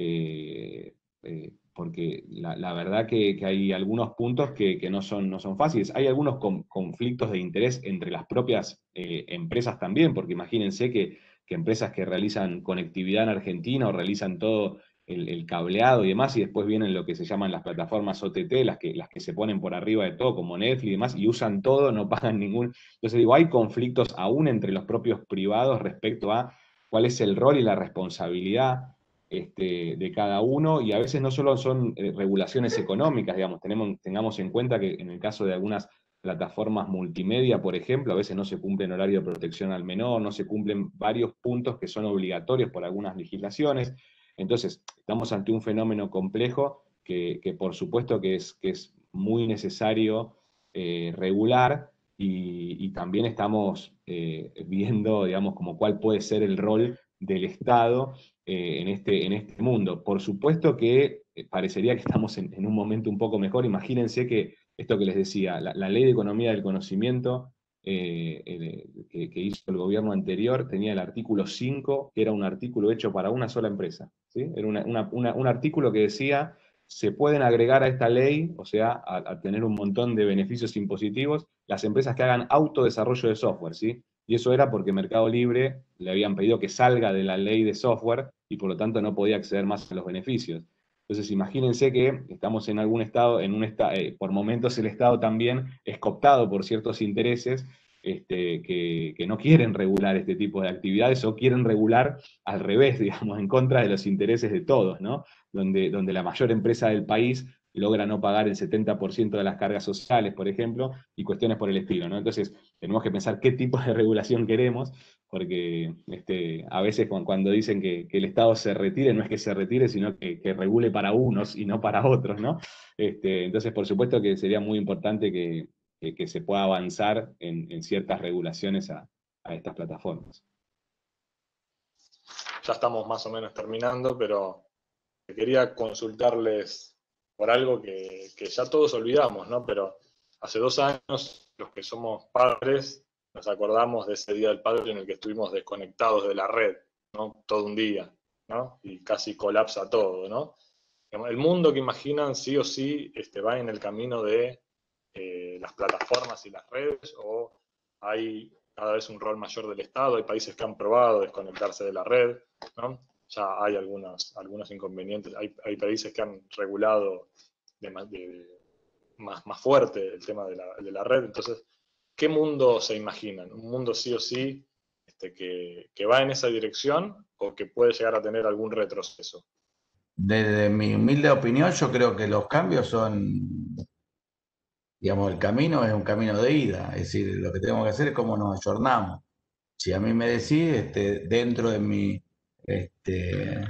eh, eh, porque la, la, verdad que, que, hay algunos puntos que, que no, son, no, son, fáciles. Hay algunos con, conflictos de interés entre las propias eh, empresas también, porque imagínense que, que empresas que realizan conectividad en Argentina o realizan todo el, el, cableado y demás, y después vienen lo que se llaman las plataformas O T T, las que, las que se ponen por arriba de todo, como Netflix y demás, y usan todo, no pagan ningún... Entonces digo, hay conflictos aún entre los propios privados respecto a cuál es el rol y la responsabilidad este, de cada uno, y a veces no solo son eh, regulaciones económicas, digamos, tenemos, tengamos en cuenta que en el caso de algunas plataformas multimedia, por ejemplo, a veces no se cumple en horario de protección al menor, no se cumplen varios puntos que son obligatorios por algunas legislaciones. Entonces, estamos ante un fenómeno complejo que, que por supuesto que es, que es muy necesario eh, regular, y, y, también estamos eh, viendo, digamos, como cuál puede ser el rol del Estado eh, en, este, en este mundo. Por supuesto que eh, parecería que estamos en, en un momento un poco mejor. Imagínense que esto que les decía, la, la Ley de Economía del Conocimiento eh, eh, que, que hizo el gobierno anterior tenía el artículo cinco, que era un artículo hecho para una sola empresa, ¿sí? Era una, una, una, un artículo que decía, se pueden agregar a esta ley, o sea, a, a tener un montón de beneficios impositivos, las empresas que hagan autodesarrollo de software, ¿sí? Y eso era porque Mercado Libre le habían pedido que salga de la ley de software y por lo tanto no podía acceder más a los beneficios. Entonces imagínense que estamos en algún estado, en un estado, eh, por momentos el Estado también es cooptado por ciertos intereses este, que, que no quieren regular este tipo de actividades o quieren regular al revés, digamos, en contra de los intereses de todos, ¿no? Donde, donde la mayor empresa del país logra no pagar el setenta por ciento de las cargas sociales, por ejemplo, y cuestiones por el estilo, ¿no? Entonces, tenemos que pensar qué tipo de regulación queremos, porque este, a veces cuando dicen que, que el Estado se retire, no es que se retire, sino que, que regule para unos y no para otros, ¿no? Este, entonces, por supuesto que sería muy importante que, que, que se pueda avanzar en, en ciertas regulaciones a, a estas plataformas. ya estamos más o menos terminando, pero quería consultarles por algo que, que ya todos olvidamos, ¿no? Pero hace dos años, los que somos padres, nos acordamos de ese Día del Padre en el que estuvimos desconectados de la red, ¿no? Todo un día, ¿no? Y casi colapsa todo, ¿no? El mundo que imaginan sí o sí este, va en el camino de eh, las plataformas y las redes, o hay cada vez un rol mayor del Estado, hay países que han probado desconectarse de la red, ¿no? Ya hay algunos, algunos inconvenientes, hay, hay países que han regulado de, de, más, más fuerte el tema de la, de la red. Entonces, ¿qué mundo se imaginan? ¿Un mundo sí o sí este, que, que va en esa dirección o que puede llegar a tener algún retroceso? Desde mi humilde opinión, yo creo que los cambios son, digamos, el camino es un camino de ida, es decir, lo que tenemos que hacer es cómo nos ayornamos. Si a mí me decís, este, dentro de mi, este,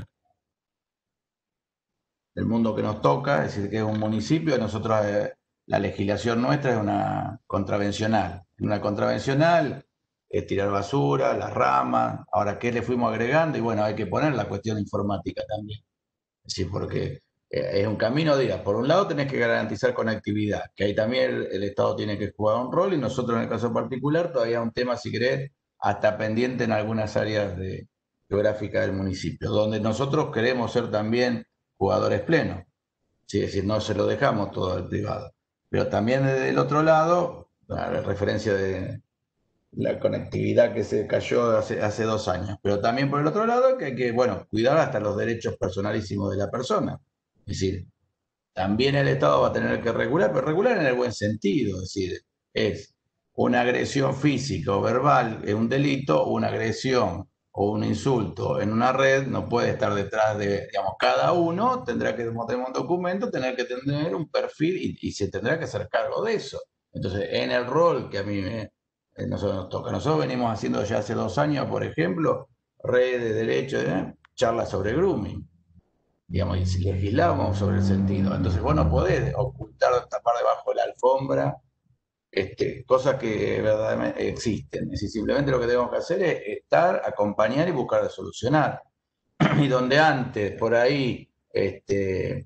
del mundo que nos toca, es decir, que es un municipio, nosotros, eh, la legislación nuestra es una contravencional. En una contravencional es tirar basura, las ramas, ahora qué le fuimos agregando, y bueno, hay que poner la cuestión informática también. Es decir, porque es un camino de ida. Por un lado tenés que garantizar conectividad, que ahí también el, el Estado tiene que jugar un rol, y nosotros en el caso particular todavía un tema, si querés, hasta pendiente en algunas áreas de, geográficas del municipio, donde nosotros queremos ser también jugadores plenos. Sí, es decir, no se lo dejamos todo al privado. Pero también desde el otro lado, la referencia de la conectividad que se cayó hace, hace dos años. Pero también por el otro lado que hay que, bueno, cuidar hasta los derechos personalísimos de la persona. Es decir, también el Estado va a tener que regular, pero regular en el buen sentido. Es decir, es una agresión física o verbal, es un delito, o una agresión o un insulto en una red no puede estar detrás de, digamos, cada uno tendrá que tener un documento, tener que tener un perfil y, y se tendrá que hacer cargo de eso. Entonces, en el rol que a mí me, nosotros nos toca, nosotros venimos haciendo ya hace dos años, por ejemplo, redes de derecho, ¿eh? Charlas sobre grooming, digamos, y si legislamos sobre el sentido. Entonces, vos no podés ocultar, tapar debajo de la alfombra este, cosas que verdaderamente existen. Es decir, simplemente lo que tenemos que hacer es estar, acompañar y buscar de solucionar. Y donde antes, por ahí, este,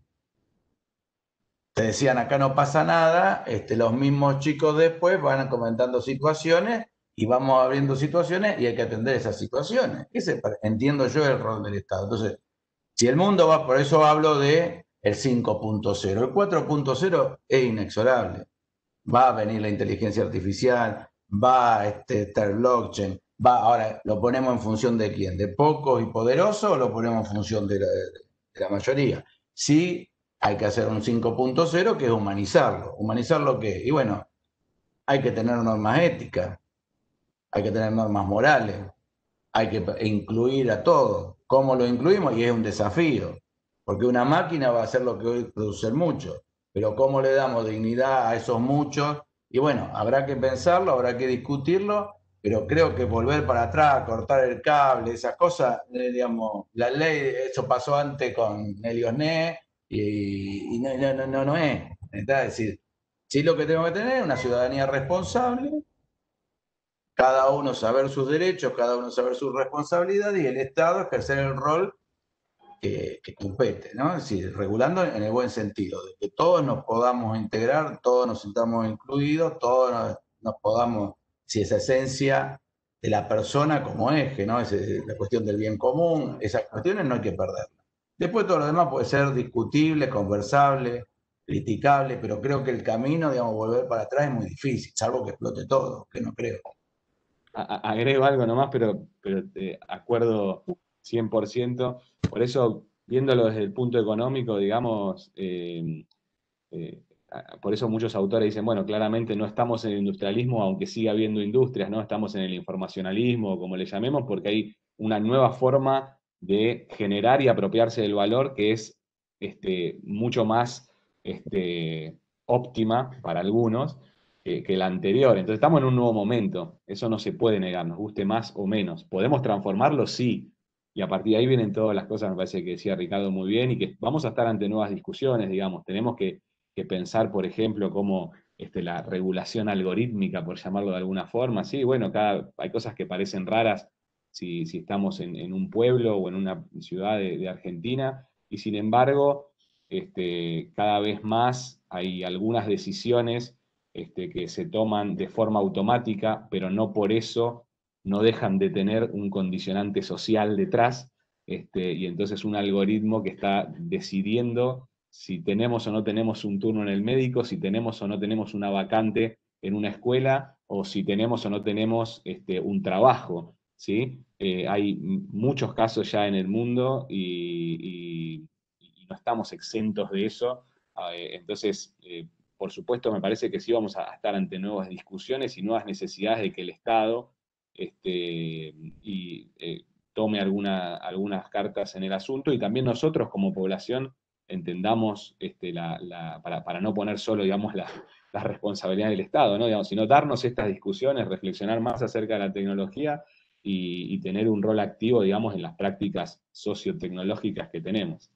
te decían acá no pasa nada, este, los mismos chicos después van comentando situaciones y vamos abriendo situaciones y hay que atender esas situaciones. Ese, entiendo yo, el rol del Estado. Entonces, si el mundo va, por eso hablo de el cinco punto cero. El cuatro punto cero es inexorable. Va a venir la inteligencia artificial, va a este, estar el blockchain, va, ahora, ¿lo ponemos en función de quién? ¿De pocos y poderosos o lo ponemos en función de la, de la mayoría? Sí, hay que hacer un cinco punto cero que es humanizarlo. ¿Humanizarlo qué? Y bueno, hay que tener normas éticas, hay que tener normas morales, hay que incluir a todos. ¿Cómo lo incluimos? Y es un desafío, porque una máquina va a hacer lo que hoy produce mucho, pero ¿cómo le damos dignidad a esos muchos? Y bueno, habrá que pensarlo, habrá que discutirlo, pero creo que volver para atrás, cortar el cable, esas cosas, eh, digamos, la ley, eso pasó antes con Nelly Osné, y, y no, no, no, no es. Es decir, sí, lo que tenemos que tener es una ciudadanía responsable, cada uno saber sus derechos, cada uno saber sus responsabilidades, y el Estado ejercer el rol que, que compete, ¿no? Es decir, regulando en el buen sentido, de que todos nos podamos integrar, todos nos sintamos incluidos, todos nos, nos podamos, si esa esencia de la persona como eje, ¿no? Es la cuestión del bien común, esas cuestiones no hay que perderlas. Después todo lo demás puede ser discutible, conversable, criticable, pero creo que el camino, digamos, volver para atrás es muy difícil, salvo que explote todo, que no creo. Agrego algo nomás, pero, pero te acuerdo cien por ciento. Por eso, viéndolo desde el punto económico, digamos, eh, eh, por eso muchos autores dicen, bueno, claramente no estamos en el industrialismo, aunque siga habiendo industrias, ¿no? Estamos en el informacionalismo, como le llamemos, porque hay una nueva forma de generar y apropiarse del valor que es este, mucho más este, óptima para algunos que, que la anterior. Entonces estamos en un nuevo momento, eso no se puede negar, nos guste más o menos. ¿Podemos transformarlo? Sí. Y a partir de ahí vienen todas las cosas, me parece que decía Ricardo muy bien, y que vamos a estar ante nuevas discusiones, digamos. Tenemos que, que pensar, por ejemplo, cómo este, la regulación algorítmica, por llamarlo de alguna forma. Sí, bueno, cada, hay cosas que parecen raras, si, si estamos en, en un pueblo o en una ciudad de, de Argentina, y sin embargo, este, cada vez más hay algunas decisiones este, que se toman de forma automática, pero no por eso no dejan de tener un condicionante social detrás, este, y entonces un algoritmo que está decidiendo si tenemos o no tenemos un turno en el médico, si tenemos o no tenemos una vacante en una escuela, o si tenemos o no tenemos este, un trabajo, ¿sí? Eh, hay muchos casos ya en el mundo y, y, y no estamos exentos de eso. Eh, entonces, eh, por supuesto, me parece que sí vamos a estar ante nuevas discusiones y nuevas necesidades de que el Estado este, y, eh, tome alguna, algunas cartas en el asunto, y también nosotros como población entendamos, este, la, la, para, para no poner solo, digamos, la, la responsabilidad del Estado, ¿no? Digamos, sino darnos estas discusiones, reflexionar más acerca de la tecnología y, y tener un rol activo, digamos, en las prácticas sociotecnológicas que tenemos.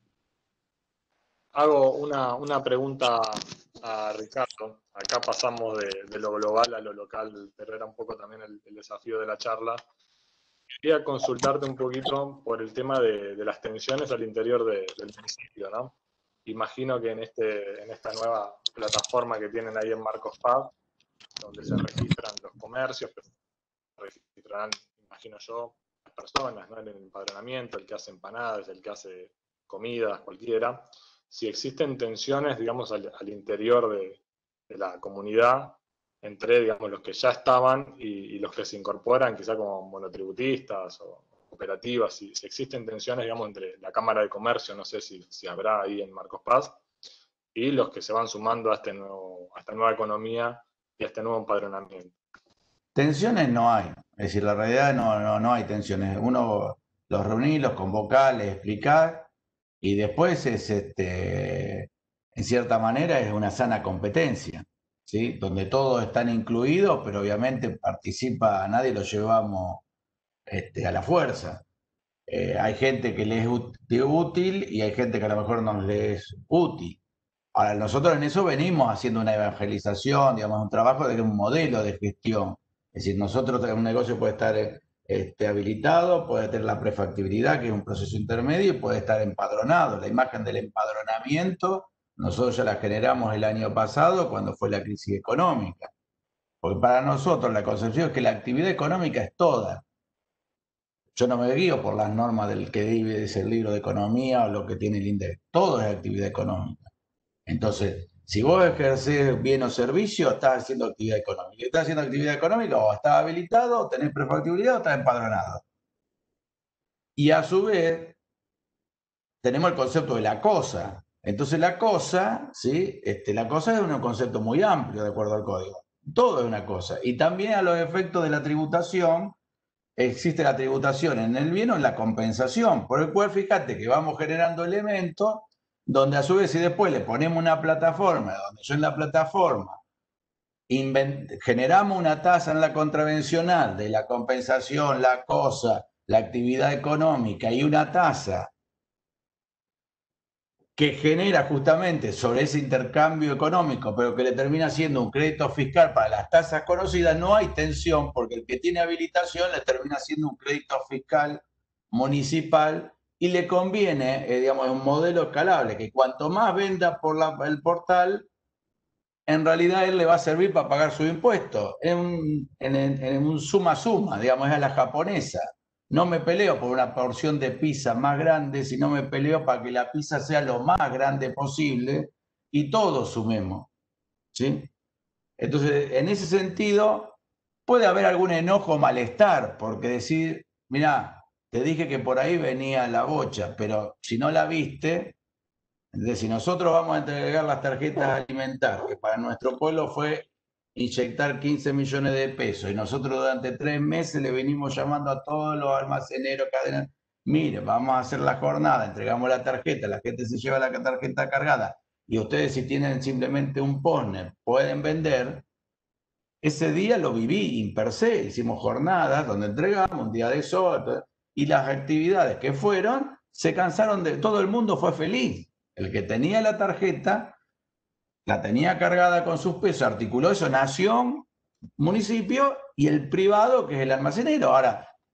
Hago una, una pregunta a Ricardo. Acá pasamos de, de lo global a lo local, pero era un poco también el, el desafío de la charla. Quería consultarte un poquito por el tema de, de las tensiones al interior de, del municipio, ¿no? Imagino que en, este, en esta nueva plataforma que tienen ahí en Marcos Paz, donde se registran los comercios, pero se registrarán, imagino yo, las personas, ¿no? En el empadronamiento, el que hace empanadas, el que hace comidas, cualquiera. Si existen tensiones, digamos, al, al interior de, de la comunidad, entre, digamos, los que ya estaban y, y los que se incorporan, quizá como monotributistas o cooperativas, si, si existen tensiones, digamos, entre la Cámara de Comercio, no sé si, si habrá ahí en Marcos Paz, y los que se van sumando a, este nuevo, a esta nueva economía y a este nuevo empadronamiento. Tensiones no hay, es decir, la realidad no, no, no hay tensiones. Uno los reunís, los convocás, les explicás, y después es, este, en cierta manera, es una sana competencia, ¿sí? Donde todos están incluidos, pero obviamente participa, nadie lo llevamos este, a la fuerza. Eh, hay gente que le es útil y hay gente que a lo mejor no le es útil. Ahora, nosotros en eso venimos haciendo una evangelización, digamos, un trabajo de un modelo de gestión. Es decir, nosotros, un negocio puede estar este, habilitado, puede tener la prefactibilidad, que es un proceso intermedio, y puede estar empadronado. La imagen del empadronamiento, nosotros ya la generamos el año pasado cuando fue la crisis económica. Porque para nosotros la concepción es que la actividad económica es toda. Yo no me guío por las normas del que debe ser el libro de economía o lo que tiene el INDEC. Todo es actividad económica. Entonces, si vos ejercés bien o servicio, estás haciendo actividad económica. Estás haciendo actividad económica, o estás habilitado, o tenés prefactibilidad, o estás empadronado. Y a su vez, tenemos el concepto de la cosa. Entonces, la cosa, ¿sí? Este, la cosa es un concepto muy amplio, de acuerdo al código. Todo es una cosa. Y también a los efectos de la tributación, existe la tributación en el bien o en la compensación, por el cual fíjate que vamos generando elementos donde a su vez si después le ponemos una plataforma, donde yo en la plataforma generamos una tasa en la contravencional de la compensación, la cosa, la actividad económica y una tasa que genera justamente sobre ese intercambio económico, pero que le termina siendo un crédito fiscal para las tasas conocidas, no hay tensión porque el que tiene habilitación le termina siendo un crédito fiscal municipal y le conviene, eh, digamos, un modelo escalable, que cuanto más venda por la, el portal, en realidad él le va a servir para pagar su impuesto, en un, en, en un suma suma, digamos, es a la japonesa. No me peleo por una porción de pizza más grande, sino me peleo para que la pizza sea lo más grande posible y todos sumemos, ¿sí? Entonces, en ese sentido, puede haber algún enojo o malestar, porque decir, mirá, te dije que por ahí venía la bocha, pero si no la viste, entonces, si nosotros vamos a entregar las tarjetas alimentarias, que para nuestro pueblo fue inyectar quince millones de pesos, y nosotros durante tres meses le venimos llamando a todos los almaceneros, cadenas, mire, vamos a hacer la jornada, entregamos la tarjeta, la gente se lleva la tarjeta cargada, y ustedes si tienen simplemente un postner, pueden vender. Ese día lo viví in per se, hicimos jornadas donde entregamos un día de sol, y las actividades que fueron, se cansaron de, todo el mundo fue feliz. El que tenía la tarjeta, la tenía cargada con sus pesos, articuló eso, nación, municipio, y el privado, que es el almacenero. Ahora,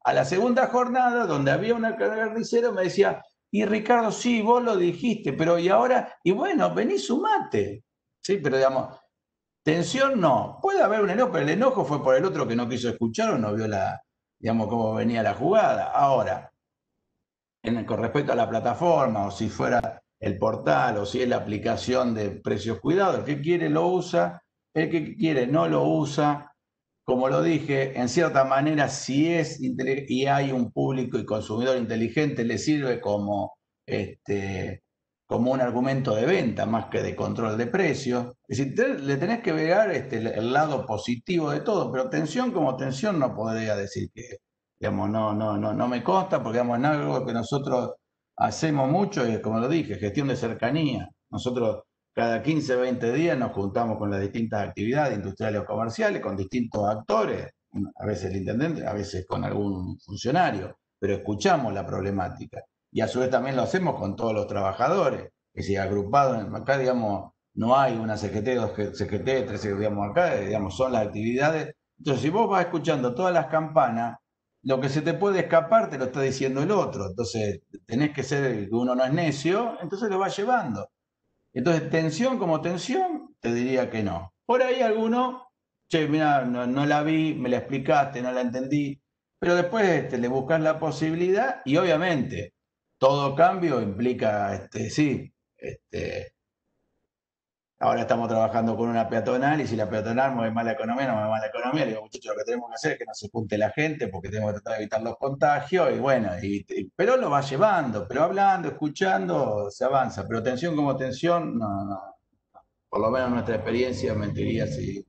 A la segunda jornada, donde había una carnicero, me decía, y Ricardo, sí, vos lo dijiste, pero y ahora, y bueno, vení, sumate. Sí, pero digamos, tensión no. Puede haber un enojo, pero el enojo fue por el otro que no quiso escuchar o no vio la, digamos, cómo venía la jugada. Ahora, en, con respecto a la plataforma, o si fuera el portal, o si es la aplicación de precios cuidados, el que quiere lo usa, el que quiere no lo usa. Como lo dije, en cierta manera, si es y hay un público y consumidor inteligente, le sirve como, este, como un argumento de venta más que de control de precios. Es decir, le tenés que ver este, el lado positivo de todo, pero tensión como tensión no podría decir que, digamos, no, no, no, no me consta, porque digamos, en algo que nosotros hacemos mucho, y como lo dije, gestión de cercanía. Nosotros cada quince, veinte días nos juntamos con las distintas actividades industriales o comerciales, con distintos actores, a veces el intendente, a veces con algún funcionario, pero escuchamos la problemática. Y a su vez también lo hacemos con todos los trabajadores, es decir, agrupados, acá digamos, no hay una C G T, dos C G T, tres C G T, digamos, acá digamos, son las actividades. Entonces, si vos vas escuchando todas las campanas, lo que se te puede escapar te lo está diciendo el otro. Entonces, tenés que ser, que uno no es necio, entonces lo va llevando. Entonces, tensión como tensión, te diría que no. Por ahí alguno, che, mira, no, no la vi, me la explicaste, no la entendí, pero después este, le buscas la posibilidad y obviamente todo cambio implica, este, sí, este, ahora estamos trabajando con una peatonal y si la peatonal mueve mal la economía, no mueve mal la economía. Le digo, muchachos, lo que tenemos que hacer es que no se junte la gente porque tenemos que tratar de evitar los contagios y bueno, y, y, pero lo va llevando, pero hablando, escuchando, se avanza. Pero tensión como tensión, no, no. Por lo menos nuestra experiencia mentiría si...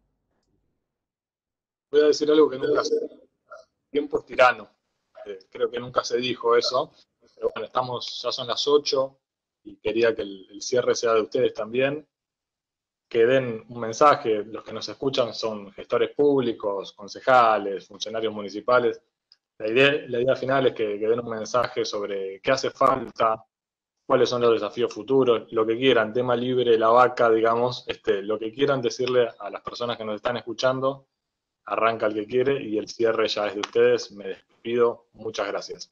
Voy a decir algo que nunca se dijo. Tiempo es tirano. Eh, creo que nunca se dijo eso. Pero bueno, estamos, ya son las ocho y quería que el, el cierre sea de ustedes también. Que den un mensaje. Los que nos escuchan son gestores públicos, concejales, funcionarios municipales. La idea, la idea final es que, que den un mensaje sobre qué hace falta, cuáles son los desafíos futuros, lo que quieran, tema libre, la vaca, digamos, este, lo que quieran decirle a las personas que nos están escuchando. Arranca el que quiere y el cierre ya es de ustedes. Me despido. Muchas gracias.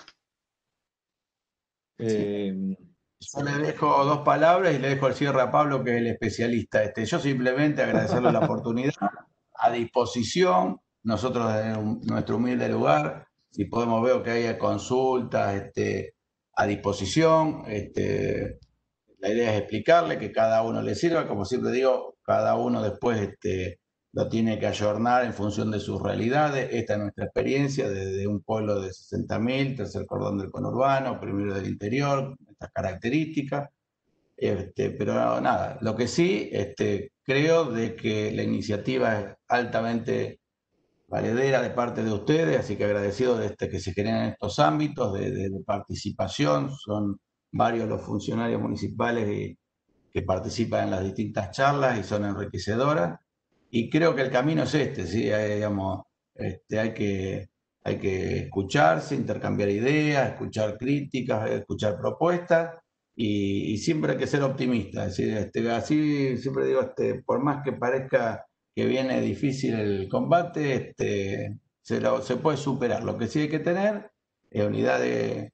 Eh... Yo le dejo dos palabras y le dejo el cierre a Pablo, que es el especialista. Este, yo simplemente agradecerle la oportunidad, a disposición, nosotros en nuestro humilde lugar, si podemos ver que haya consultas, este, a disposición. Este, la idea es explicarle que cada uno le sirva, como siempre digo, cada uno después este, lo tiene que ayornar en función de sus realidades. Esta es nuestra experiencia desde un pueblo de sesenta mil, tercer cordón del conurbano, primero del interior, estas características. Este, pero nada, lo que sí este, creo de que la iniciativa es altamente valedera de parte de ustedes, así que agradecido de este, que se generen estos ámbitos de, de, de participación. Son varios los funcionarios municipales y, que participan en las distintas charlas y son enriquecedoras. Y creo que el camino es este, ¿sí? Hay, digamos, este, hay, que, hay que escucharse, intercambiar ideas, escuchar críticas, escuchar propuestas y, y siempre hay que ser optimista. Es decir, este, así siempre digo, este, por más que parezca que viene difícil el combate, este, se, lo, se puede superar. Lo que sí hay que tener es unidad de,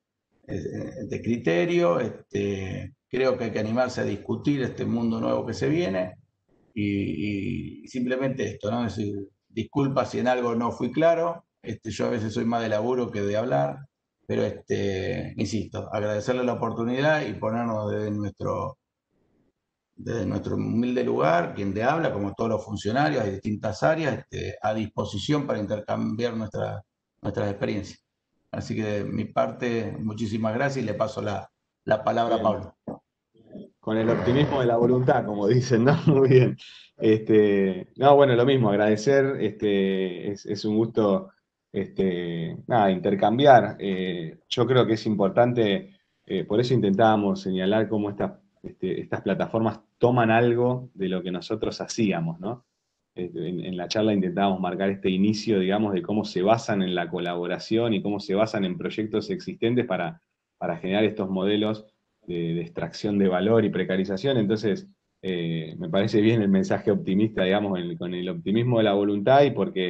de criterio. Este, creo que hay que animarse a discutir este mundo nuevo que se viene y, y simplemente esto, ¿no? Es decir, disculpa si en algo no fui claro. Este, yo a veces soy más de laburo que de hablar, pero este, insisto, agradecerle la oportunidad y ponernos desde nuestro desde nuestro humilde lugar, quien te habla, como todos los funcionarios de distintas áreas, este, a disposición para intercambiar nuestra, nuestras experiencias. Así que de mi parte, muchísimas gracias y le paso la, la palabra bien a Pablo. Con el optimismo de la voluntad, como dicen, ¿no? Muy bien. Este, no, bueno, lo mismo, agradecer, este, es, es un gusto este, nada, intercambiar. Eh, yo creo que es importante, eh, por eso intentábamos señalar cómo estas Este, estas plataformas toman algo de lo que nosotros hacíamos, ¿no? En, en la charla intentábamos marcar este inicio, digamos, de cómo se basan en la colaboración y cómo se basan en proyectos existentes para, para generar estos modelos de, de extracción de valor y precarización. Entonces, eh, me parece bien el mensaje optimista, digamos, el, con el optimismo de la voluntad y porque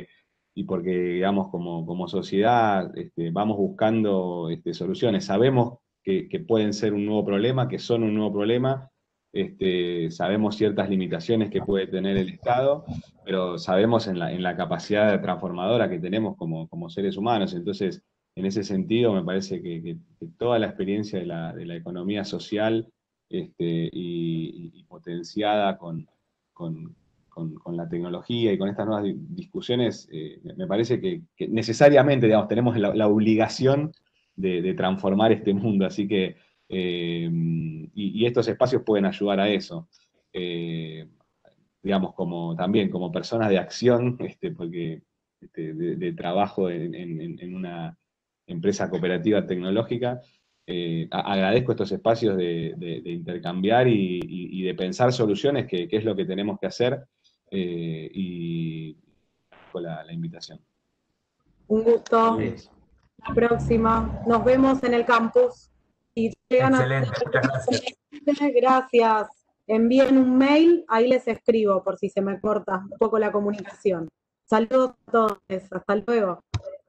y porque, digamos, como, como sociedad este, vamos buscando este, soluciones. Sabemos que, que pueden ser un nuevo problema, que son un nuevo problema, este, sabemos ciertas limitaciones que puede tener el Estado, pero sabemos en la, en la capacidad transformadora que tenemos como, como seres humanos. Entonces, en ese sentido, me parece que, que, que toda la experiencia de la, de la economía social este, y, y potenciada con, con, con, con, la tecnología y con estas nuevas discusiones, eh, me parece que, que necesariamente, digamos, tenemos la, la obligación de, de transformar este mundo. Así que Eh, y, y estos espacios pueden ayudar a eso. Eh, digamos, como también como personas de acción, este, porque este, de, de trabajo en, en, en, una empresa cooperativa tecnológica, eh, a, agradezco estos espacios de, de, de intercambiar y, y, y, de pensar soluciones, que, que es lo que tenemos que hacer, eh, y con la, la invitación. Un gusto. Saludos. La próxima. Nos vemos en el campus. Y excelente, muchas gracias. Gracias. Envíen un mail, ahí les escribo por si se me corta un poco la comunicación. Saludos a todos, hasta luego.